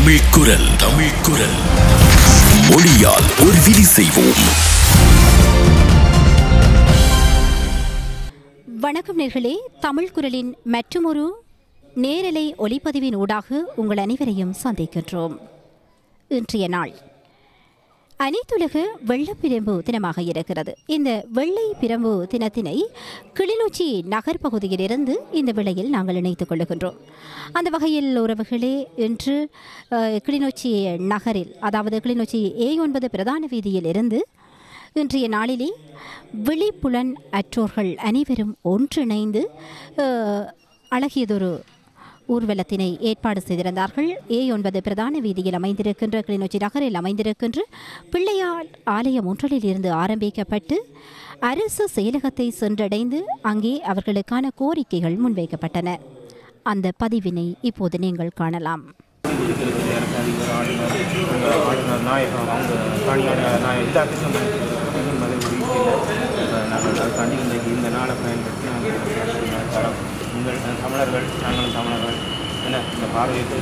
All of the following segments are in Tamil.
தமிழ் குரல் மொழியால் ஒரு விதி செய்வோம். வணக்கம் நேர்களே, தமிழ் குரலின் மற்றுமொரு நேரலை ஒலிப்பதிவின் ஊடாக உங்கள் அனைவரையும் சந்திக்கின்றோம். இன்றைய நாள் அனைத்துலக வெள்ளப்பிரம்பு தினமாக இருக்கிறது. இந்த வெள்ளை பிரம்பு தினத்தினை கிளிநொச்சி நகர் பகுதியிலிருந்து இந்த வேளையில் நாங்கள் இணைத்துக் கொள்ளுகின்றோம். அந்த வகையில் உறவுகளே, இன்று கிளிநொச்சி நகரில், அதாவது கிளிநொச்சி A9 பிரதான வீதியில் இருந்து இன்றைய நாளிலே விழிப்புலன் அற்றோர்கள் அனைவரும் ஒன்றிணைந்து அழகியதொரு ஊர்வலத்தினை ஏற்பாடு செய்திருந்தார்கள். A9 பிரதான வீதியில் அமைந்திருக்கின்ற கிளிநொச்சி நகரில் அமைந்திருக்கின்ற பிள்ளையார் ஆலயம் ஒன்றில் இருந்து ஆரம்பிக்கப்பட்டு அரசு செயலகத்தை சென்றடைந்து அங்கே அவர்களுக்கான கோரிக்கைகள் முன்வைக்கப்பட்டன. அந்த பதிவினை இப்போது நீங்கள் காணலாம். தமிழர்கள், நாங்களும் தமிழர்கள் என இந்த பார்வையற்ற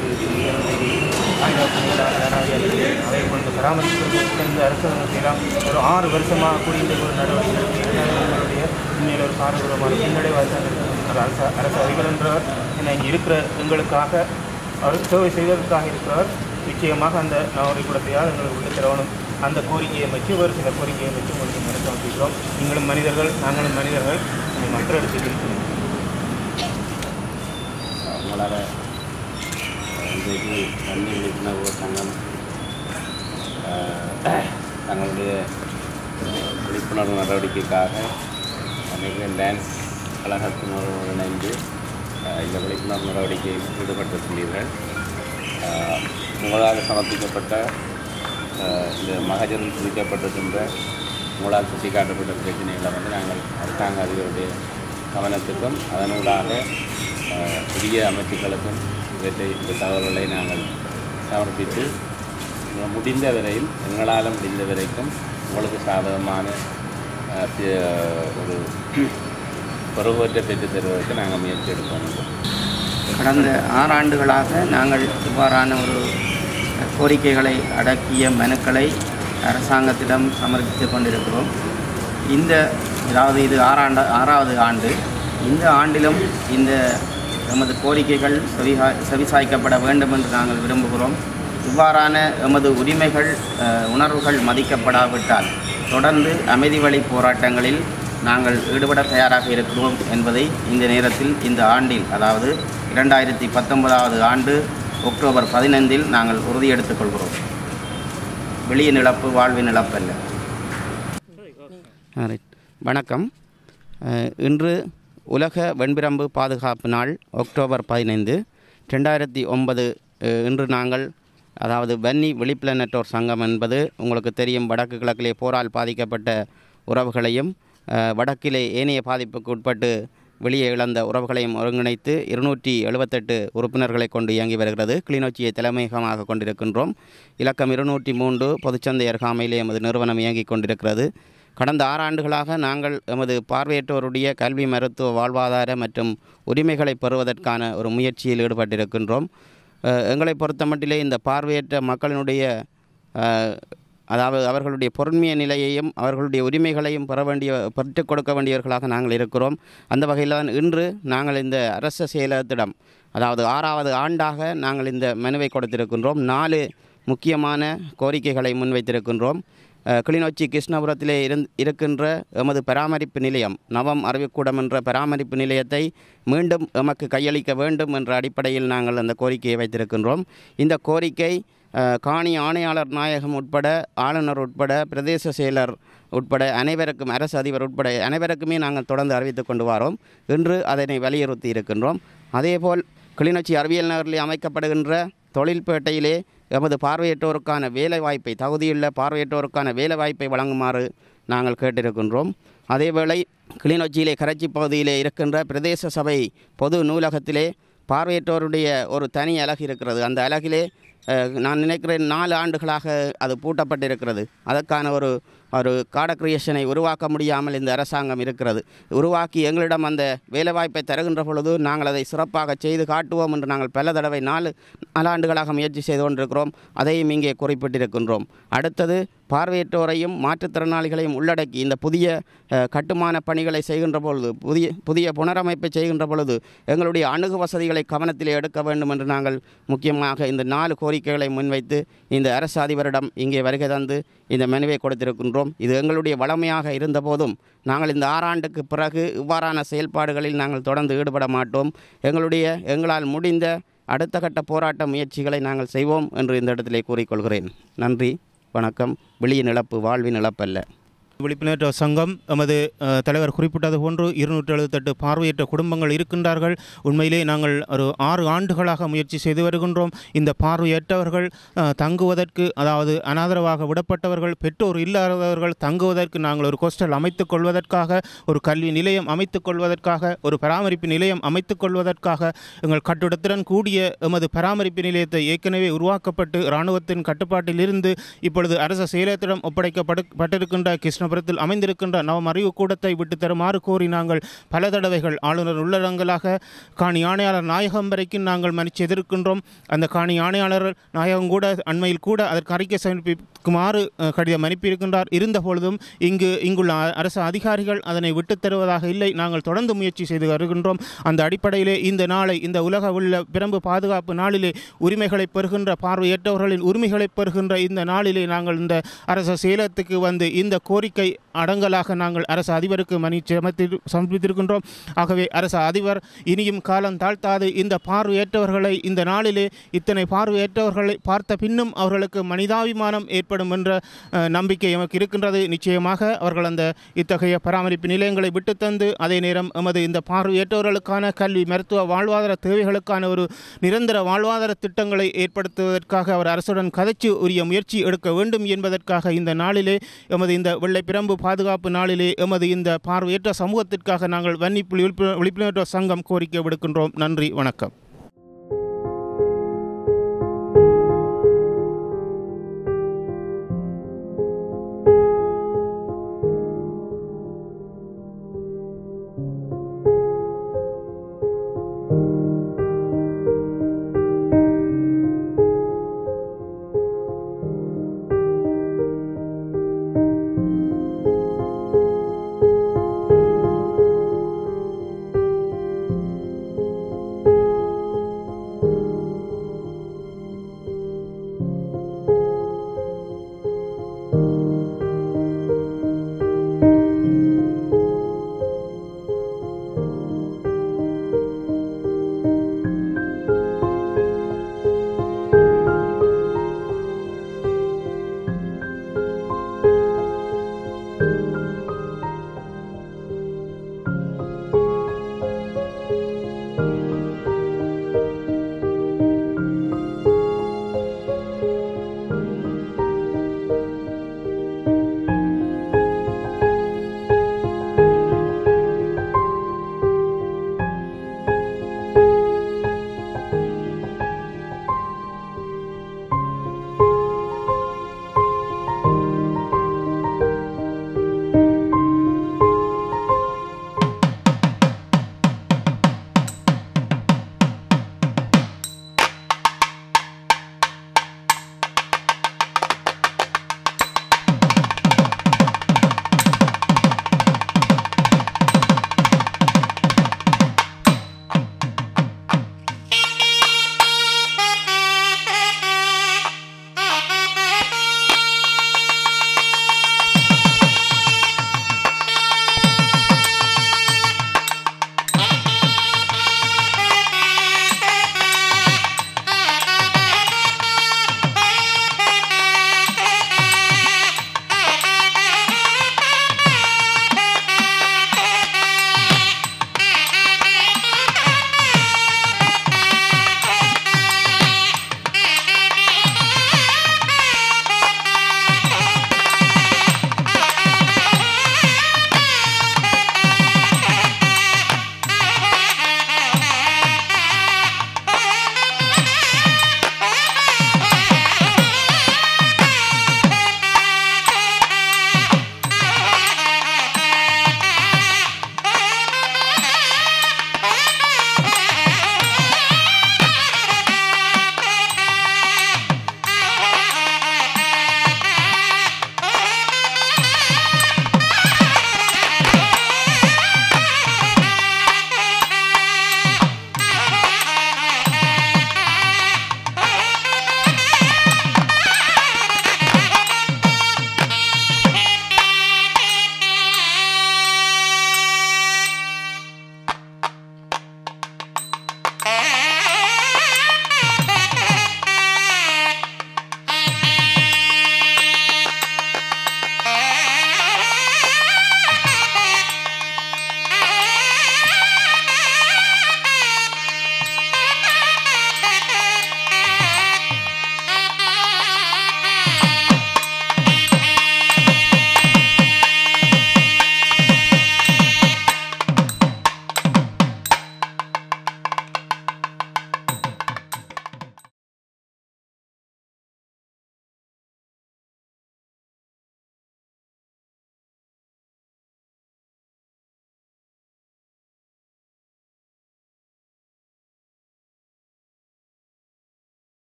அதை கொண்டு பராமரிப்பு இந்த அரசாங்கத்தையெல்லாம் ஒரு 6 வருஷமாக கூடிய ஒரு நடவடிக்கை எங்களுடைய உண்மையில் ஒரு பாரம்பரியமான பின்னடைவாக அரசு அதிபர் என்றவர் என இங்கே இருக்கிற எங்களுக்காக அவர் சேவை செய்வதற்காக இருக்கிறவர். நிச்சயமாக அந்த நவரை கூடத்தையால் எங்களுக்கு விட்டு தரவணும். அந்த கோரிக்கையை வச்சு ஒரு சில கோரிக்கையை வச்சு உங்களுக்கு நடத்த வச்சுக்கிறோம். நீங்களும் மனிதர்கள், நாங்களும் மனிதர்கள், மக்கள் எடுத்துக்கிறோம். உங்களால் இன்றைக்கு தண்ணி விழிப்புணர்வு சங்கம் தங்களுடைய விழிப்புணர்வு நடவடிக்கைக்காக அன்றைக்கு டான்ஸ் கழகத்தினரோடு இணைந்து இந்த விழிப்புணர்வு நடவடிக்கையில் ஈடுபட்டிருக்கிறீர்கள். உங்களால் சமர்ப்பிக்கப்பட்ட இந்த மகஜரில் குறிக்கப்பட்டிருக்கின்ற உங்களால் சுட்டிக்காட்டப்பட்ட பிரச்சனைகளை நாங்கள் அரசாங்க அதிபருடைய கவனத்துக்கும் அதனூடாக புதிய அமைப்புகளுக்கும் இந்த தகவல்களை நாங்கள் சமர்ப்பித்து முடிந்த வரையில் எங்களால் முடிந்த வரைக்கும் உங்களுக்கு சாதகமான ஒரு பொறுப்பேற்ற பெற்றுத் தருவதற்கு நாங்கள் முயற்சி எடுப்போம். கடந்த 6 ஆண்டுகளாக நாங்கள் இவ்வாறான ஒரு கோரிக்கைகளை அடக்கிய மனுக்களை அரசாங்கத்திடம் சமர்ப்பித்து கொண்டிருக்கிறோம். இது 6வது ஆண்டு. இந்த ஆண்டிலும் இந்த எமது கோரிக்கைகள் செவிசாய்க்கப்பட வேண்டும் என்று நாங்கள் விரும்புகிறோம். இவ்வாறான எமது உரிமைகள், உணர்வுகள் மதிக்கப்படாவிட்டால் தொடர்ந்து அமைதி வழி போராட்டங்களில் நாங்கள் ஈடுபட தயாராக இருக்கிறோம் என்பதை இந்த நேரத்தில், இந்த ஆண்டில், அதாவது 2019 ஆண்டு அக்டோபர் 15 நாங்கள் உறுதியெடுத்துக் கொள்கிறோம். வெளியின் இழப்பு வாழ்வின் இழப்பல்ல. வணக்கம். இன்று உலக வெண்பிரம்பு பாதுகாப்பு நாள் அக்டோபர் 15, 2009. இன்று நாங்கள், அதாவது வன்னி விழிப்புலனற்றோர் சங்கம் என்பது உங்களுக்கு தெரியும், வடக்கு கிழக்கிலே போரால் பாதிக்கப்பட்ட உறவுகளையும் வடக்கிலே ஏனைய பாதிப்புக்கு உட்பட்டு வெளியே இழந்த உறவுகளையும் ஒருங்கிணைத்து 278 உறுப்பினர்களை கொண்டு இயங்கி வருகிறது. கிளிநொச்சியை தலைமையகமாக கொண்டிருக்கின்றோம். இலக்கம் 203 பொதுச்சந்தை அருகாமையிலே எமது நிறுவனம் இயங்கிக் கொண்டிருக்கிறது. கடந்த 6 ஆண்டுகளாக நாங்கள் எமது பார்வையற்றோருடைய கல்வி, மருத்துவ, வாழ்வாதார மற்றும் உரிமைகளை பெறுவதற்கான ஒரு முயற்சியில் ஈடுபட்டிருக்கின்றோம். எங்களை பொறுத்தமட்டிலே இந்த பார்வையற்ற மக்களினுடைய, அதாவது அவர்களுடைய பொருண்மைய நிலையையும் அவர்களுடைய உரிமைகளையும் பெற்றுக் கொடுக்க வேண்டியவர்களாக நாங்கள் இருக்கிறோம். அந்த வகையில் தான் இன்று நாங்கள் இந்த அரசு செயலகத்திடம், அதாவது 6வது ஆண்டாக நாங்கள் இந்த மனுவை கொடுத்திருக்கின்றோம். 4 முக்கியமான கோரிக்கைகளை முன்வைத்திருக்கின்றோம். கிளிநொச்சி கிருஷ்ணபுரத்திலே இருக்கின்ற எமது பராமரிப்பு நிலையம், நவம் அறிவுக்கூடம் என்ற பராமரிப்பு நிலையத்தை மீண்டும் எமக்கு கையளிக்க வேண்டும் என்ற அடிப்படையில் நாங்கள் அந்த கோரிக்கையை வைத்திருக்கின்றோம். இந்த கோரிக்கை காணி ஆணையாளர் நாயகம் உட்பட, ஆளுநர் உட்பட, பிரதேச செயலர் உட்பட அனைவருக்கும், அரசு அதிபர் உட்பட அனைவருக்குமே நாங்கள் தொடர்ந்து அறிவித்துக் கொண்டு வரோம். இன்று அதனை வலியுறுத்தி இருக்கின்றோம். அதேபோல் கிளிநொச்சி அறிவியல் நகரில் அமைக்கப்படுகின்ற தொழில்பேட்டையிலே எமது பார்வையற்றோருக்கான வேலைவாய்ப்பை, தகுதியுள்ள பார்வையற்றோருக்கான வேலைவாய்ப்பை வழங்குமாறு நாங்கள் கேட்டிருக்கின்றோம். அதேவேளை கிளிநொச்சியிலே கரைச்சி பகுதியிலே இருக்கின்ற பிரதேச சபை பொது நூலகத்திலே பார்வையற்றோருடைய ஒரு தனி அலகு இருக்கிறது. அந்த அலகிலே நான் நினைக்கிறேன் 4 ஆண்டுகளாக அது பூட்டப்பட்டிருக்கிறது. அதற்கான ஒரு ஒரு காட கிரியேஷனை உருவாக்க முடியாமல் இந்த அரசாங்கம் இருக்கிறது. உருவாக்கி எங்களிடம் அந்த வேலைவாய்ப்பை தருகின்ற பொழுது நாங்கள் அதை சிறப்பாக செய்து காட்டுவோம் என்று நாங்கள் பல தடவை 4 ஆண்டுகளாக முயற்சி செய்து கொண்டிருக்கிறோம். அதையும் இங்கே குறிப்பிட்டிருக்கின்றோம். அடுத்தது பார்வையற்றோரையும் மாற்றுத்திறனாளிகளையும் உள்ளடக்கி இந்த புதிய கட்டுமான பணிகளை செய்கின்ற பொழுது புதிய புனரமைப்பை செய்கின்ற பொழுது எங்களுடைய அணுகு வசதிகளை கவனத்திலே எடுக்க வேண்டும் என்று நாங்கள் முக்கியமாக இந்த 4 கோரிக்கைகளை முன்வைத்து இந்த அரசு அதிபரிடம் இங்கே வருகை தந்து இந்த மனுவை கொடுத்திருக்கின்றோம். இது எங்களுடைய வளமையாக இருந்தபோதும் நாங்கள் இந்த 6 ஆண்டுக்கு பிறகு இவ்வாறான செயல்பாடுகளில் நாங்கள் தொடர்ந்து ஈடுபட மாட்டோம். எங்களால் முடிந்த அடுத்த கட்ட போராட்ட முயற்சிகளை நாங்கள் செய்வோம் என்று இந்த இடத்திலே கூறிக்கொள்கிறேன். நன்றி, வணக்கம். வெளியின் இழப்பு வாழ்வின் இழப்பல்ல. விழிப்புணர்வு சங்கம் எமது தலைவர் குறிப்பிட்டது போன்று 278 பார்வையற்ற குடும்பங்கள் இருக்கின்றார்கள். உண்மையிலே நாங்கள் ஒரு 6 ஆண்டுகளாக முயற்சி செய்து வருகின்றோம். இந்த பார்வையற்றவர்கள் தங்குவதற்கு, அதாவது அனாதரவாக விடப்பட்டவர்கள், பெற்றோர் இல்லாதவர்கள் தங்குவதற்கு நாங்கள் ஒரு ஹோஸ்டல் அமைத்துக் கொள்வதற்காக, ஒரு கல்வி நிலையம் அமைத்துக் கொள்வதற்காக, ஒரு பராமரிப்பு நிலையம் அமைத்துக் கொள்வதற்காக எங்கள் கட்டிடத்துடன் கூடிய எமது பராமரிப்பு நிலையத்தை ஏற்கனவே உருவாக்கப்பட்டு இராணுவத்தின் கட்டுப்பாட்டில் இருந்து இப்பொழுது அரசு செயலகத்திடம் ஒப்படைக்கப்பட்டிருக்கின்ற கிருஷ்ணபுரத்தில் அமைந்திருக்கின்ற நவமறிவு கூடத்தை விட்டு தருமாறு கோரி நாங்கள் பல தடவைகள் ஆளுநர் உள்ளடங்கலாக காணி ஆணையாளர் நாயகம் வரைக்கும் நாங்கள் மன்னிச்சு எதிர்க்கின்றோம். அந்த காணி ஆணையாளர் நாயகம் கூட அண்மையில் கூட அதற்கு அறிக்கை சமர்ப்பிக்குமாறு கடிதம் அனுப்பியிருக்கின்றார். இருந்த பொழுதும் இங்குள்ள அரசு அதிகாரிகள் அதனை விட்டுத் தருவதாக இல்லை. நாங்கள் தொடர்ந்து முயற்சி செய்து வருகின்றோம். அந்த அடிப்படையிலே இந்த நாளை, இந்த உலக உள்ள பிரம்பு பாதுகாப்பு நாளிலே உரிமைகளை பெறுகின்ற, பார்வையற்றவர்களின் உரிமைகளை பெறுகின்ற இந்த நாளிலே நாங்கள் இந்த அரசு செயலகத்துக்கு வந்து இந்த கோரிக்கை அடங்கலாக நாங்கள் அரசு அதிபருக்கு மனு சமர்ப்பித்திருக்கின்றோம். ஆகவே அரசு அதிபர் இனியும் காலம் தாழ்த்தாது இந்த பார்வையற்றவர்களை, இந்த நாளிலே இத்தனை பார்வையற்றவர்களை பார்த்த பின்னும் அவர்களுக்கு மனிதாபிமானம் ஏற்படும் என்ற நம்பிக்கை எமக்கு இருக்கின்றது. நிச்சயமாக அவர்கள் அந்த இத்தகைய பராமரிப்பு நிலையங்களை விட்டு தந்து, அதே நேரம் எமது இந்த பார்வையற்றவர்களுக்கான கல்வி, மருத்துவ, வாழ்வாதார தேவைகளுக்கான ஒரு நிரந்தர வாழ்வாதார திட்டங்களை ஏற்படுத்துவதற்காக அவர் அரசுடன் கதைச்சு உரிய முயற்சி எடுக்க வேண்டும் என்பதற்காக இந்த நாளிலே, எமது இந்த வெள்ளை பிரம்பு பாதுகாப்பு நாளிலே எமது இந்த பார்வையற்ற சமூகத்திற்காக நாங்கள் வன்னி விழிப்புணர்வு சங்கம் கோரிக்கை விடுக்கின்றோம். நன்றி, வணக்கம்.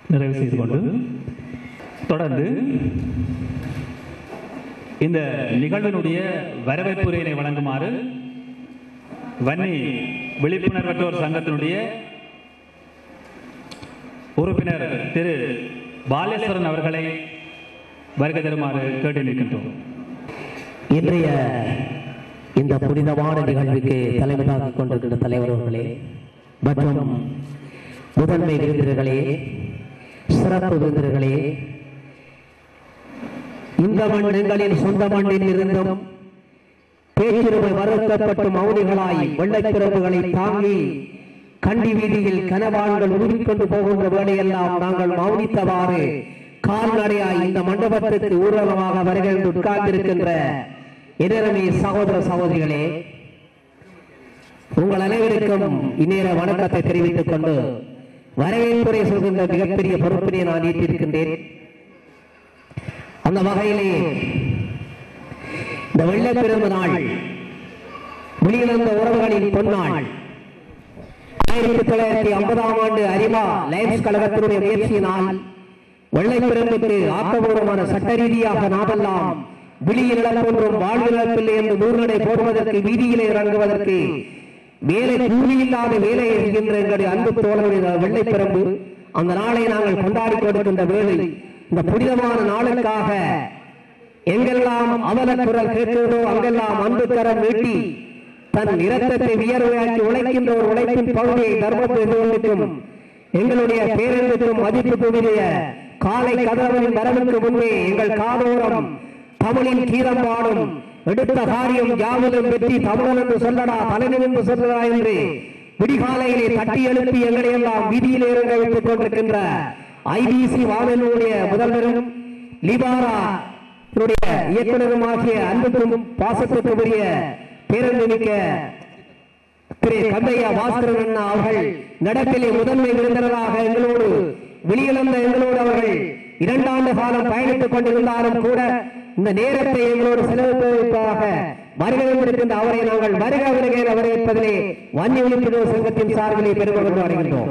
நிறைவு செய்து கொண்டு தொடர்ந்து இந்த நிகழ்வினுடைய வரவேற்புரையினை வழங்குமாறு வன்னி விழிப்புணர்வற்றோர் சங்கத்தினுடைய உறுப்பினர் திரு பாலேஸ்வரன் அவர்களை வருகை தருமாறு கேட்டு நிற்கின்றோம். இன்றைய இந்த புனிதமான நிகழ்வுக்கு தலைமை தாங்கிக் கொண்டிருக்கின்ற தலைவர் அவர்களே மற்றும் முதன்மை விருந்தினர்களே, சிறப்பு விருந்தினர்களே, இந்த மண்ணின் சொந்த மண்ணில் இருந்தும் பேச்சுரிமை மறுக்கப்பட்டு மௌனிகளாய் வெள்ளைப்பிறப்புகளை தாங்கி கண்டி வீதியில் கனவான்கள் உருவிக்கொண்டு போகின்ற வேளையெல்லாம் நாங்கள் மௌனித்தவாறு கால்நடையாய் இந்த மண்டபத்திற்கு ஊர்வலமாக வருகின்ற உட்கார்ந்திருக்கின்ற இனரமே சகோதர சகோதரிகளே, உங்கள் அனைவருக்கும் இந்நேர வணக்கத்தை தெரிவித்துக் கொண்டு வரவேற்புரை சொல்கின்ற மிகப்பெரிய பொறுப்பினை நான் ஏற்றிருக்கின்றேன். அந்த வகையிலே இந்த வெள்ளப்பிறந்த நாள் வெளியிழந்த உறவுகளின் பொன்னாள் 1950ஆம் ஆண்டு அரிமா லயன்ஸ் கழகத்தினுடைய முயற்சியினால் வெள்ளைப்பிறந்துக்கு ஆக்கபூர்வமான சட்ட ரீதியாக நாமெல்லாம் விழியில் இழப்பொன்றும் வாழ்வில் இழப்பில்லை என்று நூறுநடை போடுவதற்கு வீதியிலே இறங்குவதற்கு வேலை கூலியில்லாத வேலை என்கின்ற எங்களுடைய அன்பு தோழருடைய வெள்ளைப்பிறப்பு அந்த நாளை நாங்கள் கொண்டாடி கொடுக்கின்ற வேலை இந்த புனிதமான நாளுக்காக எங்கெல்லாம் அவல குரல் கேட்கிறதோ அங்கெல்லாம் அன்பு கரம் நீட்டி தன் இரத்தத்தை வியர்வையாக்கி உழைக்கின்ற ஒரு உழைப்பின் பகுதியை தர்மத்துவம் எங்களுடைய பேரன்புக்கும் மதிப்புக்குரிய காலை கதவனின் வரவுக்கு முன்னே எங்கள் காதோரம் தமிழின் கீதம் பாடும் எடுத்த காரியம் யாவதும் வெற்றி தமிழன் என்று சொல்லடா தலைவன் என்று சொல்லடா என்று விடிகாலையிலே தட்டி எழுப்பி எங்களை எல்லாம் வீதியிலே இறங்க வைத்துக் கொண்டிருக்கின்ற ஐபிசி வானொலியுடைய முதல்வரும் லிபாரா இயக்குநருமாகிய அன்புக்கும் பாசத்துக்கும் உரிய பேரன்புமிக்க திரு கந்தையா பாஸ்கரன் அண்ணா அவர்கள் நடப்பிலே முதன்மை விருந்தினராக எங்களோடு வெளியிழந்த எங்களோடு அவர்கள் 2 ஆண்டு காலம் பயணித்துக் கொண்டிருந்தாலும் கூட இந்த நேரத்தை எங்களோடு செலவிப்பதற்காக வருகின்ற அவரை நாங்கள் வருக வருகையில் வரவேற்பதிலே வன்னி விழிப்புணர்வு சங்கத்தின் சார்பிலே பெருமை கொண்டு வருகின்றோம்.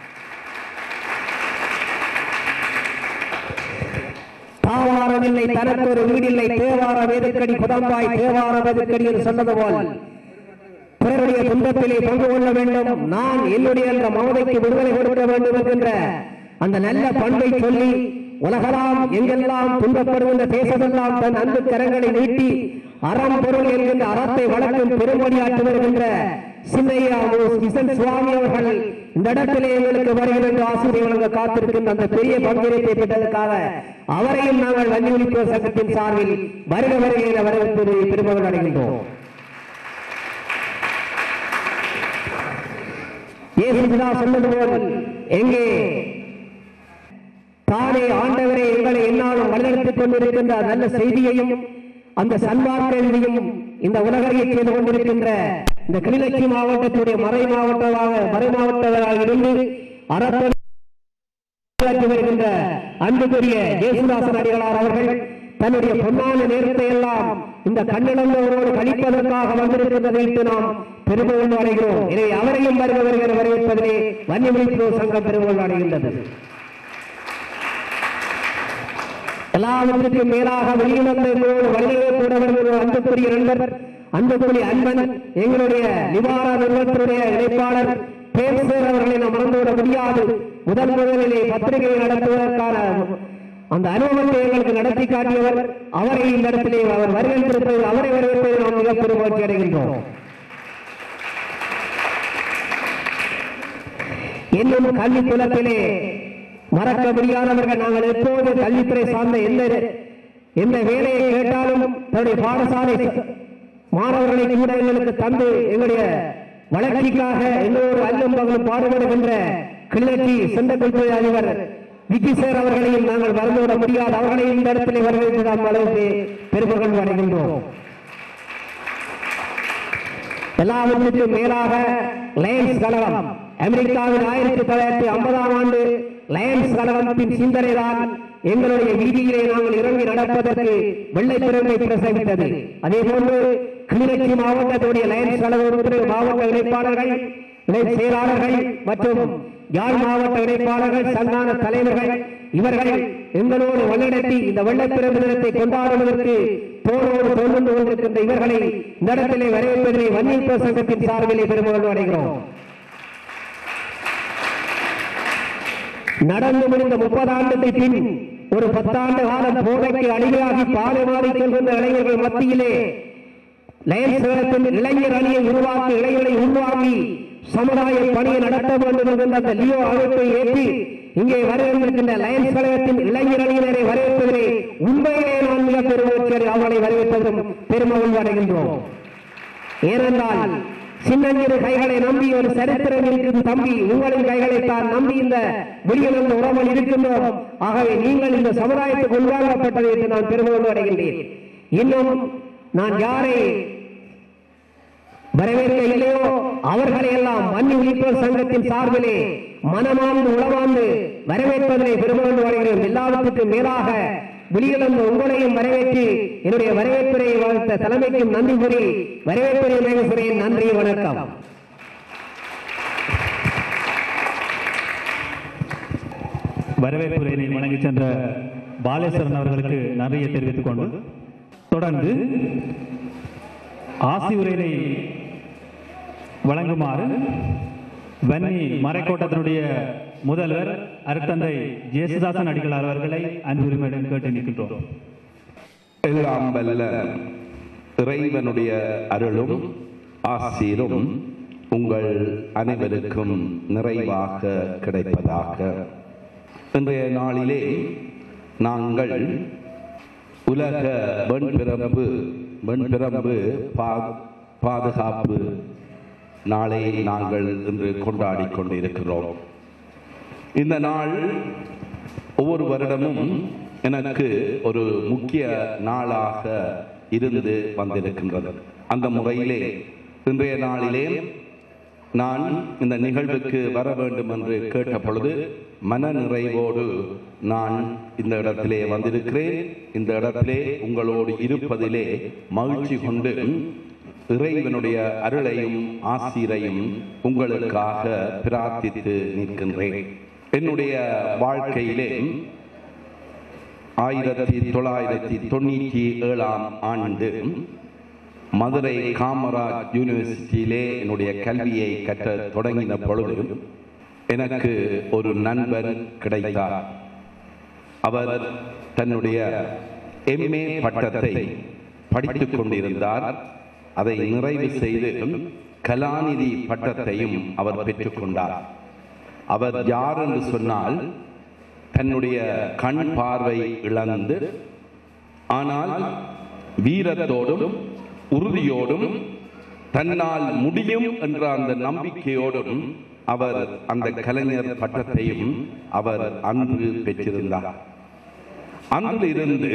தாவாரம் இல்லை தனக்கு ஒரு வீடில்லை தேவாரம் எதுக்கடி புதம்பாய் தேவாரம் எதுக்கடி என்று சொன்னது போல் பிறருடைய துன்பத்திலே பங்கு கொள்ள வேண்டும், நான் என்னுடைய என்ற மமதைக்கு விடுதலை கொடுக்க வேண்டும் என்கின்ற அந்த நல்ல பண்பை சொல்லி உலகலாம் எங்கெல்லாம் துன்பப்படுகின்ற தேசமெல்லாம் தன் அன்பு கரங்களை நீட்டி அறம் பொருள் என்கின்ற அறத்தை வளர்க்கும் பெருமொழியாற்றி வருகின்ற சின்னையா சுவாமி அவர்கள் இந்த இடத்திலே எங்களுக்கு வருகின்ற ஆசிரியர் வழங்க காத்திருக்கின்ற அந்த பெரிய பங்களிப்பை பெற்றதற்காக அவரையும் நாங்கள் வன்னி விழிப்புணர்வு சங்கத்தின் சார்பில் வருக வருகையில் வரவேற்பது பெருமகள் அடைகின்றோம். இயேசுபிதா சொன்னது போல் எங்கே தானே ஆண்டவரை எங்களை என்னாலும் வழிநடத்திக் கொண்டிருக்கின்ற நல்ல செய்தியையும் அந்த சன்மார்க்கையும் இந்த உலகையை செய்து கொண்டிருக்கின்ற இந்த கிளிநொச்சி மாவட்டத்துடைய மறை மாவட்டமாக இருந்து அரசு வருகின்ற அன்புக்குரிய இயேசுதாசன் அடிகளார் அவர்கள் தன்னுடைய பொன்னான நேரத்தை எல்லாம் இந்த கண்ணிழந்தவரோடு கழிப்பதற்காக வந்திருக்கின்றதை நாம் பெருமை கொண்டு அடைகிறோம். எனவே அவரையும் வருகிற வரவேற்பதிலே வன்னி விழிப்புணர்வு சங்கம் பெருமை கொண்டு அடைகின்றது. எல்லாவற்றுக்கும் மேலாக வெளியிழந்த கூட வருகிற அன்புக்குரிய நண்பர் அன்புக்குரிய அன்பன் எங்களுடைய நிவாரண நிறுவனத்தினுடைய இணைப்பாளர் பேசர் அவர்களை நாம் மறந்துவிட முடியாது. முதலிலே பத்திரிகையை நடத்துவதற்கான அந்த அனுபவத்தை எங்களுக்கு நடத்தி காட்டியவர் அவரை இந்த இடத்திலே அவர் வருகின்றது அவரை வரவேற்பதை நாம் மிக பெருமகிழ்ச்சி அடைகின்றோம். இன்னும் கல்வி குலத்திலே மறக்க முடியாதவர்கள் நாங்கள் எப்போது கல்வித்துறை சார்ந்த எந்த வேலையை கேட்டாலும் தன்னுடைய பாடசாலை மாணவர்களை கூட எங்களுக்கு தந்து எங்களுடைய வளர்ச்சிக்காக எல்லோரு அல்லும் பகலும் பாடுபடுகின்ற கிளிநொச்சி செந்தக்குள்துறை அதிபர் விக்கிசேர் அவர்களையும் நாங்கள் மறந்துவிட முடியாது. அவர்களையும் இந்த இடத்திலே வரவேற்று நாம் அளவுக்கு பெருமகள் அடைகின்றோம். எல்லாவற்றுக்கும் மேலாக லயன்ஸ் கழகம் அமெரிக்காவின் 1950ஆம் ஆண்டு லயன்ஸ் கழகத்தின் சிந்தனைதான் எங்களுடைய வீதியிலே நாங்கள் இறங்கி நடப்பதற்கு வெள்ளை திறமை பிரசவித்தது. அதே போன்று கிளிநொச்சி மாவட்டத்துடைய லயன்ஸ் கழக மாவட்ட இணைப்பாளர்கள் இணை செயலாளர்கள் மற்றும் யாழ் மாவட்ட இணைப்பாளர்கள், சங்கான தலைவர்கள் இவர்கள் எங்களோடு வழிநடத்தி இந்த வெள்ளைப்பிரம்பு தினத்தை கொண்டாடுவதற்கு தோளோடு தோன்று கொண்டிருக்கின்ற இவர்களை இந்த இடத்திலே வரவேற்பதிலே வன்னியர் சங்கத்தின் சார்பிலே பெருமகிழ்வு அடைகிறோம். நடந்து முடிந்த 30 ஆண்டுக்கு பின் ஒரு 10 ஆண்டு காலம் போதைக்கு அடிமையாகி பாலை மாறி செல்கின்ற இளைஞர்கள் மத்தியிலே லயன்ஸ் கழகத்தின் இளைஞர் அணியை உருவாக்கி இளைஞரை உருவாக்கி சமுதாய பணியை நடத்த வேண்டும் என்கின்ற அந்த லியோ அமைப்பை ஏற்றி இங்கே வரவேற்கின்ற லயன்ஸ் கழகத்தின் இளைஞர் அணியினரை வரவேற்பதிலே உண்மையிலே நான் மிக பெருமகிழ்ச்சி அவர்களை வரவேற்பதும் பெருமகிழ்வு அடைகின்றோம். ஏனென்றால் சின்னஞ்சிறு கைகளை நம்பி ஒரு சரித்திரம் இருக்கும் தம்பி, உங்களின் கைகளை தான் நம்பி இந்த வெளியிலிருந்து உறவில் இருக்கின்றோம். ஆகவே நீங்கள் இந்த சமுதாயத்துக்கு உள்வாங்கப்பட்டது என்று நான் பெருமகிழ்வு அடைகின்றேன். இன்னும் நான் யாரை வரவேற்க இல்லையோ அவர்களை எல்லாம் வன்னி உயிர்ப்போர் சங்கத்தின் சார்பிலே மனமார்ந்து உளமார்ந்து வரவேற்பதிலே பெருமகிழ்வு அடைகிறோம். எல்லாவற்றுக்கும் மேலாக வெளியிலிருந்து உங்களையும் வரவேற்று என்னுடைய வரவேற்புரையை வாழ்த்த தலைமைக்கும் நன்றி கூறி வரவேற்புரை மேகசுரையின் நன்றி, வணக்கம். வரவேற்புரையை வழங்கி சென்ற பாலேஸ்வரன் அவர்களுக்கு நன்றியை தெரிவித்துக் கொண்டு தொடர்ந்து ஆசி உரையை வழங்குமாறு வன்னி மறைக்கோட்டத்தினுடைய முதல்வர் அருட்தந்தை ஜேசுதாசன் அடிகளார் அவர்களை அன்புரிமையுடன் கேட்டு நிற்கின்றோம். எல்லாம் வல்ல இறைவனுடைய அருளும் ஆசீரும் உங்கள் அனைவருக்கும் நிறைவாக கிடைப்பதாக. இன்றைய நாளிலே நாங்கள் உலக வெண்பிரம்பு பாதுகாப்பு நாளை நாங்கள் இன்று கொண்டாடி கொண்டிருக்கிறோம். இந்த நாள் ஒவ்வொரு வருடமும் எனக்கு ஒரு முக்கிய நாளாக இருந்து வந்திருக்கின்றது. அந்த முறையிலே இன்றைய நாளிலே நான் இந்த நிகழ்வுக்கு வர வேண்டும் என்று கேட்ட பொழுது மன நிறைவோடு நான் இந்த இடத்திலே வந்திருக்கிறேன். இந்த இடத்திலே உங்களோடு இருப்பதிலே மகிழ்ச்சி கொண்டு இறைவனுடைய அருளையும் ஆசீரையும் உங்களுக்காக பிரார்த்தித்து நிற்கின்றேன். என்னுடைய வாழ்க்கையிலே 1997 ஆண்டு மதுரை காமராஜ் யூனிவர்சிட்டியிலே என்னுடைய கல்வியை கற்ற தொடங்கின பொழுது எனக்கு ஒரு நண்பர் கிடைத்தார். அவர் தன்னுடைய MA பட்டத்தை படித்துக் கொண்டிருந்தார். அதை நிறைவு செய்து கலாநிதி பட்டத்தையும் அவர் பெற்றுக்கொண்டார். அவர் யார் என்று சொன்னால், தன்னுடைய கண் பார்வை இழந்து ஆனால் வீரத்தோடும் உறுதியோடும் தன்னால் முடியும் என்ற அந்த நம்பிக்கையோடும் அவர் அந்த கலைஞர் பட்டத்தையும் அவர் அன்று பெற்றிருந்தார். அன்றிலிருந்து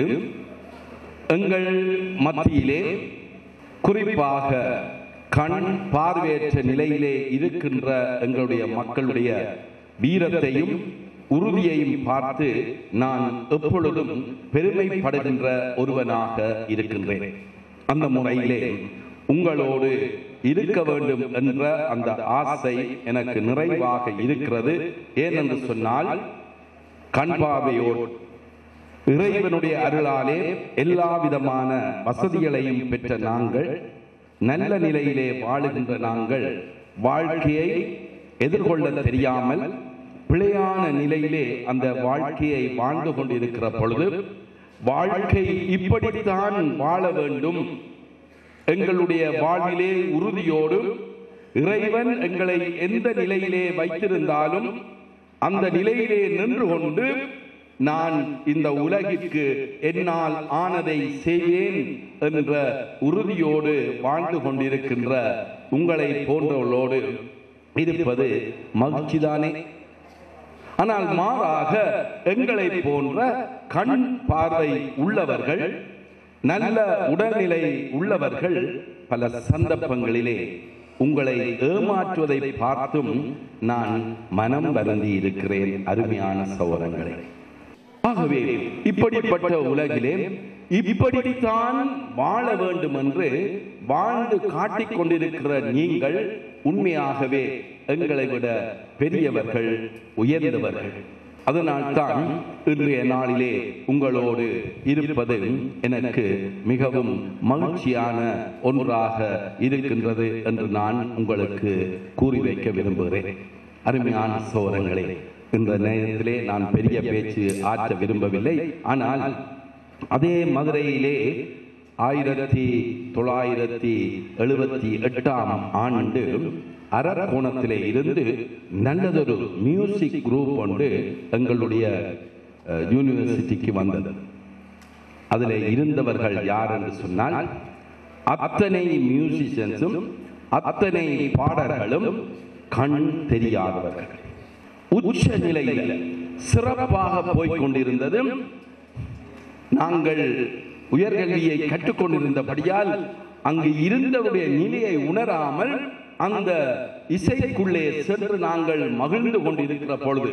எங்கள் மத்தியிலே குறிப்பாக கண் பார்வையற்ற நிலையிலே இருக்கின்ற எங்களுடைய மக்களுடைய வீரத்தையும் உறுதியையும் பார்த்து நான் எப்பொழுதும் பெருமைப்படுகின்ற ஒருவனாக இருக்கின்றேன். அந்த முறையிலே உங்களோடு இருக்க வேண்டும் என்ற அந்த ஆசை எனக்கு நிறைவாக இருக்கிறது. ஏனென்று சொன்னால், கண் பார்வையோடு இறைவனுடைய அருளாலே எல்லா விதமான வசதிகளையும் பெற்ற நாங்கள், நல்ல நிலையிலே வாழுகின்ற நாங்கள், வாழ்க்கையை எதிர்கொள்ள தெரியாமல் பிழையான நிலையிலே அந்த வாழ்க்கையை வாழ்ந்து கொண்டிருக்கிற பொழுது, வாழ்க்கை இப்படித்தான் வாழ வேண்டும், எங்களுடைய வாழ்விலே உறுதியோடு இறைவன் எங்களை எந்த நிலையிலே வைத்திருந்தாலும் அந்த நிலையிலே நின்று கொண்டு நான் இந்த உலகிற்கு என்னால் ஆனதை செய்வேன் என்ற உறுதியோடு வாழ்ந்து கொண்டிருக்கின்ற உங்களை போன்றவர்களோடு இருப்பது மகிழ்ச்சிதானே? ஆனால் மாறாக எங்களை போன்ற கண் பார்வை உள்ளவர்கள், நல்ல உடல்நிலை உள்ளவர்கள் பல சந்தர்ப்பங்களிலே உங்களை ஏமாற்றுவதை பார்த்தும் நான் மனம் வருந்தி இருக்கிறேன். அருமையான சகோதரங்களே, ஆகவே இப்படிப்பட்ட உலகிலே இப்படித்தான் வாழ வேண்டும் என்று வாழ்ந்து காட்டிக் கொண்டிருக்கிற நீங்கள் உண்மையாகவே எங்களை விட பெரியவர்கள், உயர்ந்தவர்கள். அதனால்தான் இன்றைய நாளிலே உங்களோடு இருப்பது எனக்கு மிகவும் மகிழ்ச்சியான ஒன்றாக இருக்கின்றது என்று நான் உங்களுக்கு கூறி வைக்க விரும்புகிறேன். அருமையான சகோதரங்களே, இந்த நேரத்திலே நான் பெரிய பேச்சு ஆற்ற விரும்பவில்லை. ஆனால் அதே மதுரையிலே 1978 ஆண்டு அரக்கோணத்திலே இருந்து நல்லதொரு மியூசிக் குரூப் ஒன்று எங்களுடைய யூனிவர்சிட்டிக்கு வந்தது. அதில் இருந்தவர்கள் யார் என்று சொன்னால், அத்தனை மியூசிஷியன்ஸும் அத்தனை பாடல்களும் கண் தெரியாதவர்கள். உச்ச நிலையில் சிறப்பாக போய்கொண்டிருந்தது. நாங்கள் உயர்கல்வியை கற்றுக்கொண்டிருந்தபடியால் அங்கு இருந்தவருடைய நிலையை உணராமல் அந்த இசைக்குள்ளே சென்று நாங்கள் மகிழ்ந்து கொண்டிருக்கிற பொழுது,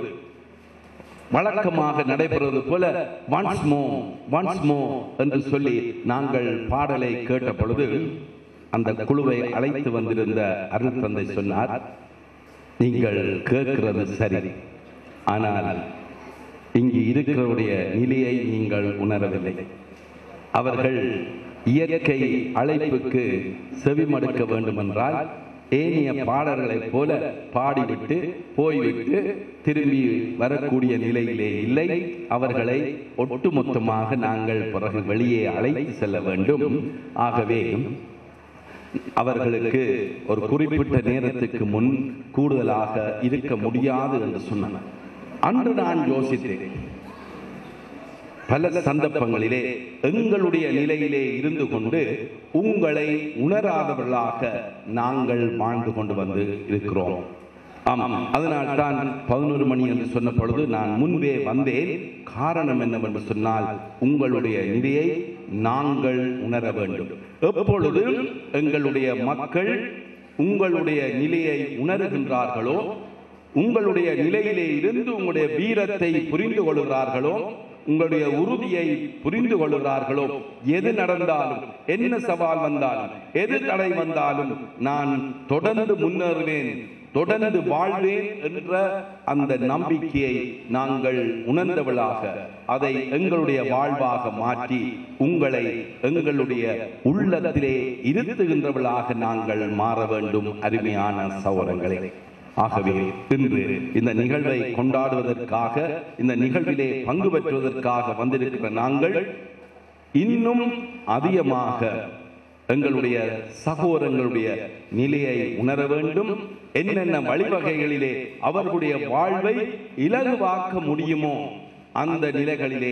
வழக்கமாக நடைபெறுவது போல ஒன்ஸ் மோ என்று சொல்லி நாங்கள் பாடலை கேட்ட பொழுது, அந்த குழுவை அழைத்து வந்திருந்த அருள் தந்தை சொன்னார், நீங்கள் கேட்கிறது சரி, ஆனால் இங்கு இருக்கிறவருடைய நிலையை நீங்கள் உணரவில்லை. அவர்கள் இயற்கை அழைப்புக்கு செவிமடுக்க வேண்டும் என்றால் ஏனைய பாடல்களைப் போல பாடிவிட்டு போய்விட்டு திரும்பி வரக்கூடிய நிலையிலே இல்லை. அவர்களை ஒட்டுமொத்தமாக நாங்கள் பிறகு வெளியே அழைத்து செல்ல வேண்டும். ஆகவே அவர்களுக்கு ஒரு குறிப்பிட்ட நேரத்துக்கு முன் கூடுதலாக இருக்க முடியாது என்று சொன்னார். அன்று நான் யோசித்தேன், பல சந்தர்ப்பங்களிலே எங்களுடைய நிலையிலே இருந்து கொண்டு உங்களை உணராதவர்களாக நாங்கள் வாழ்ந்து கொண்டு வந்து இருக்கிறோம். ஆமாம், அதனால் தான் 11 மணி என்று சொன்ன பொழுது நான் முன்பே வந்தேன். காரணம் என்னவென்று சொன்னால், உங்களுடைய நிலையை நாங்கள் உணர வேண்டும். எப்பொழுது எங்களுடைய மக்கள் உங்களுடைய நிலையை உணர்கின்றார்களோ, உங்களுடைய நிலையிலே இருந்து உங்களுடைய வீரத்தை புரிந்து கொள்கிறார்களோ, உங்களுடைய உறுதியை புரிந்து கொள்கிறார்களோ, எது நடந்தாலும், என்ன சவால் வந்தாலும், எது தடை வந்தாலும் நான் தொடர்ந்து முன்னேறுவேன், தொடர்ந்து வாழ்வேன் என்ற அந்த நம்பிக்கையை நாங்கள் உணர்ந்தவளாக அதை எங்களுடைய வாழ்வாக மாற்றி உங்களை எங்களுடைய உள்ளத்திலே இருத்துகின்றவளாக நாங்கள் மாற வேண்டும். அருமையான சகோதரங்களே, ஆகவே இன்று இந்த நிகழ்வை கொண்டாடுவதற்காக, இந்த நிகழ்விலே பங்கு பெற்றுவதற்காக வந்திருக்கிற நாங்கள் இன்னும் அதிகமாக எங்களுடைய சகோதரங்களுடைய நிலையை உணர வேண்டும். என்னென்ன வழிவகைகளிலே அவர்களுடைய வாழ்வை இலகுவாக்க முடியுமோ அந்த நிலைகளிலே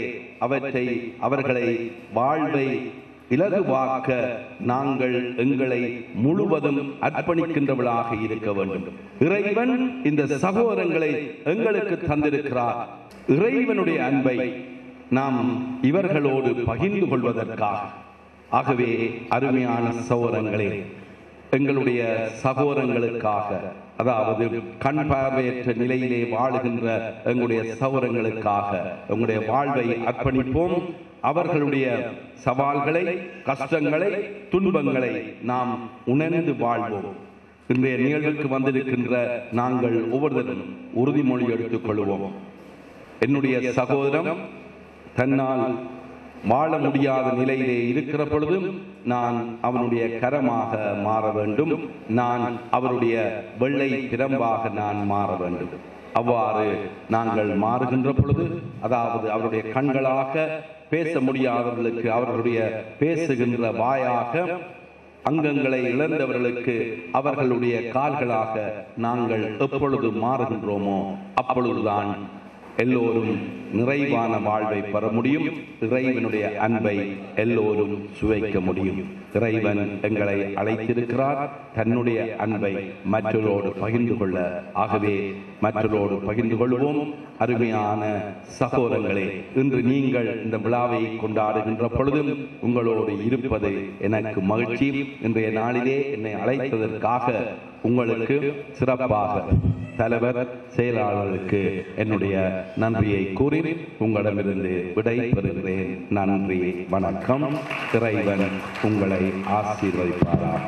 அவர்களை வாழ்வை இலகுவாக்க நாங்கள் எங்களை முழுவதும் அர்ப்பணிக்கின்றவர்களாக இருக்க வேண்டும். இறைவன் இந்த சகோதரங்களை எங்களுக்கு தந்திருக்கிறார். இறைவனுடைய அன்பை நாம் இவர்களோடு பகிர்ந்து கொள்வதற்காக. ஆகவே அருமையான சகோதரங்களே, எங்களுடைய சகோதரங்களுக்காக, அதாவது கண் பார்வையற்ற நிலையிலே வாழுகின்ற எங்களுடைய சகோதரங்களுக்காக எங்களுடைய வாழ்வை அர்ப்பணிப்போம். அவர்களுடைய சவால்களை, கஷ்டங்களை, துன்பங்களை நாம் உணர்ந்து வாழ்வோம். இன்றைய நிகழ்வுக்கு வந்திருக்கின்ற நாங்கள் ஒவ்வொருவரும் உறுதிமொழி எடுத்துக் கொள்வோம். என்னுடைய சகோதரன் தன்னால் வாழ முடியாத நிலையிலே இருக்கிற பொழுதும் நான் அவனுடைய கரமாக மாற வேண்டும். நான் அவருடைய வெள்ளை பிரம்பாக நான் மாற வேண்டும். அவ்வாறு நாங்கள் மாறுகின்ற பொழுது, அதாவது அவருடைய கண்களாக பேச முடியாதவர்களுக்கு அவர்களுடைய பேசுகின்ற வாயாக, அங்கங்களை இழந்தவர்களுக்கு அவர்களுடைய கால்களாக நாங்கள் எப்பொழுது மாறுகின்றோமோ அப்பொழுதுதான் எல்லோரும் நிறைவான வாழ்வை பெற முடியும். இறைவனுடைய அன்பை எல்லோரும் சுவைக்க முடியும். இறைவன் எங்களை அழைத்திருக்கிறார் தன்னுடைய அன்பை மற்றவரோடு பகிர்ந்து கொள்ள. ஆகவே மற்றவரோடு பகிர்ந்து கொள்வோம். அருமையான சகோதரங்களே, இன்று நீங்கள் இந்த விழாவை கொண்டாடுகின்ற பொழுதும் உங்களோடு இருப்பது எனக்கு மகிழ்ச்சி. இன்றைய நாளிலே என்னை அழைத்ததற்காக உங்களுக்கு சிறப்பாக தலைவர் செயலாளருக்கு என்னுடைய நன்றியை கூறி உங்களிடமிருந்து விடை பெறுகிறேன். நன்றி, வணக்கம். இறைவன் உங்களை ஆசீர்வதிப்பாராக.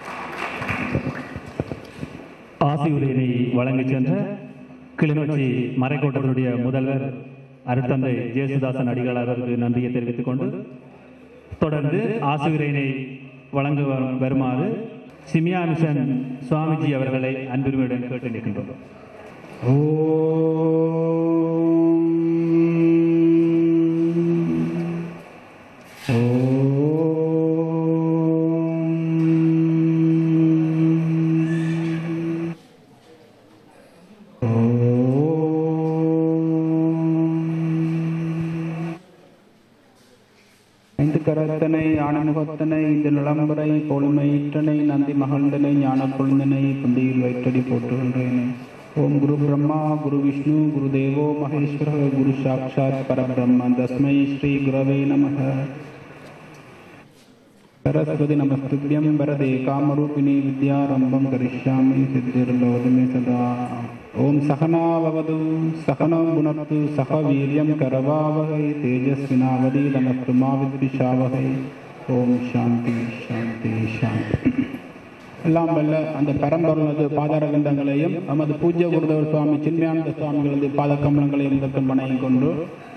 ஆசியுரையினை வழங்கிச் சென்ற கிளிநொச்சி மறைக்கோட்டத்தினுடைய முதல்வர் அருட்தந்தை ஜேசுதாசன் அடிகள் அவருக்கு நன்றியை தெரிவித்துக் கொண்டு தொடர்ந்து ஆசியுரையினை வழங்க வருமாறு சிமியா மிஷன் சுவாமிஜி அவர்களை அன்புரிமையுடன் கேட்டு நிற்கின்றோம். கரத்தனை ஆனமுகத்தனை இந்த நிலம்பரை பொழுமையிற்றனை நந்தி மகந்தனை ஞான கொழுந்தனை புந்தியில் வைத்தடி போற்றுகின்றேனே. ஓம் குரு பிரம்மா குரு விஷ்ணு குரு தேவோ மகேஸ்வர குரு சாட்சாத் பரபிரம்ம தஸ்மை ஸ்ரீ குரவே நமக. சரஸ்வதி நமஸ்துப்யம் வரதே காமரூபிணி வித்யாரம்பம் கரிஷ்யாமி சித்திர்லோதமே சதா. ஓம் சகனாவது சகனோ குணத்து சக வீரியம் கரவாவகை தேஜஸ்வினாவதி நமஸ்து மாவித்விஷாவகை. ஓம் சாந்தி சாந்தி சாந்தி. எல்லாம் வல்ல அந்த பரம்பொருளது பாதார கண்டங்களையும் நமது பூஜ்ய குருதேவர் சுவாமி சின்மயானந்த சுவாமிகளது பாத கமலங்களையும் இதற்கு மனையும் கொண்டு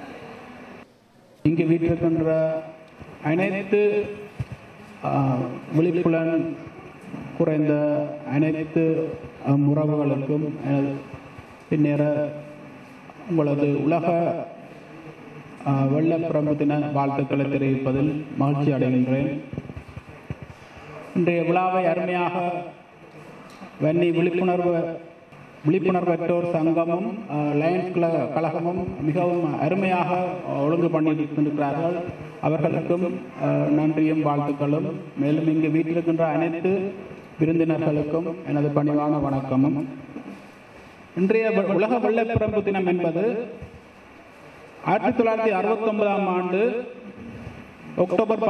இங்கு வீட்டிருக்கின்ற அனைத்து விழிப்புலன் குறைந்த அனைத்து உறவுகளுக்கும் பின்னேற உங்களது உலக வெள்ளப்பிரம்பு தின வாழ்த்துக்களை தெரிவிப்பதில் மகிழ்ச்சி அடைகின்றேன். இன்றைய விழாவை அருமையாக வன்னி விழிப்புணர்வற்றோர் சங்கமும் லயன்ஸ் கழகமும் மிகவும் அருமையாக ஒழுங்கு பண்ணியிருக்கிறார்கள். அவர்களுக்கும் நன்றியும் வாழ்த்துக்களும். மேலும் இங்கு வீட்டிலிருக்கின்ற அனைத்து விருந்தினர்களுக்கும் எனது பணிவான வணக்கமும். இன்றைய உலக வெள்ளப்பிரம்பு தினம் என்பது 1969ஆம் ஆண்டு அக்டோபர்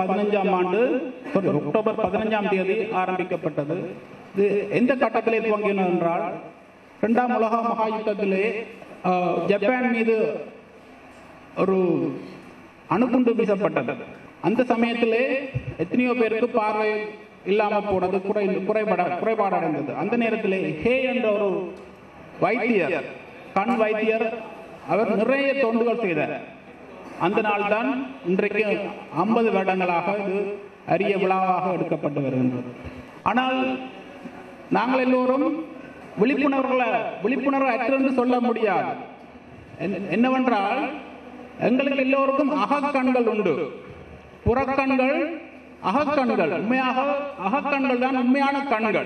15ஆம் தேதி ஆரம்பிக்கப்பட்டது. இது எந்த கட்டத்திலே துவங்கினது என்றால், 2ஆம் உலக மகா யுத்தத்திலே ஜப்பான் மீது ஒரு அணுகுண்டு வீசப்பட்டது. அந்த சமயத்திலே எத்தனையோ பேருக்கு பார்வை இல்லாமல் போனது, குறைபாடு அடைந்தது. அந்த நேரத்திலே ஹே என்ற ஒரு வைத்தியர், கண் வைத்தியர், அவர் நிறைய தொண்டுகள் செய்தார். அந்த நாள் தான் இன்றைக்கு 50 வருடங்களாக இது அரிய விழாவாக எடுக்கப்பட்டு வருகின்றது. ஆனால் நாங்கள் எல்லோரும் விழிப்புணர்வு அற்று சொல்ல முடியாது. என்னவென்றால், எங்களுக்கு எல்லோருக்கும் அகக்கண்கள் உண்டு, புறக்கண்கள், அகக்கண்கள். உண்மையாக அகக்கண்கள் தான் உண்மையான கண்கள்.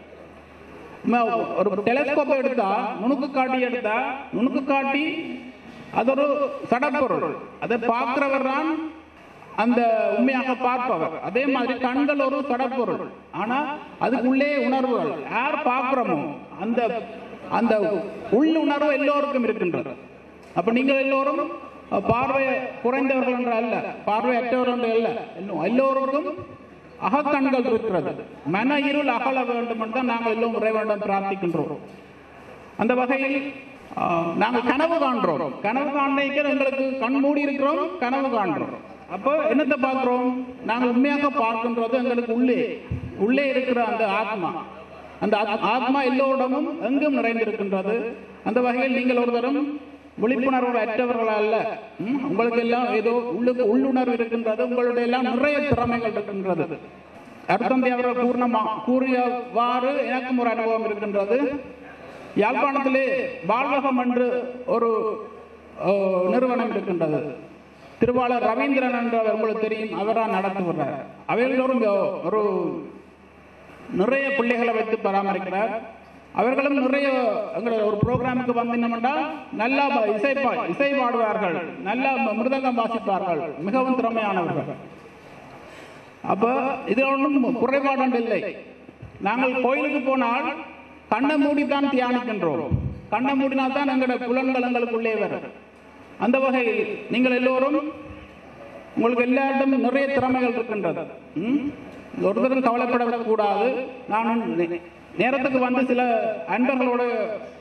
ஒரு டெலிஸ்கோப் எடுத்தா, நுணுக்கு காட்டி அது ஒரு சடப்பொருள். அதை பார்க்கிறவர் தான் அந்த உண்மையாக பார்ப்பவர். அதே மாதிரி கண்கள் ஒரு சடப்பொருள். ஆனா அதுக்குள்ளே உணர்வுகள், யார் பார்க்கிறோமோ அந்த அந்த உள்ளுணர்வு எல்லோருக்கும் இருக்கின்றது. அப்ப நீங்கள் எல்லோரும் பார்வை குறைந்தவர்கள் என்று அல்ல, பார்வையற்றவர்கள் என்று அல்ல, எல்லோருக்கும் அகக்கண்கள் இருக்கிறது. மன இருள் அகல வேண்டும் என்று தான் நாங்கள் எல்லோரும் இறைவனிடம் பிரார்த்திக்கின்றோம். அந்த வகையில் நாங்கள் கனவு காண்றோம். கனவு காண்பதற்கு எங்களுக்கு கண் மூடி இருக்கிறோம், கனவு காண்றோம். அப்போ என்னத்தை பார்க்கிறோம்? நாங்கள் உண்மையாக பார்க்கின்றது எங்களுக்கு உள்ளே இருக்கிற அந்த ஆத்மா. அந்த ஆத்மா எல்லோரிடமும் எங்கும் நிறைந்திருக்கின்றது. அந்த வகையில் நீங்கள் ஒருத்தரும் விழிப்புணர்வு அற்றவர்கள் அல்ல. உங்களுக்கு எல்லாம் ஏதோ உள்ளுணர்வு இருக்கின்றது. உங்களுடைய எல்லாம் நிறைய திறமைகள் இருக்கின்றது. அருட்தந்தை அவர்கள் கூறியவாறு எனக்கும் ஒரு அனுபவம் இருக்கின்றது. யாழ்ப்பாணத்திலே வாழ்வகம் என்று ஒரு நிறுவனம் இருக்கின்றது. திருவாளர் ரவீந்திரன் என்று உங்களுக்கு தெரியும், அவரால் நடத்துகிறார். அவர்களும் ஒரு நிறைய பிள்ளைகளை வைத்து பராமரிக்கிறார். அவர்களும் நிறைய எங்களுடைய ஒரு ப்ரோக்ராமுக்கு வந்தீங்கன்னா நல்லா இசை பாடுவார்கள், நல்லா மிருதங்கம் வாசிப்பார்கள், மிகவும் திறமையானவர்கள். அப்ப இது ஒன்றும் குறைபாடு இல்லை. நாங்கள் கோயிலுக்கு போனால் கண்ணை மூடித்தான் தியானிக்கின்றோம். கண்ணை மூடினால் தான் எங்களுடைய புலன்கள் எங்களுக்குள்ளே வரும். அந்த வகையில் நீங்கள் எல்லோரும், உங்களுக்கு எல்லாருக்கும் நிறைய திறமைகள் இருக்கின்றது. ஒருத்தரும் கவலைப்படக்கூடாது. நான் நேரத்துக்கு வந்து சில அன்பர்களோடு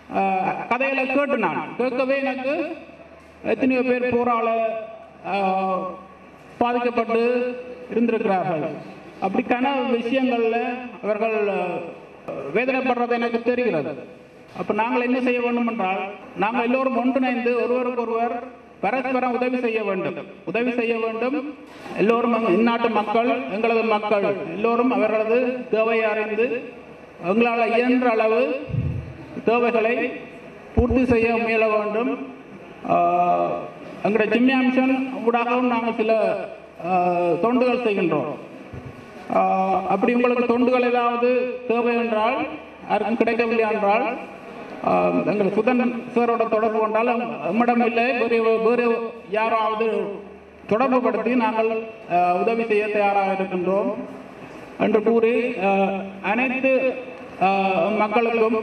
கதைகளை கேட்டு நான் கேட்கவே எனக்கு எத்தனையோ பேர் போரால பாதிக்கப்பட்டு இருந்திருக்கிறார்கள். அப்படிக்கான விஷயங்கள்ல அவர்கள் வேதனைப்படுறது எனக்கு தெரிகிறது. அப்போ நாங்கள் என்ன செய்ய வேண்டும் என்றால், நாங்கள் எல்லோரும் ஒன்றிணைந்து ஒருவருக்கொருவர் பரஸ்பரம் உதவி செய்ய வேண்டும். எல்லோரும் இந்நாட்டு மக்கள், எங்களது மக்கள் எல்லோரும் அவர்களது தேவையை அறிந்து எங்களால் இயன்ற அளவு தேவைகளை பூர்த்தி செய்ய முயல வேண்டும். எங்களுடைய ஜிம்மி மிஷன் ஊடாகவும் நாங்கள் சில தொண்டுகள் செய்கின்றோம். அப்படி உங்களுக்கு தொண்டுகள் ஏதாவது தேவை என்றால், யாருக்கும் கிடைக்கவில்லை என்றால், எங்கள் சுதன் சாரோட தொடர்பு கொண்டால் நம்மிடம் இல்லை, வேறு யாராவது தொடர்பு படுத்தி நாங்கள் உதவி செய்ய தயாராக இருக்கின்றோம் என்று கூறி, அனைத்து மக்களுக்கும்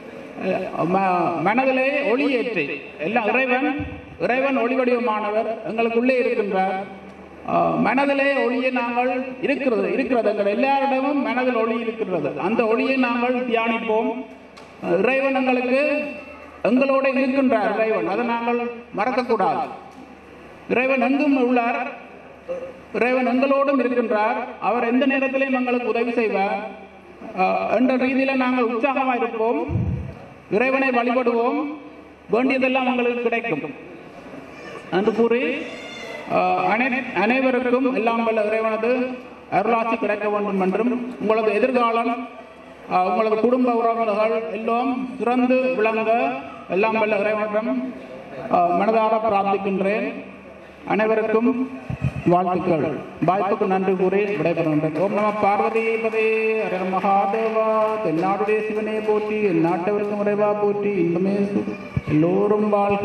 மனதிலே ஒளியேற்றி எல்லாம் இறைவன் ஒளி வடிவமானவர் எங்களுக்குள்ளே இருக்கின்றார். மனதிலே ஒளியை நாங்கள் இருக்கிறது எங்கள் எல்லாரிடமும் மனதில் ஒளி இருக்கிறது. அந்த ஒளியை நாங்கள் தியானிப்போம். இறைவன் எங்களுக்கு எங்களோட இருக்கின்றார். இறைவன் அதை நாங்கள் மறக்கக்கூடாது. இறைவன் எங்கும் உள்ளார். இறைவன் எங்களோடும் இருக்கின்றார். அவர் எந்த நேரத்திலையும் எங்களுக்கு உதவி செய்வார் என்ற ரீதியில் நாங்கள் உற்சாகமாக இருப்போம். இறைவனை வழிபடுவோம். வேண்டியதெல்லாம் எங்களுக்கு கிடைக்கும் என்று கூறி, அனைவருக்கும் எல்லாம் வல்ல இறைவனது அருளாட்சி கிடைக்க வேண்டும் என்றும், உங்களது எதிர்காலம், உங்களது குடும்ப உறவுகள் எல்லாம் சிறந்து விளங்க எல்லாம் வல்ல இறைவனிடம் மனதார பிரார்த்திக்கின்றேன். அனைவருக்கும் வாழ்த்துக்கள். வாய்ப்புக்கு நன்றி கூறி விடைபெறுகின்றேன். ஓம் நம பார்வதிபதே ஹர மகாதேவா. தென்னாடுடைய சிவனே போற்றி, எந்நாட்டவருக்கும் இறைவா போற்றி. இன்பமே எல்லோரும் வாழ்க.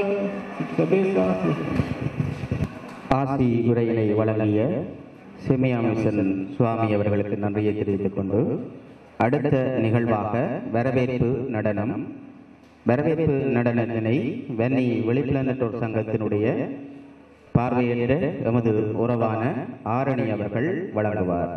ஆசி உரையினை வழங்கிய செமியா மிஷன் சுவாமி அவர்களுக்கு நன்றியை தெரிவித்துக் கொண்டு, அடுத்த நிகழ்வாக வரவேற்பு நடனத்தினை வெண்ணி வெளிப்பிளநட்டோர் சங்கத்தினுடைய பார்வையற்ற எமது உறவான ஆரணி அவர்கள் வழங்குவார்.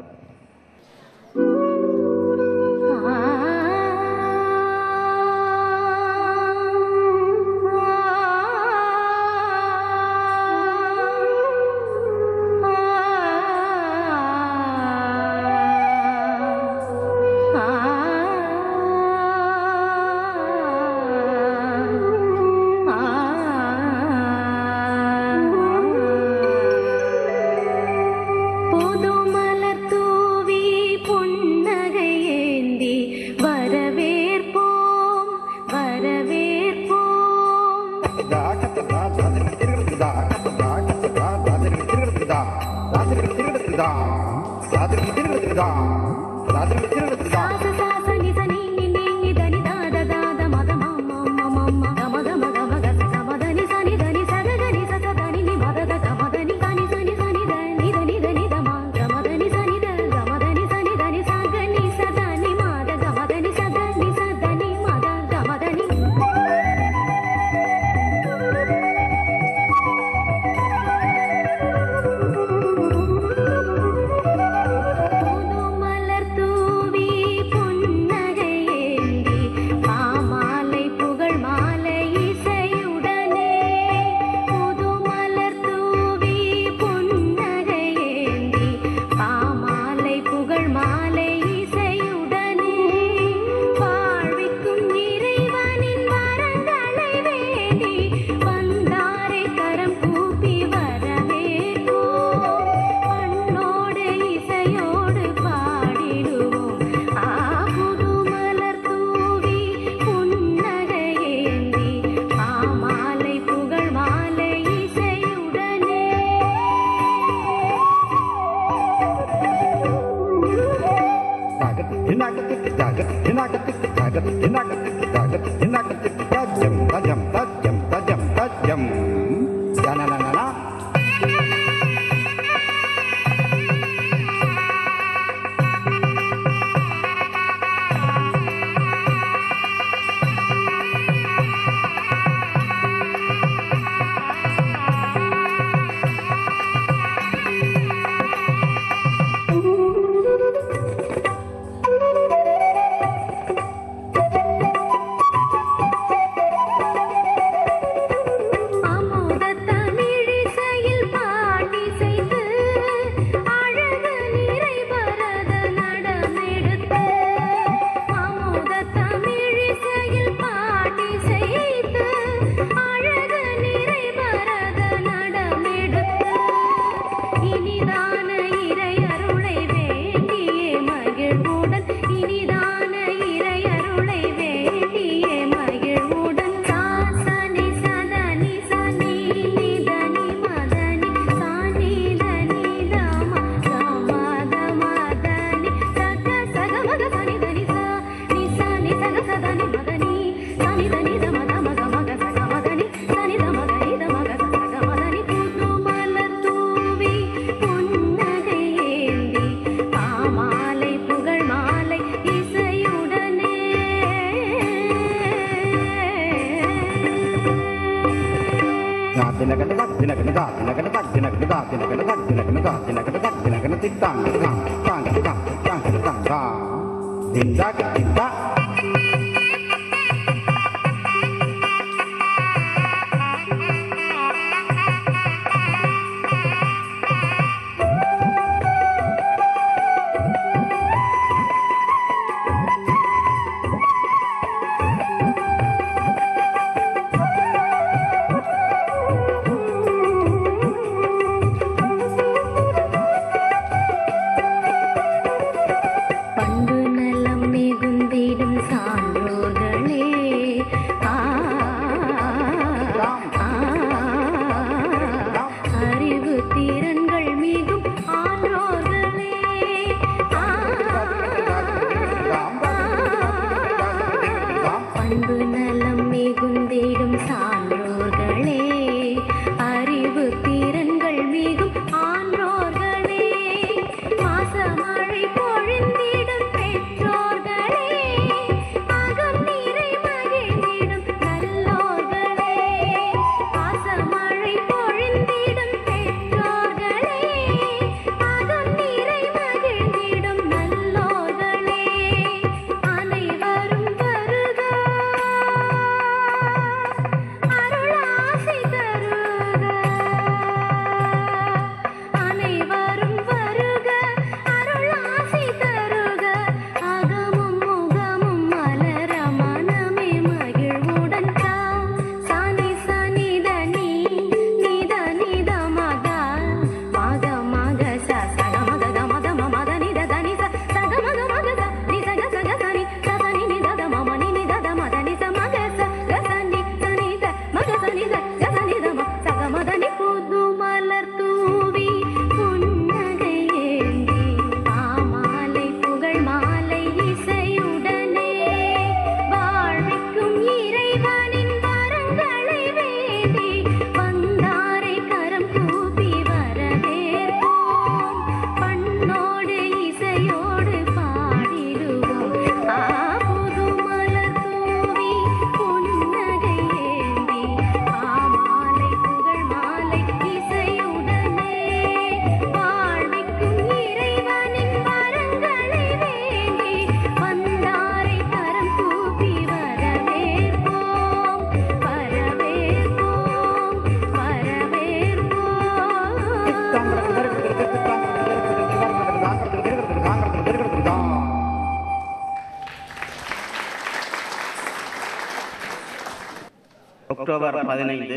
அக்டோபர் 15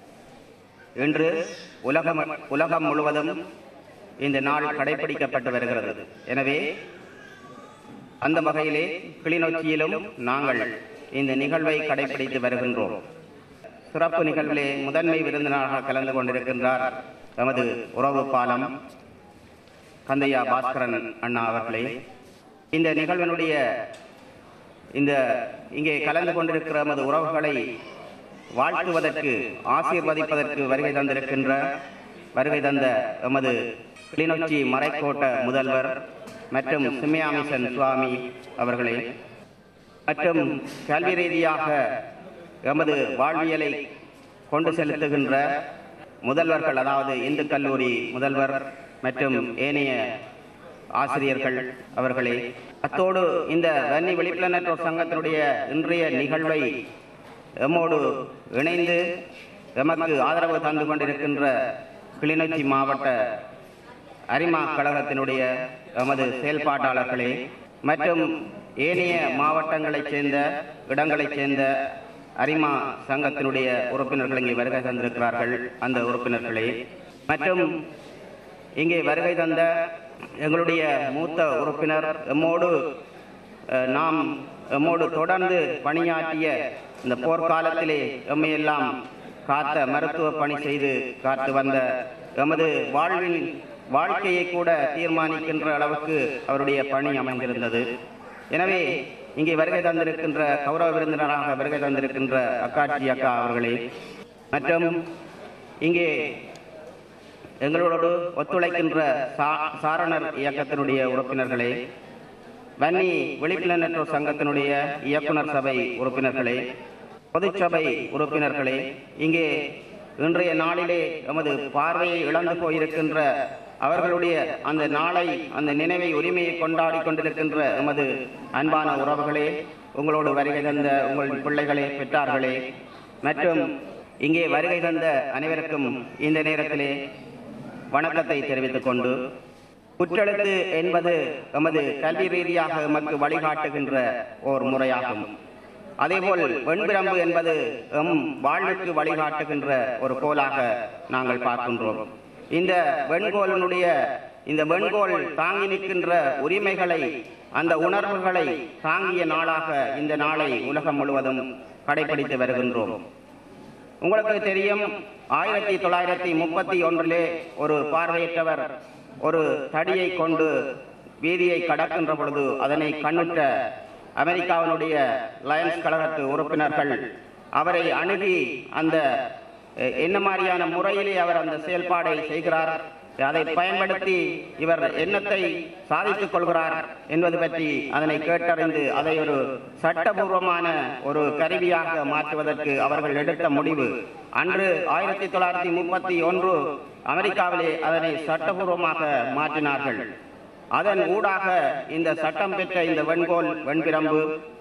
இன்று உலகம் முழுவதும் இந்த நாள் கடைபிடிக்கப்பட்டு வருகிறது. எனவே அந்த வகையிலே கிளிநொச்சியிலும் நாங்கள் இந்த நிகழ்வை கடைபிடித்து வருகின்றோம். சிறப்பு நிகழ்விலே முதன்மை விருந்தினராக கலந்து கொண்டிருக்கின்றார் நமது உறவு பாலம் கந்தையா பாஸ்கரன் அண்ணா அவர்களே. இந்த நிகழ்வினுடைய இங்கே கலந்து கொண்டிருக்கிற நமது உறவுகளை வாழ்த்துவதற்கு ஆசீர்வதிப்பதற்கு வருகை தந்த எமது கிளிநொச்சி மறைக்கோட்ட முதல்வர் மற்றும் சிம்யாமிசன் சுவாமி அவர்களே, மற்றும் கல்வி ரீதியாக எமது வாழ்வியலை கொண்டு செலுத்துகின்ற முதல்வர்கள், அதாவது இந்து கல்லூரி முதல்வர் மற்றும் ஏனைய ஆசிரியர்கள் அவர்களே, அத்தோடு இந்த வன்னி விழிப்புணர்வு சங்கத்தினுடைய இன்றைய நிகழ்வை எம்மோடு இணைந்து எமக்கு ஆதரவு தந்து கொண்டிருக்கின்ற கிளிநொச்சி மாவட்ட அரிமா கழகத்தினுடைய எமது செயல்பாட்டாளர்களே மற்றும் ஏனைய மாவட்டங்களைச் சேர்ந்த இடங்களைச் சேர்ந்த அரிமா சங்கத்தினுடைய உறுப்பினர்கள் இங்கே வருகை தந்திருக்கிறார்கள். அந்த உறுப்பினர்களே மற்றும் இங்கே வருகை தந்த எங்களுடைய மூத்த உறுப்பினர் எம்மோடு தொடர்ந்து பணியாற்றிய இந்த போர்க்காலத்திலே எம்மையெல்லாம் காத்த மருத்துவ பணி செய்து காத்து வந்த எமது வாழ்க்கையை கூட தீர்மானிக்கின்ற அளவுக்கு அவருடைய பணி அமைந்திருந்தது. எனவே இங்கே வருகை தந்திருக்கின்ற கௌரவ விருந்தினராக வருகை தந்திருக்கின்ற அக்காட்சி அக்கா அவர்களே மற்றும் இங்கே எங்களோடு ஒத்துழைக்கின்ற சாரணர் இயக்கத்தினுடைய உறுப்பினர்களே, வன்னி விழிப்புணர்வு சங்கத்தினுடைய இயக்குனர் சபை உறுப்பினர்களே, பொதுச்சபை உறுப்பினர்களே, இங்கே இன்றைய நாளிலே எமது பார்வையை இழந்து போயிருக்கின்ற அவர்களுடைய அந்த நாளை, அந்த நினைவை, உரிமையை கொண்டாடி கொண்டிருக்கின்ற எமது அன்பான உறவுகளே, உங்களோடு வருகை தந்த உங்கள் பிள்ளைகளே, பெற்றார்களே மற்றும் இங்கே வருகை தந்த அனைவருக்கும் இந்த நேரத்திலே வணக்கத்தை தெரிவித்துக் கொண்டு, குற்றெழுத்து என்பது எமது கல்வி ரீதியாக எமக்கு வழிகாட்டுகின்ற ஓர் முறையாகும். அதேபோல் வெண்பிரம்பு என்பது எம் வாழ்வுக்கு வழிகாட்டுகின்ற ஒரு கோலாக நாங்கள் பார்க்கின்றோம். இந்த வெண்கோல் தாங்கி நிற்கின்ற உரிமைகளை, அந்த உணர்வுகளை தாங்கிய நாளாக இந்த நாளை உலகம் முழுவதும் கடைபிடித்து வருகின்றோம். உங்களுக்கு தெரியும், 1931 ஒரு பார்வையற்றவர் ஒரு தடியை கொண்டு வீதியை கடக்கின்ற பொழுது அதனை கண்ணுற்ற அமெரிக்காவினுடைய லயன்ஸ் கழகத்து உறுப்பினர்கள் அவரை அணுகி அந்த என்ன மாதிரியான முறையிலே அவர் அந்த செயல்பாடை செய்கிறார், அதை பயன்படுத்தி இவர் எண்ணத்தை சாதித்துக் கொள்கிறார் என்பது பற்றி அதனை கேட்டறிந்து அதை ஒரு சட்டபூர்வமான ஒரு கருவியாக மாற்றுவதற்கு அவர்கள் எடுத்த முடிவு. அன்று 1931 அமெரிக்காவிலே அதனை சட்டபூர்வமாக மாற்றினார்கள். அதன் ஊடாக இந்த சட்டம் பெற்ற இந்த வெண்பிரம்பு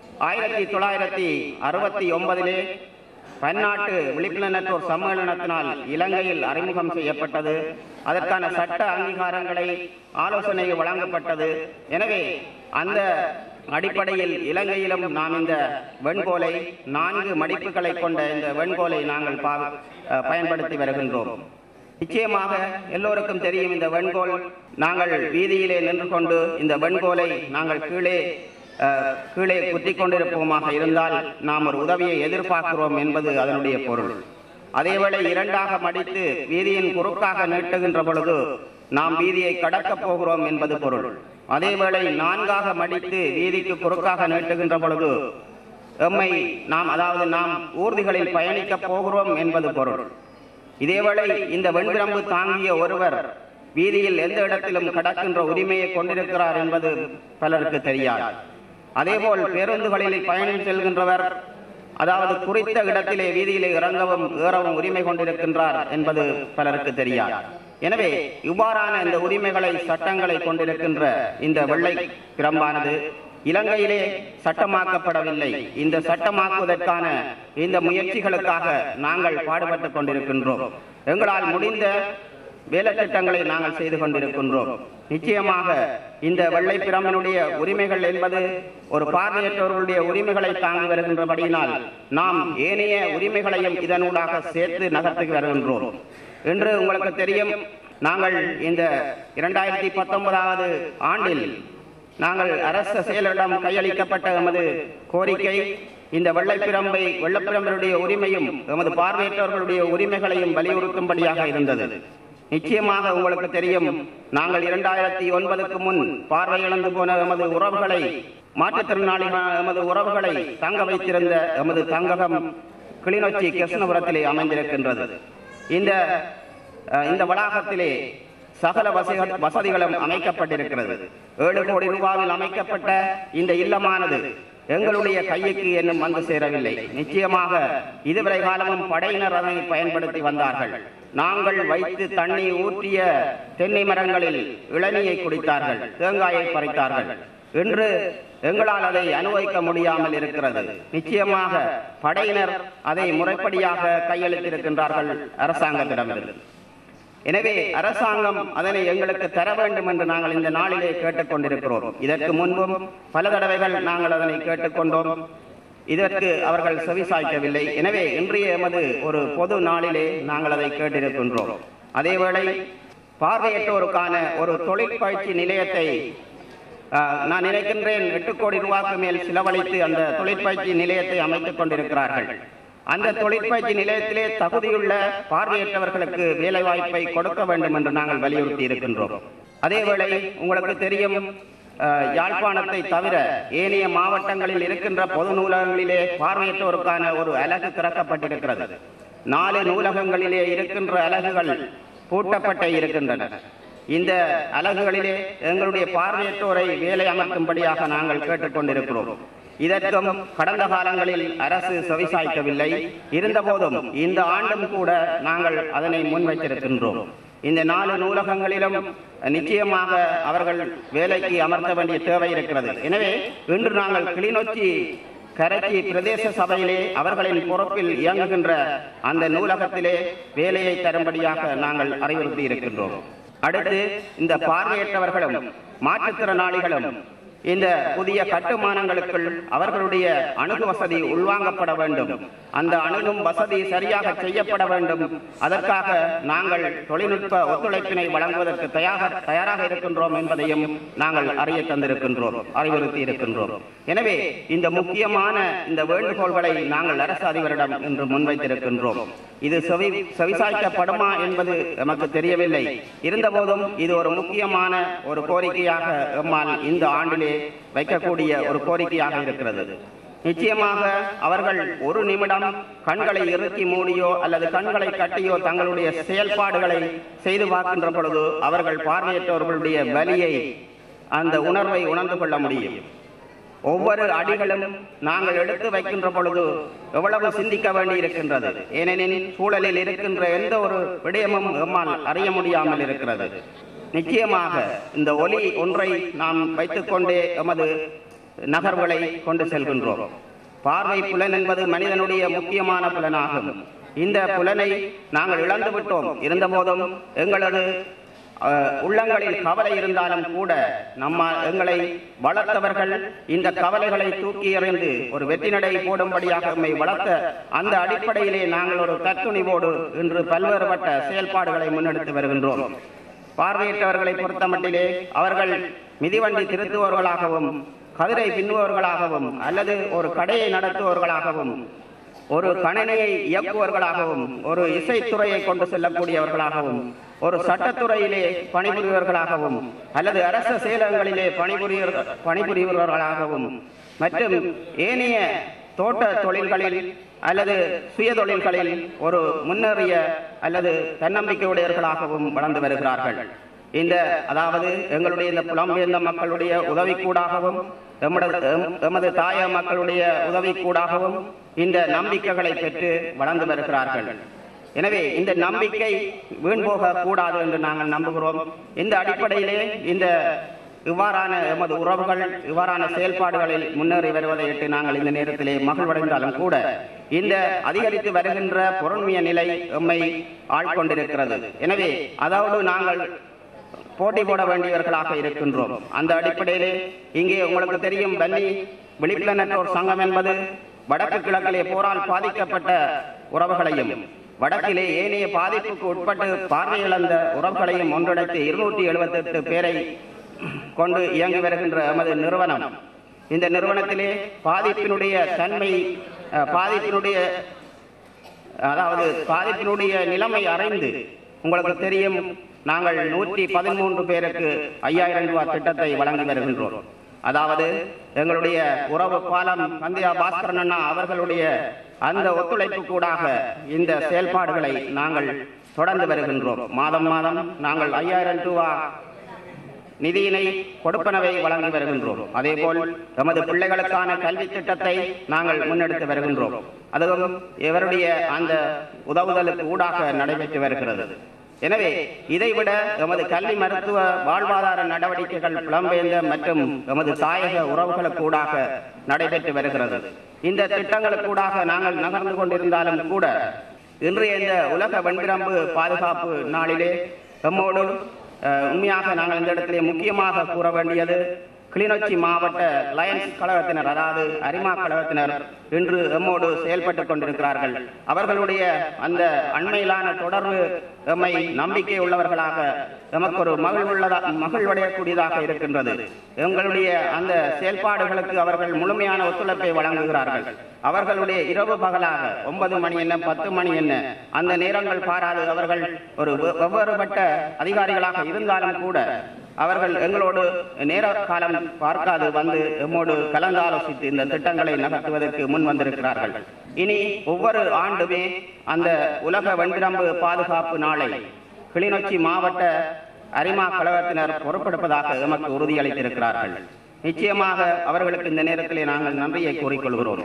1969 பன்னாட்டு விழிப்புணர்வோர் சம்மேளனத்தினால் இலங்கையில் அறிமுகம் செய்யப்பட்டது. அதற்கான சட்ட அங்கீகாரங்களை ஆலோசனை வழங்கப்பட்டது. எனவே அந்த அடிப்படையில் இலங்கையிலும் நாம் இந்த வெண்கோலை 4 மடிப்புகளை கொண்ட இந்த வெண்கோலை நாங்கள் பயன்படுத்தி வருகின்றோம். நிச்சயமாக எல்லோருக்கும் தெரியும், இந்த வெண்கோல் நாங்கள் வீதியிலே நின்று கொண்டு இந்த வெண்கோலை நாங்கள் கீழே குத்தி கொண்டிருப்போமாக இருந்தால் நாம் ஒரு உதவியை எதிர்பார்க்கிறோம் என்பது அதனுடைய பொருள். அதேவேளை 2ஆக மடித்து வீதியின் குறுக்காக நீட்டுகின்ற பொழுது நாம் வீதியை கடக்கப் போகிறோம் என்பது பொருள். அதேவேளை 4ஆக மடித்து வீதிக்கு குறுக்காக நீட்டுகின்ற பொழுது நாம் ஊர்திகளில் பயணிக்கப் போகிறோம் என்பது பொருள். இதேவேளை இந்த வெண்பிரம்பு தாங்கிய ஒருவர் வீதியில் எந்த இடத்திலும் கடக்கின்ற உரிமையை கொண்டிருக்கிறார் என்பது பலருக்கு தெரியாது. அதேபோல் பேருந்துகளில் பயணம் செல்கின்றவர் குறித்த இடத்திலே வீதியிலே இறங்கவும் ஏறவும் உரிமை கொண்டிருக்கின்றார் என்பது பலருக்கு தெரியாது. எனவே இவ்வாறான இந்த உரிமைகளை, சட்டங்களை கொண்டிருக்கின்ற இந்த வெள்ளை பிரம்பானது இலங்கையிலே சட்டமாக்கப்படவில்லை. இந்த சட்டமாக்குவதற்கான இந்த முயற்சிகளுக்காக நாங்கள் பாடுபட்டுக் கொண்டிருக்கின்றோம். எங்களால் முடிந்த வேலை திட்டங்களை நாங்கள் செய்து கொண்டிருக்கின்றோம். நிச்சயமாக இந்த வெள்ளை பிரம்பனுடைய உரிமைகள் என்பது ஒரு பார்வையற்றவர்களுடைய உரிமைகளை தாங்கி வருகின்றபடியினால் நாம் ஏனைய உரிமைகளையும் இதனூடாக சேர்த்து நகர்த்தி வருகின்றோம். என்று உங்களுக்கு தெரியும், நாங்கள் இந்த 2019 ஆண்டில் நாங்கள் அரசு செயலரிடம் கையளிக்கப்பட்ட எமது கோரிக்கை இந்த வெள்ளப்பிரம்பனுடைய உரிமையும் எமது பார்வையற்றவர்களுடைய உரிமைகளையும் வலியுறுத்தும்படியாக இருந்தது. நிச்சயமாக உங்களுக்கு தெரியும், நாங்கள் 2009 முன் பார்வையிழந்து போன எமது உறவுகளை, மாற்றுத்திறனாளிகள் எமது உறவுகளை தங்க வைத்திருந்த எமது தங்ககம் கிளிநொச்சி கிருஷ்ணபுரத்திலே அமைந்திருக்கின்றது. இந்த வளாகத்திலே சகல வசதிகளும் அமைக்கப்பட்டிருக்கிறது. 7 கோடி ரூபாயில் அமைக்கப்பட்ட இந்த இல்லமானது எங்களுடைய கைக்கு இன்னும் வந்து சேரவில்லை. நிச்சயமாக இதுவரை காலமும் படையினர் அதனை பயன்படுத்தி வந்தார்கள். நாங்கள் வைத்து தண்ணீர் ஊற்றிய தென்னை மரங்களில் இளநீயை குடித்தார்கள், தேங்காயை பறித்தார்கள். இன்று எங்களால் அதை அனுபவிக்க முடியாமல் இருக்கிறது. நிச்சயமாக படையினர் அதை முறைப்படியாக கையெழுத்திருக்கின்றார்கள் அரசாங்கத்திடமிருந்து. எனவே அரசாங்கம் அதனை எங்களுக்கு தர வேண்டும் என்று நாங்கள் இந்த நாளிலே கேட்டுக்கொண்டிருக்கிறோம். இதற்கு முன்பும் பல தடவைகள் நாங்கள் அதனை கேட்டுக்கொண்டோம். இதற்கு அவர்கள் செவிசாய்க்கவில்லை. எனவே இன்றைய எமது ஒரு பொது நாளிலே நாங்கள் அதை கேட்டிருக்கின்றோம். அதேவேளை பார்வையற்றோருக்கான ஒரு தொழிற்பயிற்சி நிலையத்தை நான் நினைக்கின்றேன் 8 கோடி ரூபாய்க்கு மேல் செலவழித்து அந்த தொழிற்பயிற்சி நிலையத்தை அமைத்துக் கொண்டிருக்கிறார்கள். அந்த தொழிற்பயிற்சி நிலையத்திலே தகுதியுள்ள பார்வையற்றவர்களுக்கு வேலை வாய்ப்பை கொடுக்க வேண்டும் என்று நாங்கள் வலியுறுத்தி இருக்கின்றோம். அதேவேளை உங்களுக்கு தெரியும், யாழ்ப்பாணத்தை தவிர ஏனைய மாவட்டங்களில் இருக்கின்ற பொது நூலகங்களிலே பார்வையற்றோருக்கான ஒரு அலகு திறக்கப்பட்டிருக்கிறது. 4 நூலகங்களிலே இருக்கின்ற அலகுகள் பூட்டப்பட்டு இருக்கின்றன. இந்த அலகுகளிலே எங்களுடைய பார்வையற்றோரை வேலை அமர்த்தும்படியாக நாங்கள் கேட்டுக்கொண்டிருக்கிறோம். இதற்கும் கடந்த காலங்களில் அரசு செவிசாய்க்கவில்லை. இருந்தபோதும் இந்த ஆண்டும் கூட நாங்கள் அதனை முன்வைத்திருக்கின்றோம். இந்த 4 நூலகங்களிலும் நிச்சயமாக அவர்கள் வேலைக்கு அமர்த்த வேண்டிய தேவை இருக்கிறது. எனவே இன்று நாங்கள் கிளிநொச்சி கரைச்சி பிரதேச சபையிலே அவர்களின் பொறுப்பில் இயங்குகின்ற அந்த நூலகத்திலே வேலையை தரும்படியாக நாங்கள் அறிவுறுத்தி இருக்கின்றோம். அடுத்து இந்த பார்வையற்றவர்களும் மாற்றுத்திறனாளிகளும் இந்த புதிய கட்டுமானங்களுக்குள் அவர்களுடைய அணுகு வசதி உள்வாங்கப்பட வேண்டும். அந்த அணுகும் வசதி சரியாக செய்யப்பட வேண்டும். அதற்காக நாங்கள் தொழில்நுட்ப ஒத்துழைப்பினை வழங்குவதற்கு தயாராக இருக்கின்றோம் என்பதையும் நாங்கள் அறிவுறுத்தி இருக்கின்றோம். எனவே இந்த முக்கியமான இந்த வேண்டுகோள்களை நாங்கள் அரசு அதிபரிடம் இன்று முன்வைத்திருக்கின்றோம். இது செவிசாய்க்கப்படுமா என்பது நமக்கு தெரியவில்லை. இருந்தபோதும் இது ஒரு முக்கியமான ஒரு கோரிக்கையாக எம்மால் இந்த ஆண்டிலே வைக்கக்கூடிய ஒரு கோரிக்கையாக இருக்கிறது. நிச்சயமாக அவர்கள் ஒரு நிமிடம் கண்களை இறுக்கி மூடியோ அல்லது கண்களை கட்டியோ தங்களுடைய செயல்பாடுகளை செய்து பார்க்கின்ற பொழுது அவர்கள் பார்வையற்றவர்களுடைய வலியை, அந்த உணர்வை உணர்ந்து கொள்ள முடியும். ஒவ்வொரு அடிகளும் நாங்கள் எடுத்து வைக்கின்ற பொழுது எவ்வளவு சிந்திக்க வேண்டி இருக்கின்றது. ஏனெனில் சூழலில் இருக்கின்ற எந்த ஒரு விடயமும் எம்மால் அறிய முடியாமல் இருக்கிறது. நிச்சயமாக இந்த ஒலி ஒன்றை நாம் வைத்துக்கொண்டே எமது நகர்வுகளை கொண்டு செல்கின்றோம். பார்வை புலன் என்பது மனிதனுடைய முக்கியமான புலனாகும். இந்த புலனை நாங்கள் இழந்து விட்டோம். இருந்தபோதும் எங்களது உள்ளங்களில் கவலை இருந்தாலும் கூட எங்களை வளர்த்தவர்கள் இந்த கவலைகளை தூக்கி எறிந்து ஒரு வெற்றி நடை போடும்படியாக நம்மை வளர்த்த அந்த அடிப்படையிலே நாங்கள் ஒரு தத்துணிவோடு இன்று பல்வேறுபட்ட செயல்பாடுகளை முன்னெடுத்து வருகின்றோம். பார்வையற்றவர்களை பொறுத்த மட்டிலே அவர்கள் மிதிவண்டி திருத்துவர்களாகவும், கதிரை பின்னுவர்களாகவும், அல்லது ஒரு கடையை நடத்துவர்களாகவும், ஒரு கணினியை இயக்குவர்களாகவும், ஒரு இசைத்துறையை கொண்டு செல்லக்கூடியவர்களாகவும், ஒரு சட்டத்துறையிலே பணிபுரிவர்களாகவும், அல்லது அரச செயலகங்களிலே பணிபுரிவர்களாகவும், மற்றும் ஏனைய தோட்ட தொழில்களில் அல்லது சுய தொழில்களில் ஒரு முன்னேறிய அல்லது தன்னம்பிக்கையுடையவர்களாகவும் வளர்ந்து வருகிறார்கள். அதாவது எங்களுடைய இந்த புலம்பெயர்ந்த மக்களுடைய உதவிக்கூடாகவும் எமது தாய மக்களுடைய உதவிக்கூடாகவும் இந்த நம்பிக்கைகளை பெற்று வளர்ந்து வருகிறார்கள். எனவே இந்த நம்பிக்கை வீண்போக கூடாது என்று நாங்கள் நம்புகிறோம். இந்த அடிப்படையிலே இவ்வாறான எமது உறவுகள் இவ்வாறான செயல்பாடுகளில் முன்னேறி வருவதையிட்டு நாங்கள் இந்த நேரத்திலே மகிழ்வடைந்தாலும் கூட இந்த அதிகரித்து வருகின்ற பொருண்மைய நிலை எம்மை ஆட்கொண்டிருக்கிறது. எனவே அதாவது நாங்கள் போட்டி போட வேண்டியவர்களாக இருக்கின்றோம். அந்த அடிப்படையிலே இங்கே உங்களுக்கு தெரியும், வன்னி விழிப்புணர்வோர் சங்கம் என்பது வடக்கு கிழக்கிலே போரால் பாதிக்கப்பட்ட உறவுகளையும் வடக்கிலே ஏனைய பாதிப்புக்கு உட்பட்டு பார்வை இழந்த உறவுகளையும் ஒன்றிணைத்து 278 பேரை கொண்டு இயங்கி வருகின்ற எமது நிறுவனம். இந்த நிறுவனத்திலே பாதிப்பினுடைய தன்மை, பாதிப்பினுடைய நிலைமை அறிந்து உங்களுக்கு தெரியும், நாங்கள் 113 பேருக்கு 5000 ரூபாய் திட்டத்தை வழங்கி வருகின்றோம். அதாவது எங்களுடைய உறவு பாலம் கந்தியா பாஸ்கரன் அண்ணா அவர்களுடைய அந்த ஒத்துழைப்பு கூடாக இந்த செயல்பாடுகளை நாங்கள் தொடர்ந்து வருகின்றோம். மாதம் மாதம் நாங்கள் 5000 ரூபாய் நிதியினை கொடுப்பனவை வழங்கி வருகின்றோம். அதேபோல் எமது பிள்ளைகளுக்கான கல்வி திட்டத்தை நாங்கள் முன்னெடுத்து வருகின்றோம். அதுவும் இவருடைய அந்த உதவுதலுக்கு ஊடாக நடைபெற்று வருகிறது. எனவே இதைவிட எமது கல்வி மருத்துவ வாழ்வாதார நடவடிக்கைகள் புலம்பெயர்ந்த மற்றும் எமது தாயக உறவுகளுக்கு ஊடாக நடைபெற்று வருகிறது. இந்த திட்டங்களுக்கூடாக நாங்கள் நகர்ந்து கொண்டிருந்தாலும் கூட இன்றைய இந்த உலக வெண்பிரம்பு பாதுகாப்பு நாளிலே எம்மோடு உண்மையாக நாங்கள் இந்த இடத்திலே முக்கியமாக கூற வேண்டியது, கிளிநொச்சி மாவட்ட லயன்ஸ் கழகத்தினர், அதாவது அரிமா கழகத்தினர் இன்று எம்மோடு செயல்பட்டுக் கொண்டிருக்கிறார்கள். அவர்களுடைய அந்த அண்மையிலான தொடர்பு எம்மை நம்பிக்கை உள்ளவர்களாக எமக்கு ஒரு மகிழ்வடையக்கூடியதாக இருக்கின்றது. எங்களுடைய அந்த செயல்பாடுகளுக்கு அவர்கள் முழுமையான ஒத்துழைப்பை வழங்குகிறார்கள். அவர்களுடைய இரவு பகலாக 9 மணி என்ன 10 மணி என்ன அந்த நேரங்கள் பாராது அவர்கள் ஒரு வெவ்வேறுபட்ட அதிகாரிகளாக இருந்தாலும் கூட அவர்கள் எங்களோடு நேர காலம் பார்க்காது வந்து எம்மோடு கலந்தாலோசித்து இந்த திட்டங்களை நகர்த்துவதற்கு முன் வந்திருக்கிறார்கள். இனி ஒவ்வொரு ஆண்டுமே அந்த உலக வெண்பிரம்பு பாதுகாப்பு நாளை கிளிநொச்சி மாவட்ட அரிமா கழகத்தினர் பொறுப்பெடுப்பதாக எமக்கு உறுதியளித்திருக்கிறார்கள். நிச்சயமாக அவர்களுக்கு இந்த நேரத்திலே நாங்கள் நன்றியை கூறிக்கொள்கிறோம்.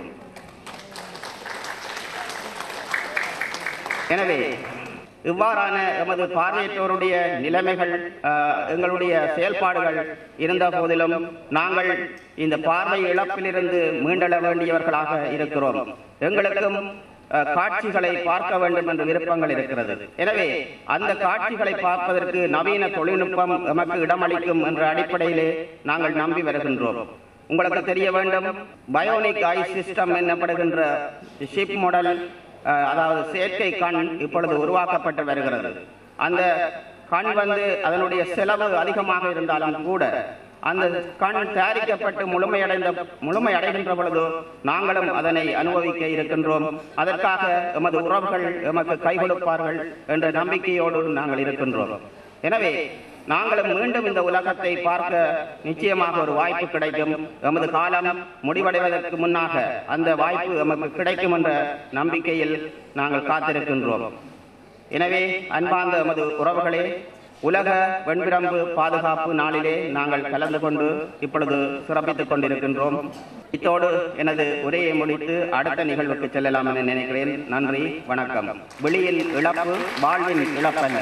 எனவே இவ்வாறான எமது பார்வையற்றோருடைய நிலைமைகள், எங்களுடைய செயல்பாடுகள் இருந்த போதிலும் நாங்கள் இந்த பார்வை இழப்பிலிருந்து மீண்டெழ வேண்டியவர்களாக இருக்கிறோம். எங்களுக்கும் காட்சிகளை பார்க்க வேண்டும் என்ற விருப்பங்கள் இருக்கிறது. எனவே அந்த காட்சிகளை பார்ப்பதற்கு நவீன தொழில்நுட்பம் எமக்கு இடமளிக்கும் என்ற அடிப்படையிலே நாங்கள் நம்பி வருகின்றோம். உங்களுக்கு தெரிய வேண்டும், பயோனிக் ஐ சிஸ்டம் எனப்படுகின்ற ஷிப் மாடல், அதாவது செயற்கை கண் இப்பொழுது உருவாக்கப்பட்டு வருகிறது. அந்த கண் அதனுடைய செலவு அதிகமாக இருந்தாலும் கூட அந்த கண் தயாரிக்கப்பட்டு முழுமையடைகின்ற பொழுது நாங்களும் அதனை அனுபவிக்க இருக்கின்றோம். அதற்காக எமது உறவுகள் எமக்கு கை கொடுப்பார்கள் என்ற நம்பிக்கையோடு நாங்கள் இருக்கின்றோம். எனவே நாங்களும் மீண்டும் இந்த உலகத்தை பார்க்க நிச்சயமாக ஒரு வாய்ப்பு கிடைக்கும். எமது காலம் முடிவடைவதற்கு முன்னாக அந்த வாய்ப்பு எமக்கு கிடைக்கும் என்ற நம்பிக்கையில் நாங்கள் காத்திருக்கின்றோம். எனவே அன்பார்ந்த எமது உறவுகளே, உலக வெண்பிரம்பு பாதுகாப்பு நாளிலே நாங்கள் கலந்து கொண்டு இப்பொழுது சிறப்பித்துக் கொண்டிருக்கின்றோம். இத்தோடு எனது உரையை முடித்து அடுத்த நிகழ்வுக்கு செல்லலாம் என நினைக்கிறேன். நன்றி, வணக்கம். வெளியில் இழப்பு வாழ்வின் இழப்பல்ல.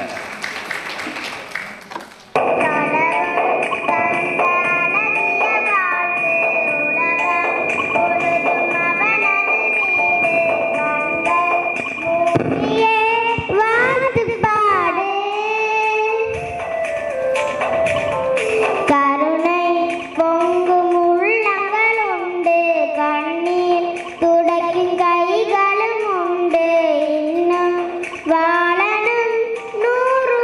வாழனும் 100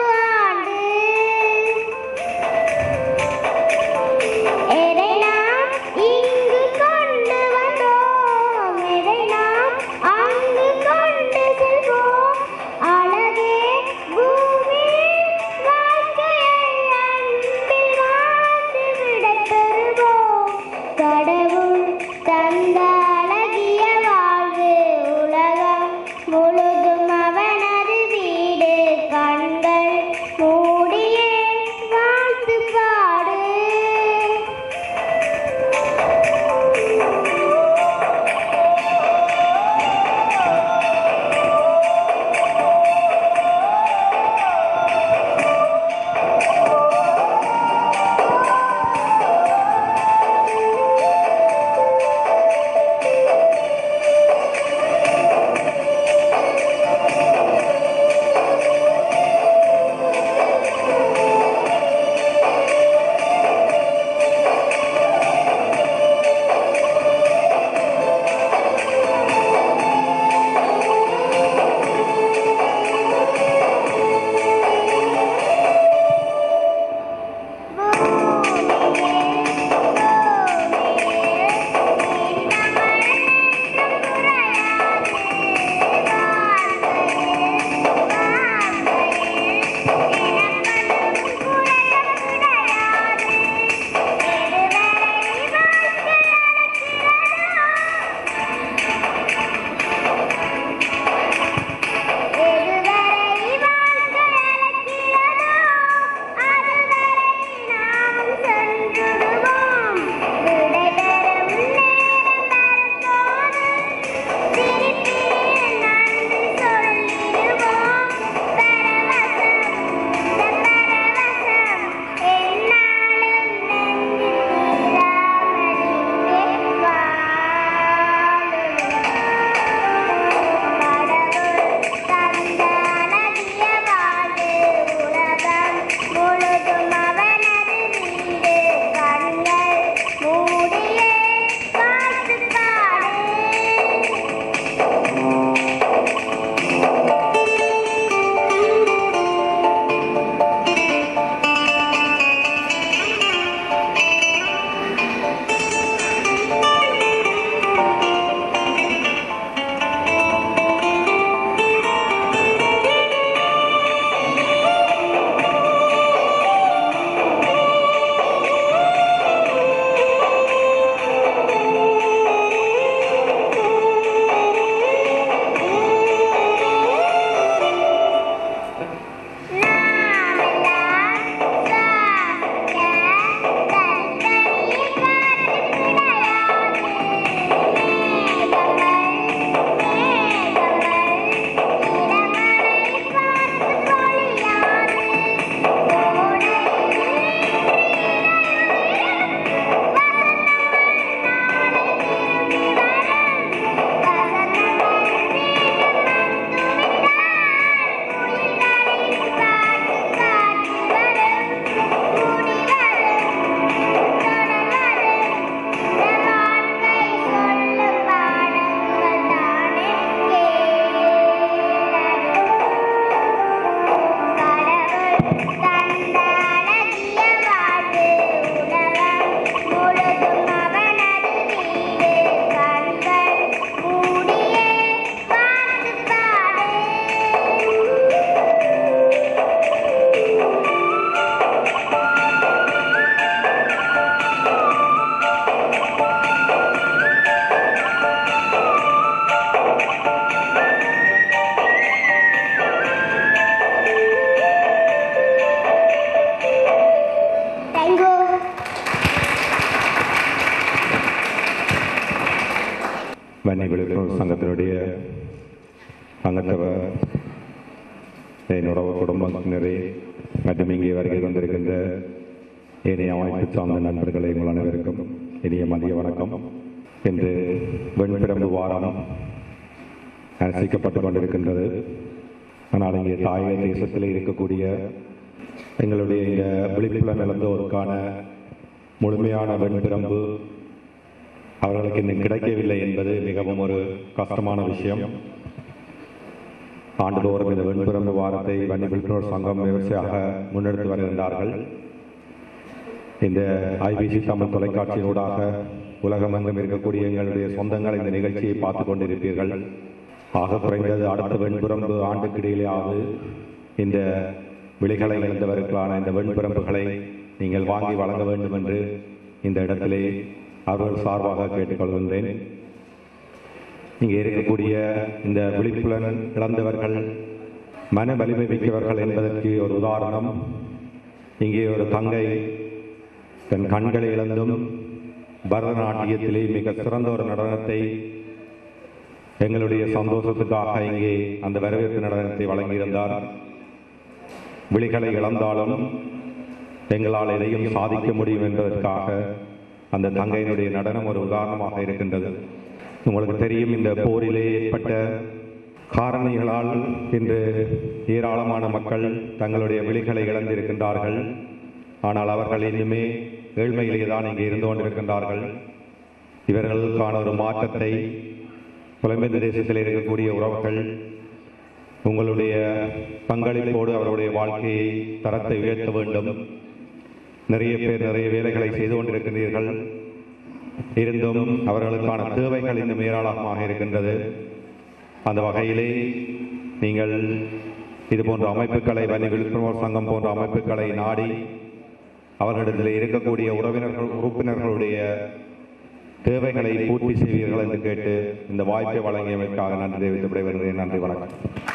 வன்னி விழிப்புணர்வு சங்கத்தினுடைய அங்கத்தவர் உறவு குடும்பத்தினரே மற்றும் இங்கே வருகை வந்திருக்கின்ற ஏனைய அமைப்பு சார்ந்த நண்பர்களை உங்கள் அனைவருக்கும் இனிய மதிய வணக்கம். இன்று வெண்பிரம்பு வாரம் அனுசரிக்கப்பட்டு கொண்டிருக்கின்றது. ஆனால் இங்கே தாயக தேசத்தில் இருக்கக்கூடிய எங்களுடைய இந்த விழிப்புணர்வு இழந்தோருக்கான முழுமையான வெண்பிரம்பு அவர்களுக்கு இன்னும் கிடைக்கவில்லை என்பது மிகவும் ஒரு கஷ்டமான விஷயம். ஆண்டுதோறும் இந்த வெண்பிரம்பு வாரத்தை வன்னி விழிப்புணர்வு சங்கம் விமர்சையாக முன்னெடுத்து வருகின்றார்கள். இந்த ஐபிசி தமிழ் தொலைக்காட்சியினூடாக உலகமெங்கும் இருக்கக்கூடிய எங்களுடைய சொந்தங்கள் இந்த நிகழ்ச்சியை பார்த்து கொண்டிருப்பீர்கள். ஆக குறைந்தது அடுத்த வெண்பிரம்பு ஆண்டுக்கு இடையிலேயாவது இந்த விழிகளை இழந்தவர்களுக்கான இந்த வெண்பிரம்புகளை நீங்கள் வாங்கி வழங்க வேண்டும் என்று இந்த இடத்திலே அவர்கள் சார்பாக கேட்டுக்கொள்கின்றேன். இங்கே இருக்கக்கூடிய இந்த விழிப்புணர்வு இழந்தவர்கள் மன வலிமை மிக்கவர்கள் என்பதற்கு ஒரு உதாரணம். இங்கே ஒரு தங்கை தன் கண்களை இழந்தும் பரதநாட்டியத்திலே மிக சிறந்த ஒரு நடனத்தை எங்களுடைய சந்தோஷத்துக்காக இங்கே அந்த வரவேற்பு நடனத்தை வழங்கியிருந்தார். விழிகளை இழந்தாலும் எங்களால் எதையும் சாதிக்க முடியும் என்பதற்காக அந்த தங்கையினுடைய நடனம் ஒரு உதாரணமாக இருக்கின்றது. உங்களுக்கு தெரியும், இந்த போரிலே ஏற்பட்ட காரணிகளால் இன்று ஏராளமான மக்கள் தங்களுடைய விழிகளை இழந்திருக்கின்றார்கள். ஆனால் அவர்கள் இன்னுமே ஏழ்மையிலே தான் இங்கே இருந்து கொண்டிருக்கின்றார்கள். இவர்களுக்கான ஒரு மாற்றத்தை புலம்பெயர்ந்த தேசத்தில் இருக்கக்கூடிய உறவுகள் உங்களுடைய பங்களிப்போடு அவருடைய வாழ்க்கையை தரத்தை உயர்த்த வேண்டும். நிறைய பேர் நிறைய வேலைகளை செய்து கொண்டிருக்கின்றீர்கள். இருந்தும் அவர்களுக்கான தேவைகள் இன்னும் ஏராளமாக இருக்கின்றது. அந்த வகையிலே நீங்கள் இது போன்ற அமைப்புகளை வன்னி விழிப்புணர்வு சங்கம் போன்ற அமைப்புகளை நாடி அவர்களிடத்தில் இருக்கக்கூடிய உறுப்பினர்களுடைய தேவைகளை பூர்த்தி செய்வீர்கள் என்று கேட்டு இந்த வாய்ப்பை வழங்கியமைக்காக நன்றி தெரிவித்து விடைபெறுகிறேன். நன்றி, வணக்கம்.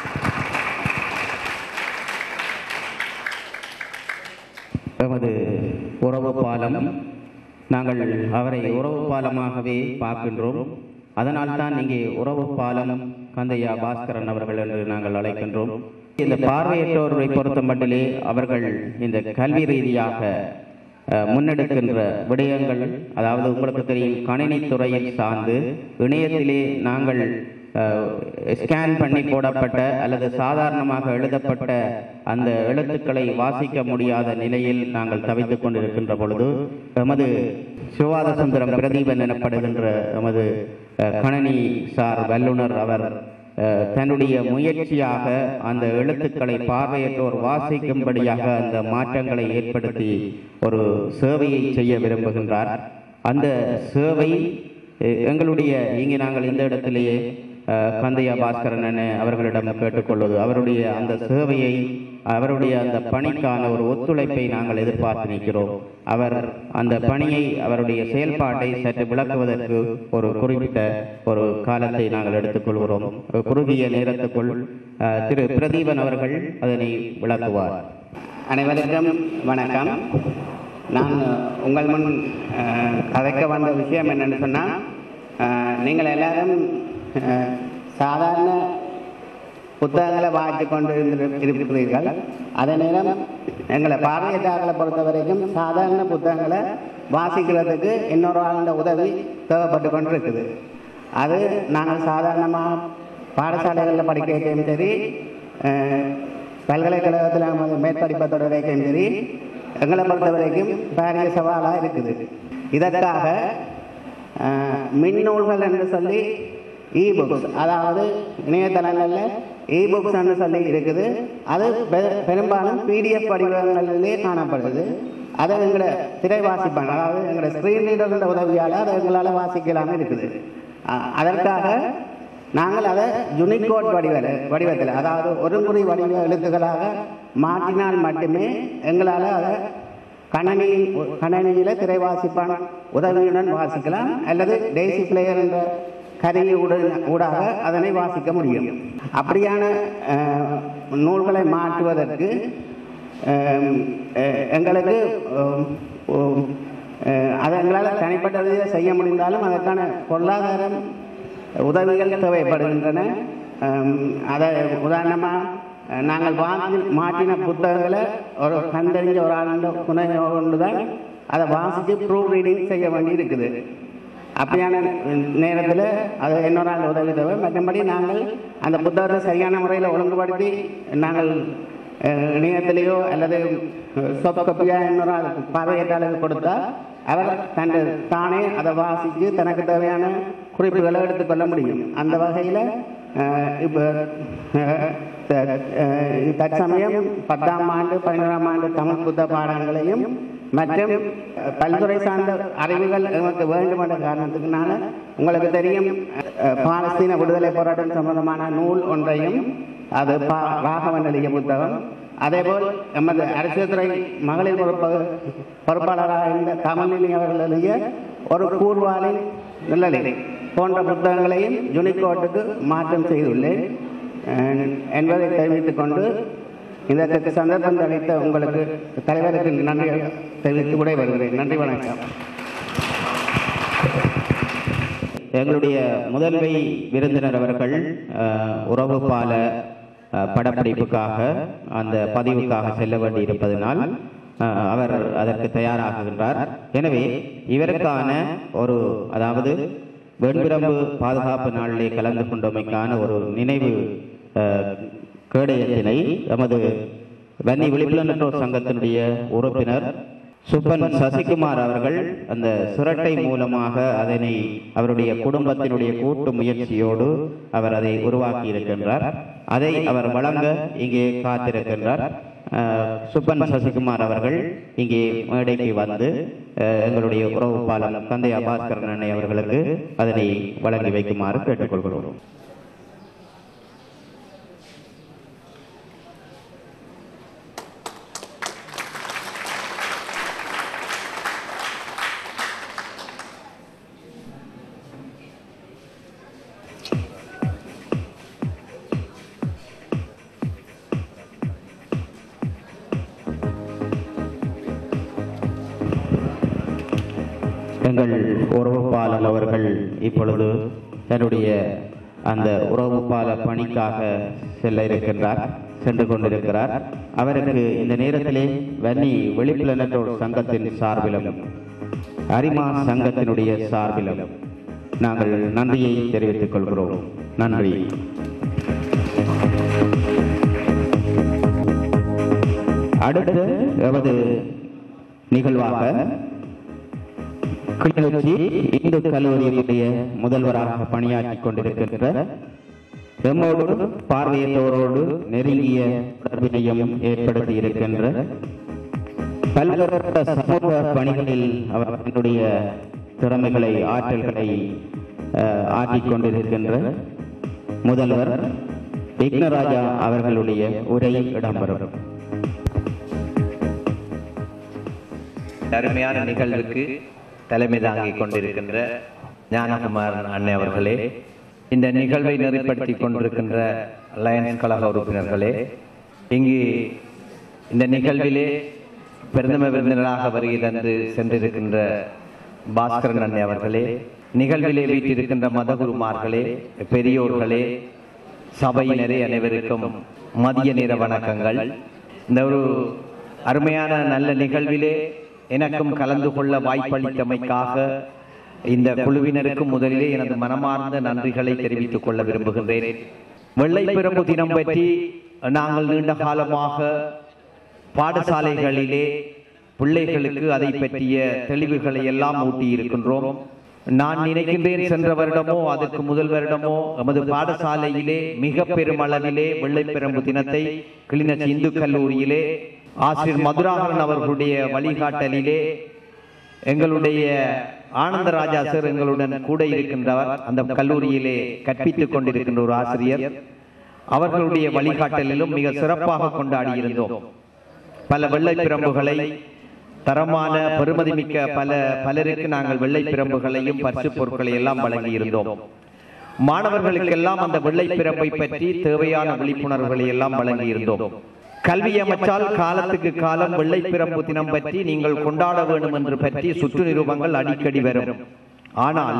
எமது உறவு பாலம், நாங்கள் அவரை உறவு பாலமாகவே பார்க்கின்றோம். அதனால் தான் இங்கே உறவு பாலம் கந்தையா பாஸ்கரன் அவர்கள் என்று நாங்கள் அழைக்கின்றோம். இந்த பார்வையற்றோரை பொறுத்த மட்டிலே அவர்கள் இந்த கல்வி ரீதியாக முன்னெடுக்கின்ற விடயங்கள், அதாவது உங்களுக்கு தெரியும், கணினி துறையில் சார்ந்து இணையத்திலே நாங்கள் ஸ்கேன் பண்ணி போடப்பட்ட அல்லது சாதாரணமாக எழுதப்பட்ட அந்த எழுத்துக்களை வாசிக்க முடியாத நிலையில் நாங்கள் தவித்துக் கொண்டிருக்கின்ற பொழுது எமது சிவாத சுந்தரம் பிரதீபன் எனப்படுகின்ற எமது கணினி சார் வல்லுநர் அவர் தன்னுடைய முயற்சியாக அந்த எழுத்துக்களை பார்வையற்றோர் வாசிக்கும்படியாக அந்த மாற்றங்களை ஏற்படுத்தி ஒரு சேவையை செய்ய விரும்புகின்றார். அந்த சேவை எங்களுடைய இங்கே நாங்கள் இந்த இடத்திலேயே கந்தையா பாஸ்கரன் அவர்களிடம் கேட்டுக்கொள்வது, அவருடைய அந்த சேவையை, அவருடைய அந்த பணிக்கான ஒரு ஒத்துழைப்பை நாங்கள் எதிர்பார்த்து நிற்கிறோம். அவர் அந்த பணியை, அவருடைய செயல்பாட்டை சற்று விளக்குவதற்கு ஒரு குறிப்பிட்ட ஒரு காலத்தை நாங்கள் எடுத்துக்கொள்கிறோம். குறுகிய நேரத்துக்குள் திரு பிரதீபன் அவர்கள் அதனை விளக்குவார். அனைவருக்கும் வணக்கம். நான் உங்கள் முன் கதைக்க வந்த விஷயம் என்னென்னு சொன்னால், நீங்கள் எல்லாரும் சாதாரண புத்தகங்களை வாசித்து கொண்டு இருக்கிறீர்கள். அதே நேரம் எங்களை பார்வையற்றவர்களை பொறுத்த வரைக்கும் சாதாரண புத்தகங்களை வாசிக்கிறதுக்கு இன்னொரு ஆளுடைய உதவி தேவைப்பட்டு கொண்டு இருக்குது. அது நாங்கள் சாதாரணமாக பாடசாலைகளில் படிக்கையும் சரி, பல்கலைக்கழகத்தில் மேற்படிப்பை தொடரைக்கும் சரி, எங்களை பொறுத்த வரைக்கும் பாரிய சவாலாக இருக்குது. இதற்காக மின்னூல்கள் என்று சொல்லி இ-புக்ஸ், அதாவது இணையதளங்களில் இ-புக்ஸ் என்று சொல்லி இருக்குது. அது பெரும்பாலும் பிடிஎஃப் வடிவங்களிலே காணப்படுது. அதை எங்களை திரை வாசிப்பாங்க, அதாவது எங்களோட ஸ்க்ரீன் ரீடர்களோட உதவியால் அதை எங்களால் வாசிக்கலாமல் இருக்குது. அதற்காக நாங்கள் அதை யூனிகோட் வடிவத்தில், அதாவது ஒரு முறை வடிவ எழுத்துக்களாக மாற்றினால் மட்டுமே எங்களால் அதை கணினியில் திரை வாசிப்பான் உதவியுடன் வாசிக்கலாம், அல்லது டெய்சி பிளேயர் என்ற கருவி ஊடாக அதனை வாசிக்க முடியும். அப்படியான நூல்களை மாற்றுவதற்கு எங்களுக்கு அதை எங்களால் தனிப்பட்ட ரீதியாக செய்ய முடிந்தாலும் அதற்கான பொருளாதாரம் உதவிகள் தேவைப்படுகின்றன. அதை உதாரணமாக நாங்கள் மாற்றின புத்தகங்களை ஒரு கண்டறிஞ்ச ஒரு ஆண்டு துணை கொண்டு தான் அதை வாசித்து ப்ரூவ் ரீடிங் செய்ய வேண்டி இருக்குது. அப்படியான நேரத்தில் அது இன்னொரு ஆள் உதவி தேவை. மற்றபடி நாங்கள் அந்த புத்தகத்தை சரியான முறையில் ஒழுங்குபடுத்தி நாங்கள் இணையத்திலேயோ அல்லது சாஃப்ட் காப்பியாக இன்னொரு ஆள் பார்வையற்றாளருக்கு கொடுத்தா அவர் தானே அதை வாசித்து தனக்கு தேவையான குறிப்புகளை எடுத்துக்கொள்ள முடியும். அந்த வகையில் இப்போ தற்சமயம் 10ஆம் ஆண்டு 11ஆம் ஆண்டு தமிழ் புத்த பாடங்களையும் மற்றும் பல்துறை சார்ந்த அறிவுகள் நமக்கு வேண்டும் என்ற காரணத்துக்குனால உங்களுக்கு தெரியும் பாலஸ்தீன விடுதலை போராட்டம் சம்பந்தமான நூல் ஒன்றையும் அது ராகவன் எழுதிய புத்தகம், அதேபோல் எமது அரசியல் துறை மகளிர் பொறுப்பாளராக இருந்த தமிழ்நிலை அவர்கள் எழுதிய ஒரு கூர்வாளின் நிழலை போன்ற புத்தகங்களையும் யூனிகோட்டுக்கு மாற்றம் செய்துள்ளேன் என்பதை தெரிவித்துக் கொண்டு இந்த சந்தர்ப்பம் அளித்த உங்களுக்கு தலைவருக்கு நன்றி தெரிவித்து கூட வருகிறேன். நன்றி, வணக்கம். எங்களுடைய முதல்வை விருந்தினர் அவர்கள் உறவு பால படப்பிடிப்புக்காக அந்த பதிவுக்காக செல்ல வேண்டி இருப்பதனால் அவர் அதற்கு தயாராகுகின்றார். எனவே இவருக்கான ஒரு அதாவது வெண்பிரம்பு பாதுகாப்பு நாளிலே கலந்து கொண்டமைக்கான ஒரு நினைவு கேடயத்தினை நமது வன்னி விழிப்புணர்வு சங்கத்தினுடைய உறுப்பினர் சுப்பன் சசிகுமார் அவர்கள் அந்த சுரட்டை மூலமாக அதனை அவருடைய குடும்பத்தினுடைய கூட்டு முயற்சியோடு அவர் அதை உருவாக்கி இருக்கின்றார். அதை அவர் வழங்க இங்கே காத்திருக்கின்றார். சுப்பன் சசிகுமார் அவர்கள் இங்கே மேடைக்கு வந்து எங்களுடைய உறவு பாலம் தந்தை பாஸ்கரன் அண்ணை அவர்களுக்கு அதனை வழங்கி வைக்குமாறு கேட்டுக்கொள்கிறோம். எங்கள் உறவுப்பாளர் அவர்கள் இப்பொழுது தன்னுடைய அந்த உறவுப்பால பணிக்காக சென்று கொண்டிருக்கிறார். அவருக்கு இந்த நேரத்திலே வன்னி விழிப்புணர்வு சங்கத்தின் சார்பிலும் அரிமா சங்கத்தினுடைய சார்பிலும் நாங்கள் நன்றியை தெரிவித்துக் கொள்கிறோம். நன்றி. அடுத்து எமது நிகழ்வாக கிளிநொச்சி இந்து கல்லூரியினுடைய முதல்வராக பணியாற்றிக் கொண்டிருக்கின்ற எம்மோடு பார்வையற்றோரோடு நெருங்கிய தொடர்பினையும் ஏற்படுத்தி இருக்கின்ற பல்வேறு சமூக பணிகளில் அவர் தன்னுடைய திறமைகளை ஆற்றல்களை ஆற்றிக் கொண்டிருக்கின்ற முதல்வர் விக்னராஜா அவர்களுடைய உரை இடம்பெறும். அருமையான நிகழ்வுக்கு தலைமை தாங்கிக் கொண்டிருக்கின்ற ஞானகுமார் அண்ணே அவர்களே, இந்த நிகழ்வை நெறிப்படுத்தி கொண்டிருக்கின்ற லயன்ஸ் கழக உறுப்பினர்களே, இங்கு இந்த நிகழ்விலே பிரதம விருந்தினராக வருகை தந்து சென்றிருக்கின்ற பாஸ்கரன் அண்ணே அவர்களே, நிகழ்விலே வீட்டிருக்கின்ற மதகுருமார்களே, பெரியோர்களே, சபையினரே, அனைவருக்கும் மதிய நேர வணக்கங்கள். இந்த ஒரு அருமையான நல்ல நிகழ்விலே எனக்கும் கலந்து கொள்ள வாய்ப்பளித்தமைக்காக இந்த குழுவினருக்கும் முதலிலே எனது மனமார்ந்த நன்றிகளை தெரிவித்துக் கொள்ள விரும்புகின்றேன். வெள்ளை பிரம்பு தினம் பற்றி நாங்கள் நீண்ட காலமாக பாடசாலைகளிலே பிள்ளைகளுக்கு அதை பற்றிய தெளிவுகளை எல்லாம் ஊட்டி இருக்கின்றோம். நான் நினைக்கின்றேன் சென்ற வருடமோ அதற்கு முதல் வருடமோ எமது பாடசாலையிலே மிக பெருமளவிலே வெள்ளை பிரம்பு தினத்தை கிளிநொச்சி இந்து கல்லூரியிலே ஆசிரியர் மதுராகரன் அவர்களுடைய வழிகாட்டலிலே எங்களுடைய ஆனந்தராஜா சார் எங்களுடன் கூட இருக்கின்றவர், அந்த கல்லூரியிலே கற்பித்துக் கொண்டிருக்கின்ற ஒரு ஆசிரியர், அவர்களுடைய வழிகாட்டலிலும் மிக சிறப்பாக கொண்டாடி இருந்தோம். பல வெள்ளை பிரம்புகளை தரமான பெருமதிமிக்க பலருக்கு நாங்கள் வெள்ளை பிரம்புகளையும் பரிசு பொருட்களை எல்லாம் வழங்கி இருந்தோம். மாணவர்களுக்கெல்லாம் அந்த வெள்ளை பிரம்பை பற்றி தேவையான விழிப்புணர்வுகளை எல்லாம் வழங்கி இருந்தோம். கல்வி அமைச்சால் காலத்துக்கு காலம் வெள்ளை பிரம்பு தினம் பற்றி நீங்கள் கொண்டாட வேண்டும் என்று பற்றி சுற்று நிரூபங்கள் அடிக்கடி வரும். ஆனால்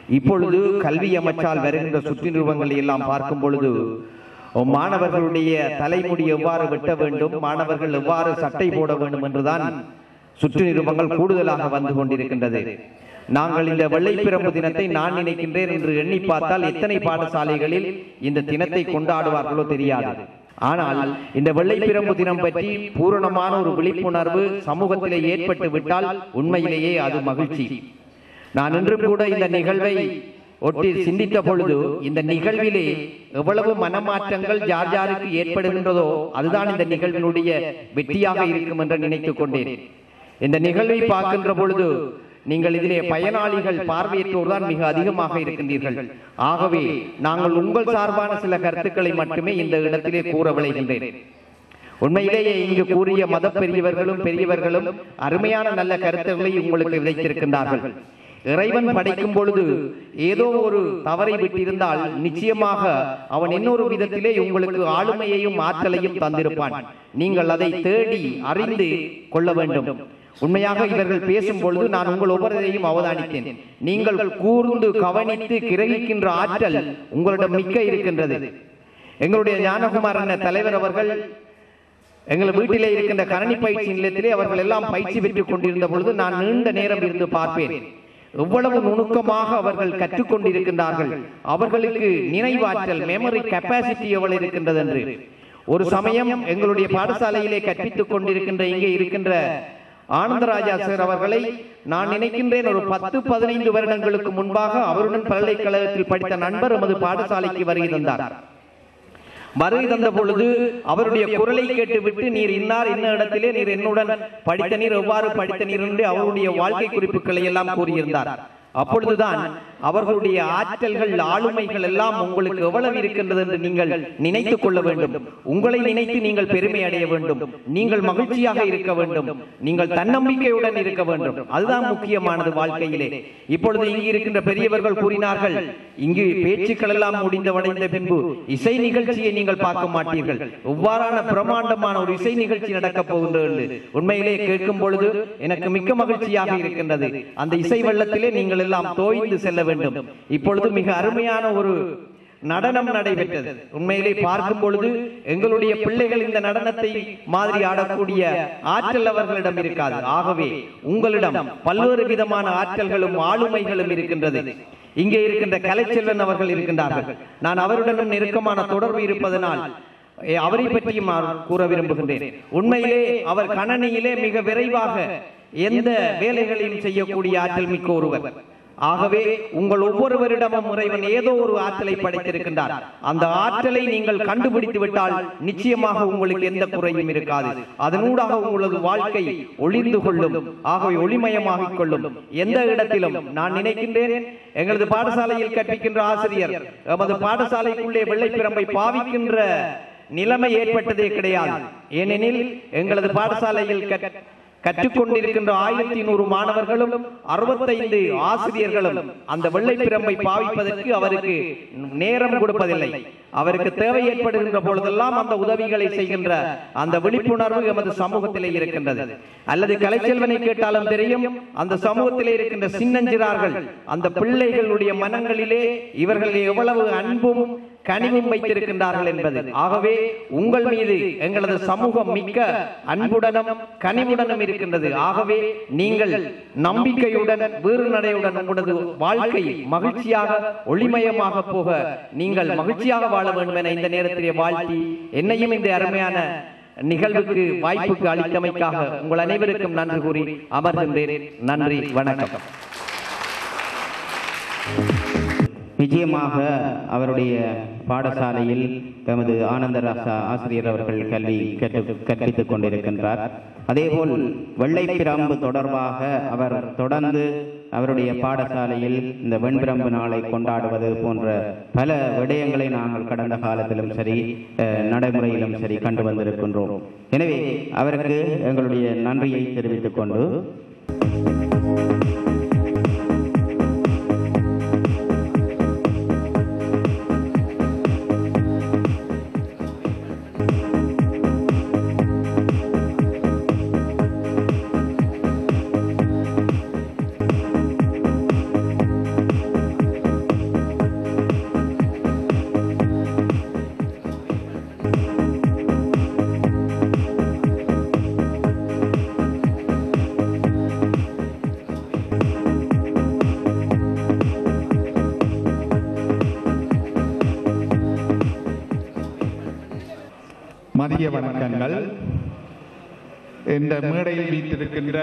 இப்பொழுது கல்வி அமைச்சால் வருகின்ற சுற்று நிறுவனங்களை எல்லாம் பார்க்கும் பொழுது மாணவர்களுடைய தலைமுடி எவ்வாறு வெட்ட வேண்டும், மாணவர்கள் எவ்வாறு சட்டை போட வேண்டும் என்றுதான் சுற்று நிறுவனங்கள் கூடுதலாக வந்து கொண்டிருக்கின்றது. நாங்கள் இந்த வெள்ளைப்பிரம்பு தினத்தை நான் நினைக்கின்றேன் என்று எண்ணி பார்த்தால் எத்தனை பாடசாலைகளில் இந்த தினத்தை கொண்டாடுவார்களோ தெரியாது. ஆனால் இந்த வெள்ளைப்பிரம்பு தினம் பற்றி பூரணமான ஒரு விழிப்புணர்வு சமூகத்திலே ஏற்பட்டு விட்டால் உண்மையிலேயே அது மகிழ்ச்சி. நான் இன்றும் கூட இந்த நிகழ்வை ஒட்டி சிந்தித்த பொழுது இந்த நிகழ்விலே எவ்வளவு மனமாற்றங்கள் யார் யாருக்கு ஏற்படுகின்றதோ அதுதான் இந்த நிகழ்வினுடைய வெற்றியாக இருக்கும் என்று நினைத்துக் கொண்டேன். இந்த நிகழ்வை பார்க்கின்ற பொழுது நீங்கள் இதிலே பயனாளிகள் பார்வையற்றோர் தான் மிக அதிகமாக இருக்கின்றீர்கள். ஆகவே நாங்கள் உங்கள் சார்பான சில கருத்துக்களை மட்டுமே இந்த இடத்திலே கூற விளைகின்றேன். உண்மையிலேயே இங்கு கூறிய மத பெரியவர்களும் அருமையான நல்ல கருத்துக்களை உங்களுக்கு விதைத்திருக்கின்றார்கள். இறைவன் படைக்கும் பொழுது ஏதோ ஒரு தவறை விட்டிருந்தால் நிச்சயமாக அவன் இன்னொரு விதத்திலே உங்களுக்கு ஆளுமையையும் ஆற்றலையும் தந்திருப்பான். நீங்கள் அதை தேடி அறிந்து கொள்ள வேண்டும். உண்மையாக இவர்கள் பேசும் பொழுது நான் உங்கள் ஒவ்வொருவரையும் அவதானித்தேன். நீங்கள் கூர்ந்து கவனித்து கிரகிக்கின்ற ஆற்றல் உங்களிடம் மிக்க இருக்கின்றது. எங்களுடைய ஞானகுமாரன் தலைவர் அவர்கள் எங்கள் வீட்டிலே இருக்கின்ற கரணி பயிற்சி நிலையத்திலே அவர்கள் எல்லாம் பயிற்சி பெற்றுக் கொண்டிருந்த பொழுது நான் நீண்ட நேரம் இருந்து பார்ப்பேன். எவ்வளவு நுணுக்கமாக அவர்கள் கற்றுக்கொண்டிருக்கின்றார்கள். அவர்களுக்கு நினைவாற்றல், மெமரி கெப்பாசிட்டி எவ்வளவு இருக்கின்றது என்று. ஒரு சமயம் எங்களுடைய பாடசாலையிலே கற்பித்துக் கொண்டிருக்கின்ற இங்கே இருக்கின்ற ஆனந்தராஜா சார் அவர்களை நான் நினைக்கின்றேன் ஒரு 10-15 வருடங்களுக்கு முன்பாக அவருடன் பல்கலைக்கழகத்தில் படித்த நண்பர் எமது பாடசாலைக்கு வருகை தந்தார். வருகை தந்த பொழுது அவருடைய குரலை கேட்டுவிட்டு நீர் இன்னார் இன்ன இடத்திலே நீர் என்னுடன் படித்த நீர் எவ்வாறு படித்த நீர் என்று அவருடைய வாழ்க்கை குறிப்புகளை எல்லாம் கூறியிருந்தார். அப்பொழுதுதான் அவர்களுடைய ஆற்றல்கள், ஆளுமைகள் எல்லாம் உங்களுக்கு எவ்வளவு இருக்கின்றது என்று நீங்கள் நினைத்துக் கொள்ள வேண்டும். உங்களை நினைத்து நீங்கள் பெருமை அடைய வேண்டும். நீங்கள் மகிழ்ச்சியாக இருக்க வேண்டும். நீங்கள் தன்னம்பிக்கையுடன் இருக்க வேண்டும். அதுதான் முக்கியமானது வாழ்க்கையிலே. இப்பொழுது இங்கு இருக்கின்ற பெரியவர்கள் கூறினார்கள், இங்கு பேச்சுக்கள் எல்லாம் முடிந்தவடைந்த பின்பு இசை நிகழ்ச்சியை நீங்கள் பார்க்க மாட்டீர்கள். எவ்வாறான பிரமாண்டமான ஒரு இசை நிகழ்ச்சி நடக்கப் போகின்றது. உண்மையிலே கேட்கும் பொழுது எனக்கு மிக்க மகிழ்ச்சியாக இருக்கின்றது. அந்த இசை வெள்ளத்திலே நீங்கள் எல்லாம் தோய்ந்து செல்ல வேண்டும். இப்பொழுது மிக அருமையான ஒரு நடனம் நடைபெற்றது. உண்மையிலே பார்க்கும் பொழுது எங்களுடைய பிள்ளைகள் இந்த நடனத்தை மாதிரி ஆடக்கூடிய ஆற்றல் அவர்களிடம் இருக்காது. ஆகவே உங்களிடம் பல்வேறு விதமான ஆற்றல்களும் ஆளுமைகளும் இருக்கின்றது. இங்கே இருக்கின்ற கலைச்செல்வன் அவர்கள் இருக்கின்றார்கள். நான் அவருடனும் நெருக்கமான தொடர்பு இருப்பதனால் அவரை பற்றியும் கூற விரும்புகின்றேன். உண்மையிலே அவர் கணனியிலே மிக விரைவாக எந்த வேலைகளையும் செய்யக்கூடிய ஆற்றல் மிக்க ஒருவர். ஆகவே உங்கள் ஒவ்வொருவரிடமும் இறைவன் ஏதோ ஒரு ஆற்றலை படைத்திருக்கின்றார். அந்த ஆற்றலை நீங்கள் கண்டுபிடித்து விட்டால் நிச்சயமாக உங்களுக்கு எந்த குறையும் இருக்காது. அதனூடாக உங்களது வாழ்க்கை ஒளிர்ந்து கொள்ளும். ஆகவே ஒளிமயமாகிக் கொள்ளும். எந்த இடத்திலும் நான் நினைக்கின்றேன் எங்களது பாடசாலையில் கற்பிக்கின்ற ஆசிரியர் எமது பாடசாலைக்குள்ளே வெள்ளைப்பிரம்பை பாவிக்கின்ற நிலைமை ஏற்பட்டதே கிடையாது. ஏனெனில் எங்களது பாடசாலையில் கற்றுக்கொண்டிருக்கின்ற 1100 மாணவர்களும் 65 ஆசிரியர்களும் அந்த வெள்ளைப்பிரம்பை பாவிப்பதற்கு அவருக்கு நேரம் கொடுப்பதில்லை. அவருக்கு தேவை ஏற்படுகின்ற பொழுதெல்லாம் அந்த உதவிகளை செய்கின்ற அந்த விழிப்புணர்வு எமது சமூகத்திலே இருக்கின்றது. அல்லது கலைச்செல்வனை கேட்டாலும் தெரியும், அந்த சமூகத்திலே இருக்கின்ற சின்னஞ்சிறார்கள், அந்த பிள்ளைகளுடைய மனங்களிலே இவர்கள் எவ்வளவு அன்பும் கனிவும் வைத்திருக்கின்றார்கள் என்பது. ஆகவே உங்கள் மீது எங்களது சமூகம் மிக்க அன்புடனும் கனிவுடனும் இருக்கின்றது. ஆகவே நீங்கள் நம்பிக்கையுடன் வீறு நடையுடன் உங்களது வாழ்க்கை மகிழ்ச்சியாக ஒளிமயமாக போக நீங்கள் மகிழ்ச்சியாக வாழ வேண்டும் என இந்த நேரத்திலே வாழ்த்தி என்னையும் இந்த அருமையான நிகழ்வுக்கு வாய்ப்புக்கு அளித்தமைக்காக உங்கள் அனைவருக்கும் நன்றி கூறி அமர்கின்றேன். நன்றி, வணக்கம். நிச்சயமாக அவருடைய பாடசாலையில் எமது ஆனந்தராசா ஆசிரியர் அவர்கள் கல்வி கற்பித்துக் கொண்டிருக்கின்றார். அதேபோல் வெள்ளைப்பிரம்பு தொடர்பாக அவர் தொடர்ந்து அவருடைய பாடசாலையில் இந்த வெண்பிரம்பு நாளை கொண்டாடுவது போன்ற பல விடயங்களை நாங்கள் கடந்த காலத்திலும் சரி நடைமுறையிலும் சரி கண்டு வந்திருக்கின்றோம். எனவே அவருக்கு எங்களுடைய நன்றியை தெரிவித்துக் கொண்டு மதிய வணக்கங்கள். இந்த மேடையில் வீட்டிருக்கின்ற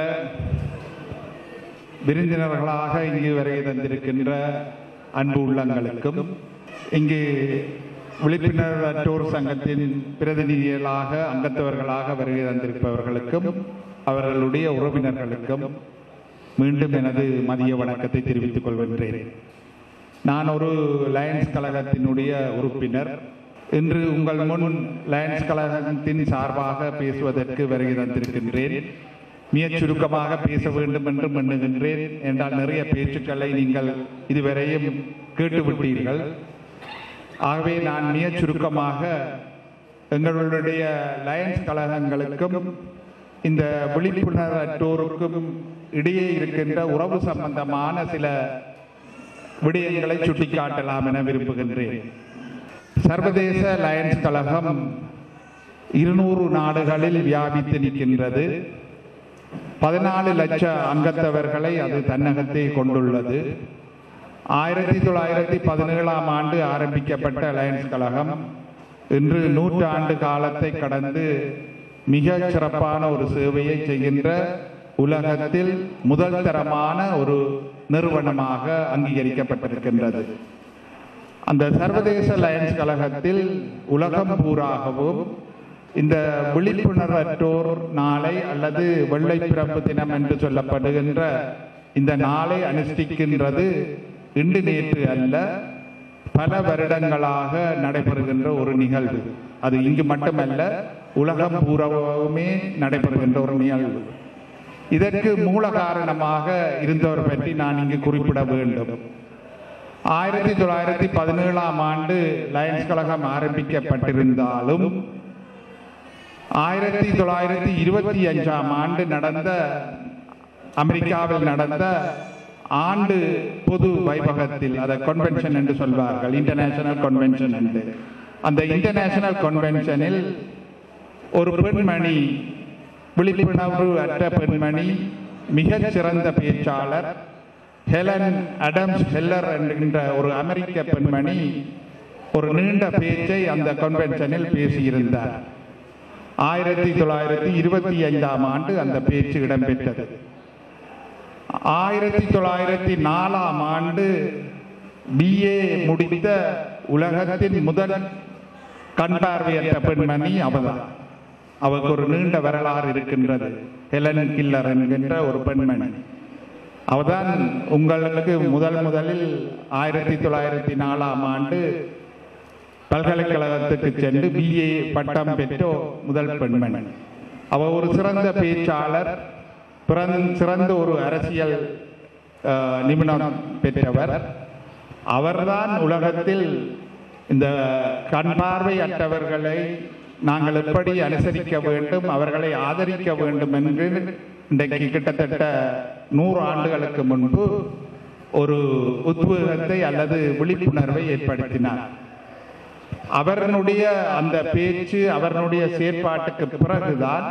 விருந்தினர்களாக இங்கு வருகை தந்திருக்கின்ற அன்பு உள்ளங்களுக்கும், இங்கு விழிப்புணர்வற்றோர் சங்கத்தின் பிரதிநிதிகளாக அங்கத்தவர்களாக வருகை தந்திருப்பவர்களுக்கும் அவர்களுடைய உறவினர்களுக்கும் மீண்டும் எனது மதிய வணக்கத்தை தெரிவித்துக் கொள்கின்றேன். நான் ஒரு லயன்ஸ் கழகத்தினுடைய உறுப்பினர். இன்று உங்கள் முன் லயன்ஸ் கழகத்தின் சார்பாக பேசுவதற்கு வருகை தந்திருக்கின்றேன். மிகச் சுருக்கமாக பேச வேண்டும் என்று எண்ணுகின்றேன். என்றால் நிறைய பேச்சுக்களை நீங்கள் இதுவரையும் கேட்டுவிட்டீர்கள். ஆகவே நான் மிகச் சுருக்கமாக எங்களுடைய லயன்ஸ் கழகங்களுக்கும் இந்த விழிப்புணர்வற்றோருக்கும் இடையே இருக்கின்ற உறவு சம்பந்தமான சில விடயங்களை சுட்டிக்காட்டலாம் என விரும்புகின்றேன். சர்வதேச லயன்ஸ் கழகம் 200 நாடுகளில் வியாபித்து நிற்கின்றது. 14 லட்சம் அங்கத்தவர்களை அது தன்னகத்தை கொண்டுள்ளது. 1917ஆம் ஆண்டு ஆரம்பிக்கப்பட்ட லயன்ஸ் கழகம் இன்று 100 ஆண்டு காலத்தை கடந்து மிக சிறப்பான ஒரு சேவையை செய்கின்ற உலகத்தில் முதல் தரமான ஒரு நிறுவனமாக அங்கீகரிக்கப்பட்டிருக்கின்றது. அந்த சர்வதேச லயன்ஸ் கழகத்தில் உலகம் பூராகவும் இந்த விழிப்புணர்வற்றோர் நாளை அல்லது வெள்ளை பிரம்பு தினம் என்று சொல்லப்படுகின்ற இந்த நாளை அனுஷ்டிக்கின்றது இன்று நேற்று அல்ல, பல வருடங்களாக நடைபெறுகின்ற ஒரு நிகழ்வு. அது இங்கு மட்டுமல்ல, உலகம் பூராவுமே நடைபெறுகின்ற ஒரு நிகழ்வு. இதற்கு மூல காரணமாக இருந்தவர் பற்றி நான் இங்கு குறிப்பிட வேண்டும். 1917ஆம் ஆண்டு லயன்ஸ் கழகம் ஆரம்பிக்கப்பட்டிருந்தாலும் 1925ஆம் ஆண்டு நடந்த அமெரிக்காவில் நடந்த ஆண்டு பொது வைபகத்தில், அதை கன்வென்ஷன் என்று சொல்வார்கள், இன்டர்நேஷனல் கன்வென்ஷன் என்று. அந்த இன்டர்நேஷனல் கன்வென்ஷனில் ஒரு பெண்மணி, விழிப்புணர்வு அற்ற பெண்மணி, மிகச் சிறந்த பேச்சாளர் ஹெலன் அடம்ஸ் ஹெல்லர் என்கின்ற ஒரு அமெரிக்க பெண்மணி ஒரு நீண்ட பேச்சை அந்த கன்வென்ஷனில் பேசியிருந்தார். 1925ஆம் ஆண்டு அந்த பேச்சு இடம்பெற்றது. 1904ஆம் ஆண்டு BA முடித்த உலகத்தின் முதல் கண் பார்வையற்ற பெண்மணி அவர்தான். அவருக்கு ஒரு நீண்ட வரலாறு இருக்கின்றது. ஹெலன் கில்லர் என்கின்ற ஒரு பெண்மணி. அவர்தான் உங்களுக்கு முதலில் 1904ஆம் ஆண்டு பல்கலைக்கழகத்துக்கு சென்று BA பட்டம் பெற்ற முதல் பெண்மணி. அவர் ஒரு சிறந்த பேச்சாளர், சிறந்த ஒரு அரசியல் நிபுணர் பெற்றவர். அவர்தான் உலகத்தில் இந்த கண் பார்வையற்றவர்களை நாங்கள் எப்படி அனுசரிக்க வேண்டும், அவர்களை ஆதரிக்க வேண்டும் என்று இன்றைக்கு கிட்டத்தட்ட 100 ஆண்டுகளுக்கு முன்பு ஒரு உத்வேகத்தை அல்லது விழிப்புணர்வை ஏற்படுத்தினார். அவர்களுடைய அந்த பேச்சு, அவர்களுடைய செயற்பாட்டுக்கு பிறகுதான்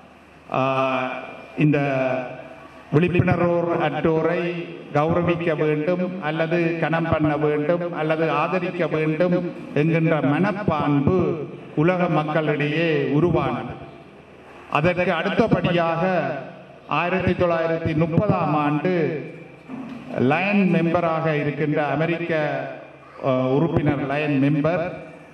இந்த விழிப்புணர்வோர் அற்றோரை கௌரவிக்க வேண்டும் அல்லது கனம் பண்ண வேண்டும் அல்லது ஆதரிக்க வேண்டும் என்கின்ற மனப்பான்பு உலக மக்களிடையே உருவானது. அதற்கு அடுத்தபடியாக 1930ஆம் ஆண்டு லயன் மெம்பராக இருக்கின்ற அமெரிக்க உறுப்பினர், லயன் மெம்பர்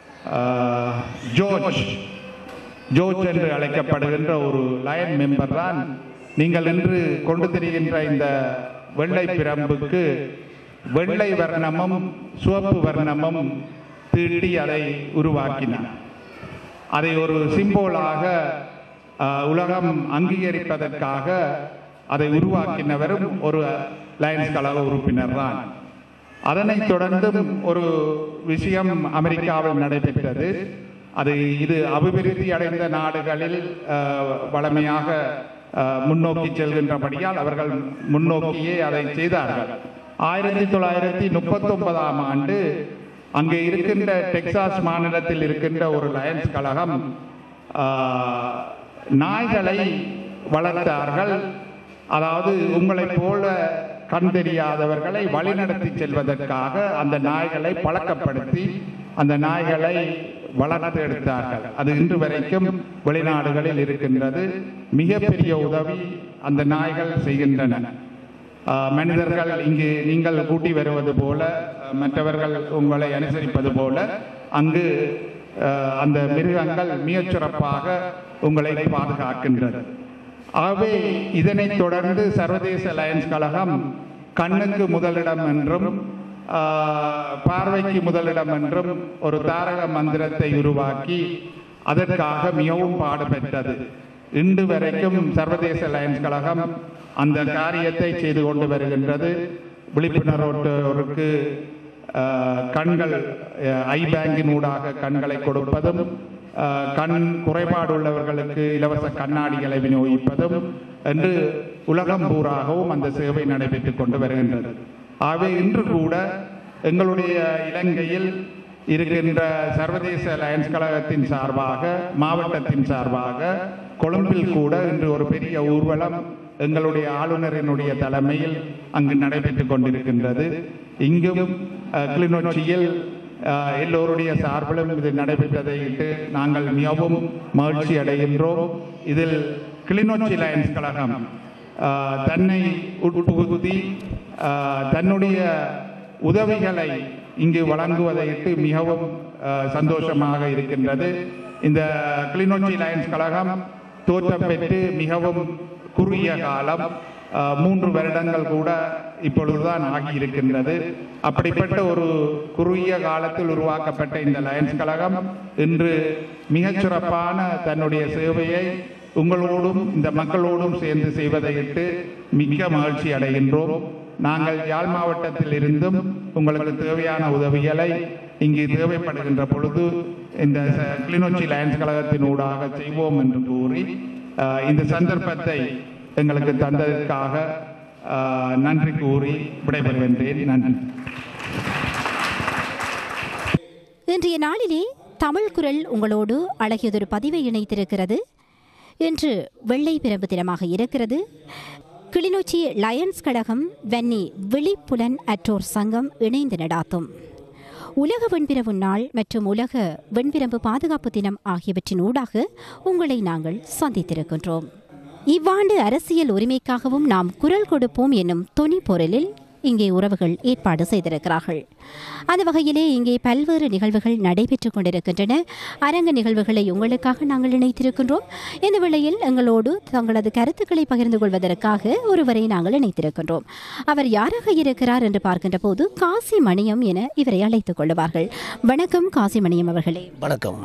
ஜோர்ஜ் என்று அழைக்கப்படுகின்ற ஒரு லயன் மெம்பர் தான் நீங்கள் இன்று கொண்டு தெரிகின்ற இந்த வெள்ளை பிரம்புக்கு வெள்ளை வர்ணமும் சிவப்பு வர்ணமும் தீட்டி அதை உருவாக்கினார். அதை ஒரு சிம்போலாக உலகம் அங்கீகரிப்பதற்காக அதை உருவாக்கினவரும் ஒரு லயன்ஸ் கழக உறுப்பினர் தான். அதனைத் தொடர்ந்தும் ஒரு விஷயம் அமெரிக்காவில் நடைபெற்றது. இது அபிவிருத்தி அடைந்த நாடுகளில் வளமையாக முன்னோக்கி செல்கின்றபடியால் அவர்கள் முன்னோக்கியே அதை செய்தார்கள். 1939ஆம் ஆண்டு அங்கே இருக்கின்ற டெக்சாஸ் மாநிலத்தில் இருக்கின்ற ஒரு லயன்ஸ் கழகம் நாய்களை வளர்த்தார்கள். அதாவது உங்களைப் போல கண் தெரியாதவர்களை வழிநடத்தி செல்வதற்காக அந்த நாய்களை பழக்கப்படுத்தி அந்த நாய்களை வளர்த்து எடுத்தார்கள். அது இன்று வரைக்கும் வெளிநாடுகளில் இருக்கின்றது. மிகப்பெரிய உதவி அந்த நாய்கள் செய்கின்றன. மனிதர்கள் இங்கு நீங்கள் கூட்டி வருவது போல, மற்றவர்கள் உங்களை அனுசரிப்பது போல அங்கு அந்த மிருகங்கள் மிகச்சிறப்பாக உங்களை பாதுகாக்கின்றது. ஆகவே இதனைத் தொடர்ந்து சர்வதேச லயன்ஸ் கழகம் கண்ணுக்கு முதலிடம் என்றும் பார்வைக்கு முதலிடம் என்றும் ஒரு தாரக மந்திரத்தை உருவாக்கி அதற்காக மிகவும் பாடுபெற்றது. இன்று வரைக்கும் சர்வதேச லயன்ஸ் கழகம் அந்த காரியத்தை செய்து கொண்டு வருகின்றது. விழிப்புணர்வோருக்கு கண்கள் ஐ பேங்கின் ஊடாக கண்களை கொடுப்பதும், கண் குறைபாடு உள்ளவர்களுக்கு இலவச கண்ணாடிகளை விநியோகிப்பதும் என்று உலகம் பூராகவும் அந்த சேவை நடைபெற்றுக் கொண்டு வருகின்றது. ஆகவே இன்று கூட எங்களுடைய இலங்கையில் இருக்கின்ற சர்வதேச லயன்ஸ் கழகத்தின் சார்பாக, மாவட்டத்தின் சார்பாக கொழும்பில் கூட இன்று ஒரு பெரிய ஊர்வலம் எங்களுடைய ஆளுநரினுடைய தலைமையில் அங்கு நடைபெற்றுக் கொண்டிருக்கின்றது. இங்கும் கிளிநொச்சியில் எல்லோருடைய சார்பிலும் இது நடைபெற்றதை இட்டு நாங்கள் மிகவும் மகிழ்ச்சி அடைகின்றோம். இதில் கிளிநொச்சி லயன்ஸ் கழகம் தன்னை உட்புகுத்தி தன்னுடைய உதவிகளை இங்கு வழங்குவதை இட்டு மிகவும் சந்தோஷமாக இருக்கின்றது. இந்த கிளிநொச்சி லயன்ஸ் கழகம் தோற்றம் பெற்று மிகவும் குறுகிய காலம் 3 வருடங்கள் கூட இப்பொழுதுதான் ஆகியிருக்கின்றது. அப்படிப்பட்ட ஒரு குறுகிய காலத்தில் உருவாக்கப்பட்ட இந்த லயன்ஸ் கழகம் இன்று மிகச்சிறப்பான தன்னுடைய சேவையை உங்களோடும் இந்த மக்களோடும் சேர்ந்து செய்வதை இட்டு மிக மகிழ்ச்சி அடைகின்றோம். நாங்கள் யாழ் மாவட்டத்தில் இருந்தும் உங்களுக்கு தேவையான உதவிகளை இங்கு தேவைப்படுகின்ற பொழுது இந்த கிளிநொச்சி லயன்ஸ் கழகத்தின் ஊடாக செய்வோம் என்று கூறி இந்த சந்தர்ப்பத்தை எங்களுக்கு தந்ததற்காக நன்றி கூறி விடைபெறுகின்றேன். நன்றி. இன்றைய நாளிலே தமிழ் குரல் உங்களோடு அழகியதொரு பதிவை இணைத்திருக்கிறது. இன்று வெள்ளை பிரம்பு தினமாக இருக்கிறது. கிளிநொச்சி லயன்ஸ் கழகம் வன்னி விழிப்புலன் அற்றோர் சங்கம் இணைந்து நடாத்தும் உலக வெண்பிரம்பு நாள் மற்றும் உலக வெண்பிரம்பு பாதுகாப்பு தினம் ஆகியவற்றின் ஊடாக உங்களை நாங்கள் சந்தித்திருக்கின்றோம். இவ்வாண்டு அரசியல் உரிமைக்காகவும் நாம் குரல் கொடுப்போம் என்னும் தொனி பொருளில் இங்கே உறவுகள் ஏற்பாடு செய்திருக்கிறார்கள். அந்த வகையிலே இங்கே பல்வேறு நிகழ்வுகள் நடைபெற்றுக் கொண்டிருக்கின்றன. அரங்க நிகழ்வுகளை உங்களுக்காக நாங்கள் இணைத்திருக்கின்றோம். இந்த வேளையில் எங்களோடு தங்களது கருத்துக்களை பகிர்ந்து கொள்வதற்காக ஒருவரை நாங்கள் இணைத்திருக்கின்றோம். அவர் யாராக இருக்கிறார் என்று பார்க்கின்ற போது காசி மணியம் என இவரை அழைத்துக் கொள்வார்கள். வணக்கம் காசி மணியம் அவர்களே. வணக்கம்.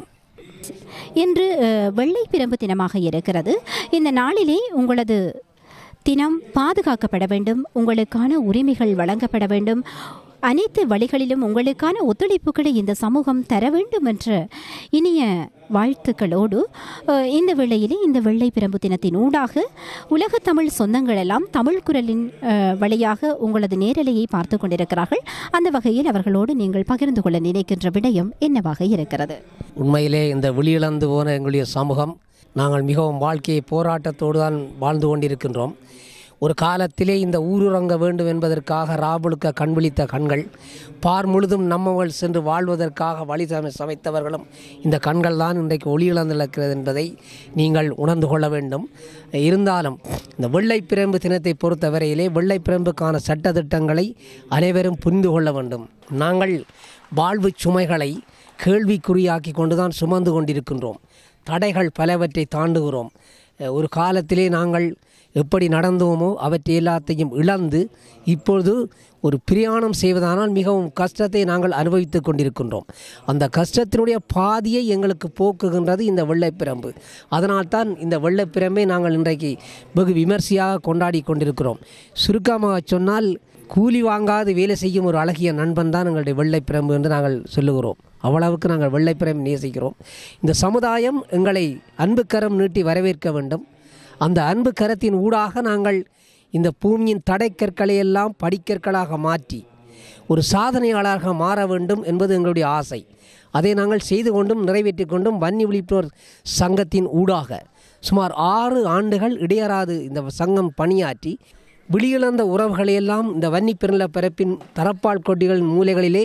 இன்று வெள்ளை பிரம்பு தினமாக இருக்கிறது. இந்த நாளிலே உங்களது தினம் பாதுகாக்கப்பட வேண்டும், உங்களுக்கான உரிமைகள் வழங்கப்பட வேண்டும், அனைத்து வழிகளிலும் உங்களுக்கான ஒத்துழைப்புகளை இந்த சமூகம் தர வேண்டும் என்ற இனிய வாழ்த்துக்களோடு இந்த வேளையிலே இந்த வெள்ளை பிரம்பு தினத்தின் ஊடாக உலக தமிழ் சொந்தங்கள் எல்லாம் தமிழ் குரலின் வழியாக உங்களது நேரலையை பார்த்து கொண்டிருக்கிறார்கள். அந்த வகையில் அவர்களோடு நீங்கள் பகிர்ந்து கொள்ள நினைக்கின்ற விடயம் என்னவாக இருக்கிறது? உண்மையிலே இந்த வெளியிழந்து போன எங்களுடைய சமூகம் நாங்கள் மிகவும் வாழ்க்கையை போராட்டத்தோடு தான் வாழ்ந்து கொண்டிருக்கின்றோம். ஒரு காலத்திலே இந்த ஊருறங்க வேண்டும் என்பதற்காக ராபுலுக்க கண்விழித்த கண்கள், பார் முழுதும் நம்மவள் சென்று வாழ்வதற்காக வழி சமைத்தவர்களும் இந்த கண்கள் தான் இன்றைக்கு ஒளியிழந்திருக்கிறது என்பதை நீங்கள் உணர்ந்து கொள்ள வேண்டும். இருந்தாலும் இந்த வெள்ளை பிரம்பு தினத்தை பொறுத்தவரையிலே வெள்ளை பிரம்புக்கான சட்டத்திட்டங்களை அனைவரும் புரிந்து கொள்ள வேண்டும். நாங்கள் வாழ்வு சுமைகளை கேள்விக்குறியாக்கி கொண்டுதான் சுமந்து கொண்டிருக்கின்றோம். தடைகள் பலவற்றை தாண்டுகிறோம். ஒரு காலத்திலே நாங்கள் எப்படி நடந்தோமோ அவற்றை எல்லாத்தையும் இழந்து இப்பொழுது ஒரு பிரயாணம் செய்வதானால் மிகவும் கஷ்டத்தை நாங்கள் அனுபவித்து கொண்டிருக்கின்றோம். அந்த கஷ்டத்தினுடைய பாதியை எங்களுக்கு போக்குகின்றது இந்த வெள்ளைப்பிரம்பு. அதனால்தான் இந்த வெள்ளைப்பிரம்பை நாங்கள் இன்றைக்கு வெகு விமர்சையாக கொண்டாடி கொண்டிருக்கிறோம். சுருக்கமாக சொன்னால் கூலி வாங்காது வேலை செய்யும் ஒரு அழகிய நண்பன் தான் எங்களுடைய வெள்ளைப்பிரம்பு என்று நாங்கள் சொல்லுகிறோம். அவ்வளவுக்கு நாங்கள் வெள்ளைப்பிரம்பு நேசிக்கிறோம். இந்த சமுதாயம் எங்களை அன்புக்கரம் நீட்டி வரவேற்க வேண்டும். அந்த அன்பு கரத்தின் ஊடாக நாங்கள் இந்த பூமியின் தடைக்கற்களை எல்லாம் படிக்கற்களாக மாற்றி ஒரு சாதனையாளராக மாற வேண்டும் என்பது எங்களுடைய ஆசை. அதை நாங்கள் செய்து கொண்டும் நிறைவேற்றி கொண்டும் வன்னி விழிப்புணர் சங்கத்தின் ஊடாக சுமார் 6 ஆண்டுகள் இடையறாது இந்த சங்கம் பணியாற்றி விழியிழந்த உறவுகளையெல்லாம் இந்த வன்னி பெருநில பரப்பின் தரப்பால் கொடிகளின் மூலைகளிலே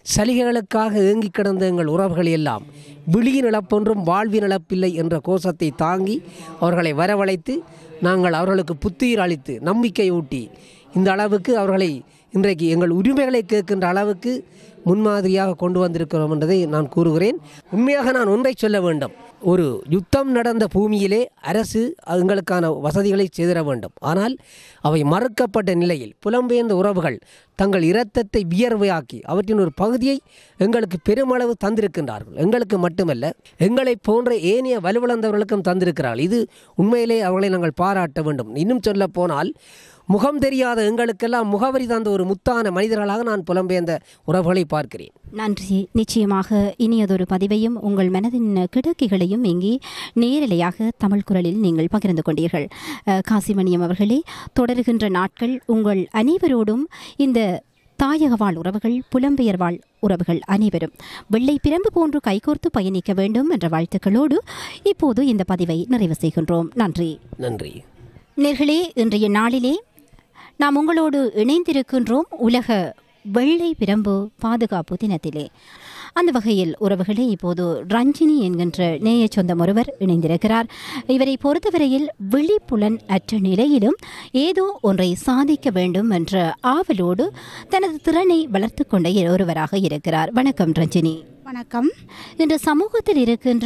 சலுகைகளுக்காக ஏங்கி கிடந்த எங்கள் உறவுகள் எல்லாம் விழியின் இழப்பொன்றும் வாழ்வின் இழப்பில்லை என்ற கோஷத்தை தாங்கி அவர்களை வரவழைத்து நாங்கள் அவர்களுக்கு புத்துயிர் அளித்து நம்பிக்கை ஊட்டி இந்த அளவுக்கு அவர்களை இன்றைக்கு எங்கள் உரிமைகளை கேட்கின்ற அளவுக்கு முன்மாதிரியாக கொண்டு வந்திருக்கிறோம் என்றதை நான் கூறுகிறேன். உண்மையாக நான் ஒன்றை சொல்ல வேண்டும். ஒரு யுத்தம் நடந்த பூமியிலே அரசு எங்களுக்கான வசதிகளை செய்திட வேண்டும். ஆனால் அவை மறுக்கப்பட்ட நிலையில் புலம்பெயர்ந்த உறவுகள் தங்கள் இரத்தத்தை வியர்வையாக்கி அவற்றின் ஒரு பகுதியை எங்களுக்கு பெருமளவு தந்திருக்கின்றார்கள். எங்களுக்கு மட்டுமல்ல, எங்களை போன்ற ஏனைய வலுவிழந்தவர்களுக்கும் தந்திருக்கிறார்கள். இது உண்மையிலே அவர்களை நாங்கள் பாராட்ட வேண்டும். இன்னும் சொல்ல போனால் முகம் தெரியாத எங்களுக்கெல்லாம் முகவரி தந்த ஒரு முத்தான மனிதர்களாக நான் புலம்பெயர்ந்த உறவுகளை பார்க்கிறேன். நன்றி. நிச்சயமாக இனியதொரு பதிவையும் உங்கள் மனதின் கிடக்கைகளையும் இங்கே நேரலையாக தமிழ் குரலில் நீங்கள் பகிர்ந்து கொண்டீர்கள். காசிமணியம் அவர்களே, தொடர்கின்ற நாட்கள் உங்கள் அனைவரோடும் இந்த தாயக வாழ் உறவுகள், புலம்பெயர் வாழ் உறவுகள் அனைவரும் வெள்ளை பிரம்பு போன்று கைகோர்த்து பயணிக்க வேண்டும் என்ற வாழ்த்துக்களோடு இப்போது இந்த பதிவை நிறைவு செய்கின்றோம். நன்றி. நன்றி நேர்களே, இன்றைய நாளிலே நாம் உங்களோடு இணைந்திருக்கின்றோம் உலக வெள்ளை பிரம்பு பாதுகாப்பு தினத்திலே. அந்த வகையில் உறவுகளே, இப்போது ரஞ்சினி என்கின்ற நேய சொந்தம் ஒருவர் இணைந்திருக்கிறார். இவரை பொறுத்தவரையில் விழிப்புலன் அற்ற நிலையிலும் ஏதோ ஒன்றை சாதிக்க வேண்டும் என்ற ஆவலோடு தனது திறனை வளர்த்து கொண்ட ஒருவராக இருக்கிறார். வணக்கம் ரஞ்சினி. வணக்கம். இன்று சமூகத்தில் இருக்கின்ற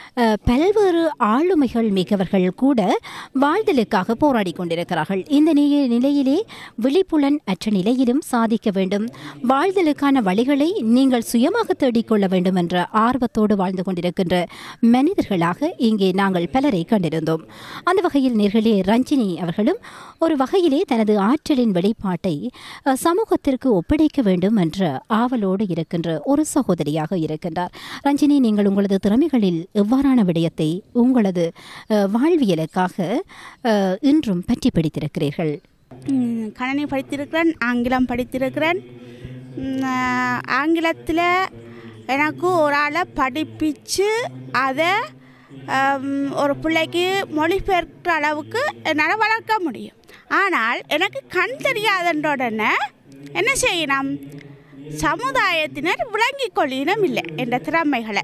பல்வேறு ஆளுமைகள் மிக்கவர்கள் கூட வாழ்தலுக்காக போராடி கொண்டிருக்கிறார்கள். இந்த நிலையிலே விழிப்புலன் அற்ற நிலையிலும் சாதிக்க வேண்டும், வாழ்தலுக்கான வழிகளை நீங்கள் சுயமாக தேடிக்கொள்ள வேண்டும் என்ற ஆர்வத்தோடு வாழ்ந்து கொண்டிருக்கின்ற மனிதர்களாக இங்கே நாங்கள் பலரை கண்டிருந்தோம். அந்த வகையில் நேர்களே, ரஞ்சினி அவர்களும் ஒரு வகையிலே தனது ஆற்றலின் வெளிப்பாட்டை சமூகத்திற்கு ஒப்படைக்க வேண்டும் என்ற ஆவலோடு இருக்கின்ற ஒரு சகோதரியாக இருக்கின்றார். ரஞ்சினி, நீங்கள் உங்களது திறமைகளில் எவ்வாறான விடயத்தை உங்களது வாழ்வியலுக்காக இன்றும் பற்றி பிடித்திருக்கிறீர்கள்? கணினி படித்திருக்கிறேன், ஆங்கிலம் படித்திருக்கிறேன். ஆங்கிலத்தில் எனக்கு ஒரு ஆளை படிப்பிச்சு அதை ஒரு பிள்ளைக்கு மொழிபெயர்க்கிற அளவுக்கு என்னால் வளர்க்க முடியும். ஆனால் எனக்கு கண் தெரியாதன்றோடனே என்ன செய்யணும்? சமுதாயத்தினர் விளங்கிக் கொள்ளினம் இல்லை என்ற திறமைகளை.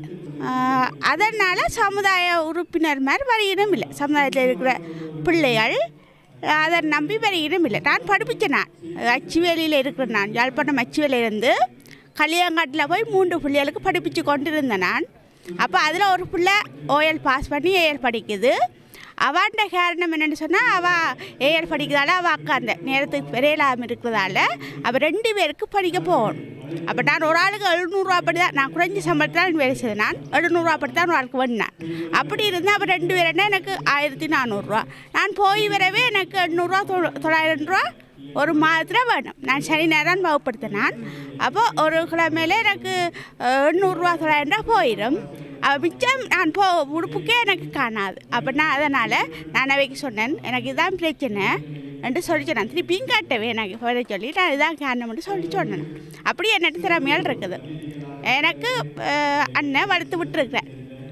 அதனால் சமுதாய உறுப்பினர் மாதிரி வரையினம் இல்லை. சமுதாயத்தில் இருக்கிற பிள்ளைகள் அதை நம்பி வரையினம் இல்லை. நான் படிப்பிச்சேன். நான் அச்சுவேலியில் இருக்கிறேன். நான் யாழ்ப்பாணம் அச்சுவேலியிலேருந்து களியங்காட்டில் போய் 3 பிள்ளைகளுக்கு படிப்பிச்சு கொண்டிருந்தேன் நான். அப்போ அதில் ஒரு பிள்ளை ஓஎல் பாஸ் பண்ணி ஏஎல் படிக்குது. அவன்ட காரணம் என்னென்னு சொன்னால், அவள் ஏஎல் படிக்கிறதால அவள் அக்கா அந்த நேரத்துக்கு பெரியலாமல் இருக்கிறதால அவள் 2 பேருக்கு படிக்க போகணும். அப்போ நான் ஒரு ஆளுக்கு 700 படி தான், நான் குறைஞ்ச சம்பளத்தில் தான் வேலை செய்தேன். நான் 700 படி தான் ஒரு ஆளுக்கு வந்தேன். அப்படி இருந்தால் அப்போ 2 பேருன்னா எனக்கு 1400. நான் போய் வரவே எனக்கு 800 900 ஒரு மாதத்தில் வேணும். நான் சனி நேரம் வகுப்படுத்தேன் நான். அப்போ ஒரு கிழமையில எனக்கு 800 900 போயிடும். மிச்சம் நான் உடுப்புக்கே எனக்கு காணாது. அப்போ நான் அதனால் நான் அவைக்கு சொன்னேன், எனக்கு இதுதான் பிரச்சனை என்று சொல்லி நான் திருப்பியும் காட்டவே எனக்கு போட சொல்லி நான் இதுதான் காரணம்னு சொல்லி சொன்னேன். அப்படி என்னட்டு திறமையால் இருக்குது. எனக்கு அண்ணன் வளர்த்து விட்டுருக்கிறேன்.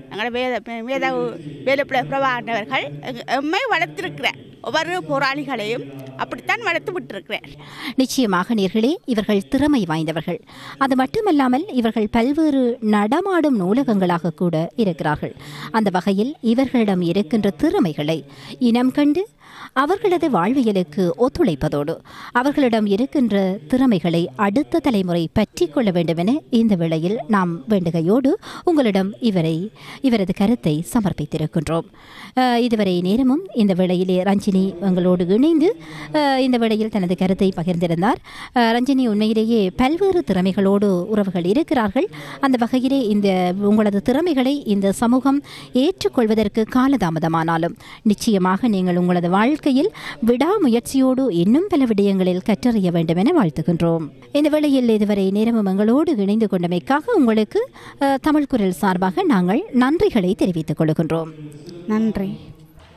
எங்களை வேலுப்பிள்ளை பிரபாகரவர்கள் எம்மை வளர்த்திருக்கிறேன். ஒவ்வொரு போராளிகளையும் அப்படித்தான் வளர்த்து விட்டிருக்கிறேன். நிச்சயமாக நேர்களே, இவர்கள் திறமை வாய்ந்தவர்கள். அது மட்டுமல்லாமல் இவர்கள் பல்வேறு நடமாடும் நூலகங்களாக கூட இருக்கிறார்கள். அந்த வகையில் இவர்களிடம் இருக்கின்ற திறமைகளை இனம் கண்டு அவர்களது வாழ்வியலுக்கு ஒத்துழைப்பதோடு அவர்களிடம் இருக்கின்ற திறமைகளை அடுத்த தலைமுறை பற்றி கொள்ள வேண்டும் என இந்த வேளையில் நாம் வேண்டுகையோடு உங்களிடம் இவரது கருத்தை சமர்ப்பித்திருக்கின்றோம். இதுவரை நேரமும் இந்த வேளையிலே ரஞ்சினி எங்களோடு இணைந்து இந்த வேளையில் தனது கருத்தை பகிர்ந்திருந்தார். ரஞ்சினி, உண்மையிலேயே பல்வேறு திறமைகளோடு உறவுகள் இருக்கிறார்கள். அந்த வகையிலே இந்த உங்களது திறமைகளை இந்த சமூகம் ஏற்றுக்கொள்வதற்கு காலதாமதமானாலும் நிச்சயமாக நீங்கள் உங்களது வாழ்க்கையில் விடாமுயற்சியோடு இன்னும் பல விடயங்களில் கற்றறிய வேண்டும் என வாழ்த்துகின்றோம். இந்த வேளையில் இதுவரை நேரமும் எங்களோடு இணைந்து கொண்டமைக்காக உங்களுக்கு தமிழ் குரல் சார்பாக நாங்கள் நன்றிகளை தெரிவித்துக் கொள்கின்றோம். நன்றி.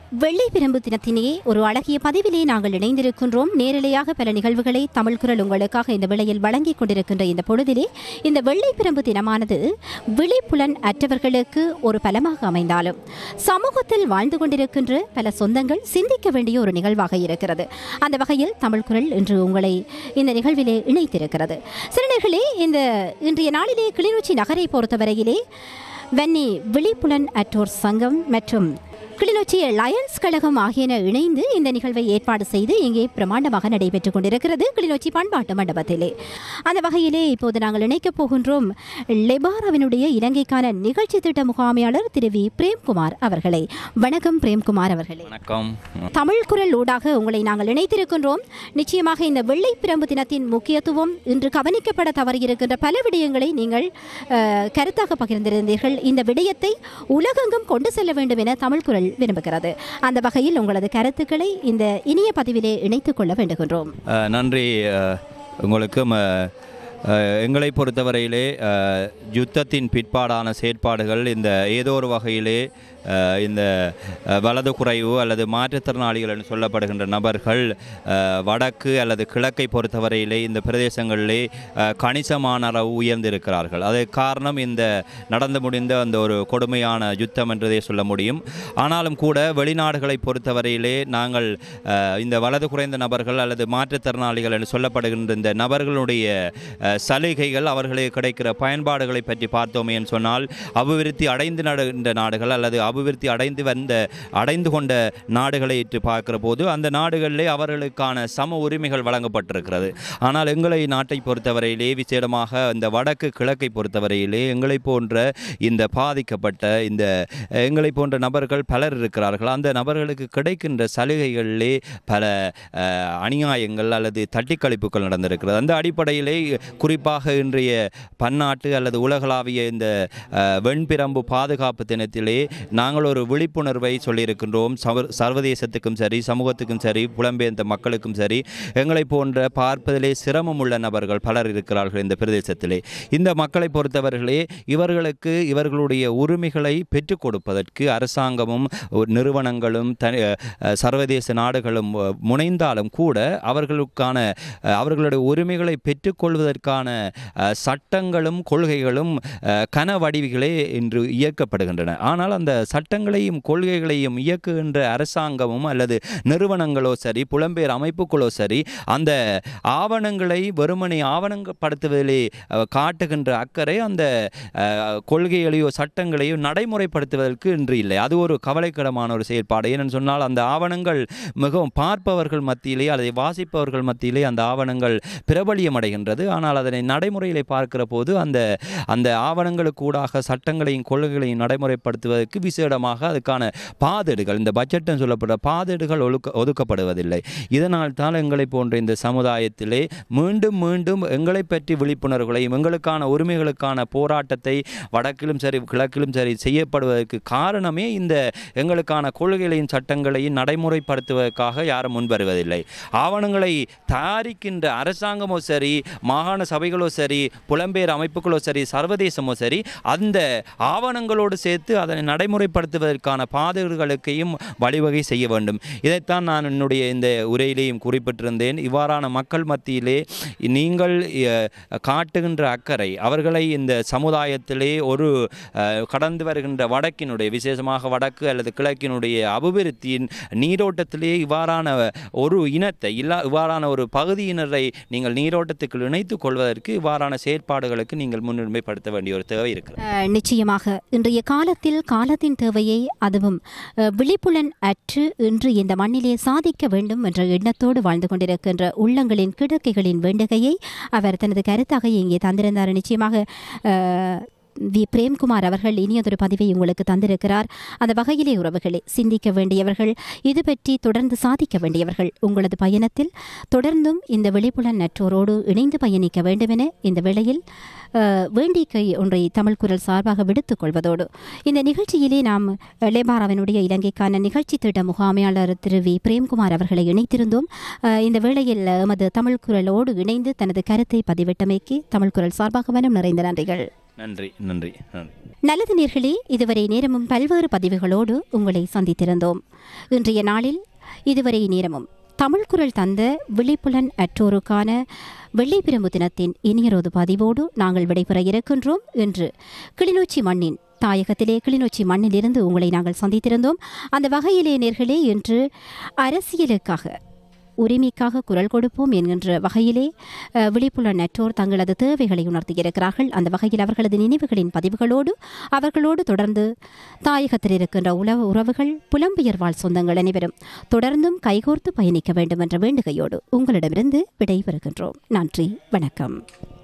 வெள்ளை பிரம்பு தினத்தினே ஒரு அழகிய பதிவிலே நாங்கள் இணைந்திருக்கின்றோம். நேரலையாக பல நிகழ்வுகளை தமிழ் குரல் உங்களுக்காக இந்த வேளையில் வழங்கிக் கொண்டிருக்கின்ற இந்த பொழுதிலே இந்த வெள்ளை பிரம்பு தினமானது விழிப்புலன் அற்றவர்களுக்கு ஒரு பலமாக அமைந்தாலும் சமூகத்தில் வாழ்ந்து கொண்டிருக்கின்ற பல சொந்தங்கள் சிந்திக்க வேண்டிய ஒரு நிகழ்வாக இருக்கிறது. அந்த வகையில் தமிழ் குரல் இன்று உங்களை இந்த நிகழ்விலே இணைத்திருக்கிறது. சிறுநர்களே, இந்த இன்றைய நாளிலே கிளிநொச்சி நகரை பொறுத்தவரையிலே வன்னி விழிப்புலன் அற்றோர் சங்கம் மற்றும் கிளிநொச்சி லயன்ஸ் கழகம் ஆகியன இணைந்து இந்த நிகழ்வை ஏற்பாடு செய்து இங்கே பிரமாண்டமாக நடைபெற்றுக் கொண்டிருக்கிறது கிளிநொச்சி பண்பாட்டு மண்டபத்திலே. அந்த வகையிலே இப்போது நாங்கள் இணைக்கப் போகின்றோம் லெபாராவினுடைய இலங்கைக்கான நிகழ்ச்சி திட்ட முகாமையாளர் திரு வி பிரேம்குமார் அவர்களை. வணக்கம் பிரேம்குமார் அவர்களே. வணக்கம். தமிழ் குரல் ஊடாக உங்களை நாங்கள் இணைத்திருக்கின்றோம். நிச்சயமாக இந்த வெள்ளை பிரம்பு தினத்தின் முக்கியத்துவம் இன்று கவனிக்கப்பட தவறியிருக்கின்ற பல விடயங்களை நீங்கள் கருத்தாக பகிர்ந்திருந்தீர்கள். இந்த விடயத்தை உலகெங்கும் கொண்டு செல்ல வேண்டும் என தமிழ் குரல் விரும்புகிறது. அந்த வகையில் உங்களது கருத்துக்களை இந்த இனிய பதிவிலே இணைத்துக் கொள்ள வேண்டுகின்றோம். நன்றி. உங்களுக்கும் எங்களை பொறுத்தவரையிலே யுத்தத்தின் பிற்பாடான செயற்பாடுகள் இந்த ஏதோ ஒரு வகையிலே இந்த வலது குறைவு அல்லது மாற்றுத்திறனாளிகள் என்று சொல்லப்படுகின்ற நபர்கள் வடக்கு அல்லது கிழக்கை பொறுத்தவரையிலே இந்த பிரதேசங்களிலே கணிசமான அளவு உயர்ந்திருக்கிறார்கள். அதற்கு காரணம் இந்த நடந்து முடிந்த அந்த ஒரு கொடுமையான யுத்தம் என்றதே சொல்ல முடியும். ஆனாலும் கூட வெளிநாடுகளை பொறுத்தவரையிலே நாங்கள் இந்த வலது குறைந்த நபர்கள் அல்லது மாற்றுத்திறனாளிகள் என்று சொல்லப்படுகின்ற இந்த நபர்களுடைய சலுகைகள் அவர்களுக்கு கிடைக்கிற பயன்பாடுகளை பற்றி பார்த்தோமே என்று சொன்னால் அபிவிருத்தி அடைந்த நாடுகள் அல்லது அபிவிருத்தி அடைந்து கொண்ட நாடுகளை பார்க்கிற போது அந்த நாடுகளிலே அவர்களுக்கான சம உரிமைகள் வழங்கப்பட்டிருக்கிறது. ஆனால் எங்களை நாட்டை பொறுத்தவரையிலே விசேடமாக இந்த வடக்கு கிழக்கை பொறுத்தவரையிலே எங்களை போன்ற இந்த பாதிக்கப்பட்ட இந்த எங்களை போன்ற நபர்கள் பலர் இருக்கிறார்கள். அந்த நபர்களுக்கு கிடைக்கின்ற சலுகைகளிலே பல அநியாயங்கள் அல்லது தட்டிக்கழிப்புகள் நடந்திருக்கிறது. அந்த அடிப்படையிலே குறிப்பாக இன்றைய பன்னாட்டு அல்லது உலகளாவிய இந்த வெண்பிரம்பு பாதுகாப்பு தினத்திலே நாங்கள் ஒரு விழிப்புணர்வை சொல்லியிருக்கின்றோம். சர்வதேசத்துக்கும் சரி, சமூகத்துக்கும் சரி, புலம்பெயர்ந்த மக்களுக்கும் சரி, எங்களை போன்ற பார்ப்பதிலே சிரமம் உள்ள நபர்கள் பலர் இருக்கிறார்கள் இந்த பிரதேசத்திலே. இந்த மக்களை பொறுத்தவர்களே இவர்களுக்கு இவர்களுடைய உரிமைகளை பெற்றுக் கொடுப்பதற்கு அரசாங்கமும் நிறுவனங்களும் சர்வதேச நாடுகளும் முனைந்தாலும் கூட அவர்களுடைய உரிமைகளை பெற்றுக்கொள்வதற்கான சட்டங்களும் கொள்கைகளும் கன வடிவுகளே இன்று இயக்கப்படுகின்றன. ஆனால் அந்த சட்டங்களையும் கொள்கைகளையும் இயக்குகின்ற அரசாங்கமும் அல்லது நிறுவனங்களோ சரி, புலம்பெயர் அமைப்புகளோ சரி, அந்த ஆவணங்களை வெறுமனை ஆவணப்படுத்துவதிலே காட்டுகின்ற அக்கறை அந்த கொள்கைகளையோ சட்டங்களையோ நடைமுறைப்படுத்துவதற்கு இன்று இல்லை. அது ஒரு கவலைக்கிடமான ஒரு செயல்பாடு. ஏனென்று சொன்னால் அந்த ஆவணங்கள் மிகவும் பார்ப்பவர்கள் மத்தியிலே அதை வாசிப்பவர்கள் மத்தியிலே அந்த ஆவணங்கள் பிரபலியம் அடைகின்றது. ஆனால் அதனை நடைமுறையிலே பார்க்கிற போது அந்த ஆவணங்களுக்கு ஊடாக சட்டங்களையும் கொள்கைகளையும் நடைமுறைப்படுத்துவதற்கு விசேடமாக அதுக்கான பாதேடுகள், இந்த பட்ஜெட் சொல்லப்பட்ட பாதேடுகள் ஒதுக்கப்படுவதில்லை. இதனால் தான் எங்களை போன்ற இந்த சமுதாயத்திலே மீண்டும் மீண்டும் எங்களை பற்றி விழிப்புணர்வுகளையும் எங்களுக்கான உரிமைகளுக்கான போராட்டத்தை வடக்கிலும் சரி கிழக்கிலும் சரி செய்யப்படுவதற்கு காரணமே இந்த எங்களுக்கான கொள்கைகளையும் சட்டங்களையும் நடைமுறைப்படுத்துவதற்காக யாரும் முன்வருவதில்லை. ஆவணங்களை தயாரிக்கின்ற அரசாங்கமோ சரி, மாகாண சபைகளோ சரி, புலம்பெயர் அமைப்புகளோ சரி, சர்வதேசமோ சரி, அந்த ஆவணங்களோடு சேர்த்து அதனை நடைமுறைப்படுத்துவதற்கான பாதைகளுக்கையும் வழிவகை செய்ய வேண்டும். இதைத்தான் நான் என்னுடைய இந்த உரையிலேயும் குறிப்பிட்டிருந்தேன். இவ்வாறான மக்கள் மத்தியிலே நீங்கள் காட்டுகின்ற அக்கறை அவர்களை இந்த சமுதாயத்திலே ஒரு கடந்து வருகின்ற வடக்கினுடைய விசேஷமாக வடக்கு அல்லது கிழக்கினுடைய அபிவிருத்தியின் நீரோட்டத்திலே இவ்வாறான ஒரு இனத்தை இவ்வாறான ஒரு பகுதியினரை நீங்கள் நீரோட்டத்துக்கு இணைத்துக் கொள்வதற்கு இவ்வாறான செயற்பாடுகளுக்கு நீங்கள் முன்னுரிமைப்படுத்த வேண்டிய ஒரு தேவை இருக்கிறது. நிச்சயமாக இன்றைய காலத்தின் தேவையை அதுவும் விழிப்புலன் அற்று இன்று இந்த மண்ணிலே சாதிக்க வேண்டும் என்ற எண்ணத்தோடு வாழ்ந்து கொண்டிருக்கின்ற உள்ளங்களின் கிடக்கைகளின் வேண்டுகையை அவர் தனது கருத்தாக இங்கே தந்திருந்தார். நிச்சயமாக வி பிரேம்குமார் அவர்கள் இனியதொரு பதிவை உங்களுக்கு தந்திருக்கிறார். அந்த வகையிலே உறவுகளை சிந்திக்க வேண்டியவர்கள், இது பற்றி தொடர்ந்து சாதிக்க வேண்டியவர்கள் உங்களது பயணத்தில் தொடர்ந்தும் இந்த விழிப்புலன் நற்றோரோடு இணைந்து பயணிக்க வேண்டும் என இந்த வேளையில் வேண்டிக்கை ஒன்றை தமிழ் குரல் சார்பாக விடுத்துக் கொள்வதோடு இந்த நிகழ்ச்சியிலே நாம் லெபாராவினுடைய இலங்கைக்கான நிகழ்ச்சி திட்ட முகாமையாளர் திரு வி பிரேம்குமார் அவர்களை இணைத்திருந்தோம். இந்த வேளையில் எமது தமிழ் குரலோடு இணைந்து தனது கருத்தை பதிவிட்டமைக்கு தமிழ் குரல் சார்பாக மனம் நிறைந்த நன்றிகள். நன்றி நன்றி நன்றி. நல்லது நேர்களே, இதுவரை நேரமும் பல்வேறு பதிவுகளோடு உங்களை சந்தித்திருந்தோம். இன்றைய நாளில் இதுவரை நேரமும் தமிழ் குரல் தந்த விழிப்புலன் அற்றோருக்கான வெள்ளைப்பிரம்பு தினத்தின் இனியரொரு பதிவோடு நாங்கள் விடைபெற இருக்கின்றோம். இன்று கிளிநொச்சி மண்ணின் தாயகத்திலே கிளிநொச்சி மண்ணிலிருந்து உங்களை நாங்கள் சந்தித்திருந்தோம். அந்த வகையிலே நேர்களே, இன்று அரசியலுக்காக உரிமைக்காக குரல் கொடுப்போம் என்கின்ற வகையிலே விழிப்புலன் நற்றோர் தங்களது தேவைகளை உணர்த்தியிருக்கிறார்கள். அந்த வகையில் அவர்களது நினைவுகளின் பதிவுகளோடு அவர்களோடு தொடர்ந்து தாயகத்தில் இருக்கின்ற உறவுகள், புலம்பெயர் வாழ் சொந்தங்கள் அனைவரும் தொடர்ந்தும் கைகோர்த்து பயணிக்க வேண்டும் என்ற வேண்டுகையோடு உங்களிடமிருந்து விடைபெறுகின்றோம். நன்றி, வணக்கம்.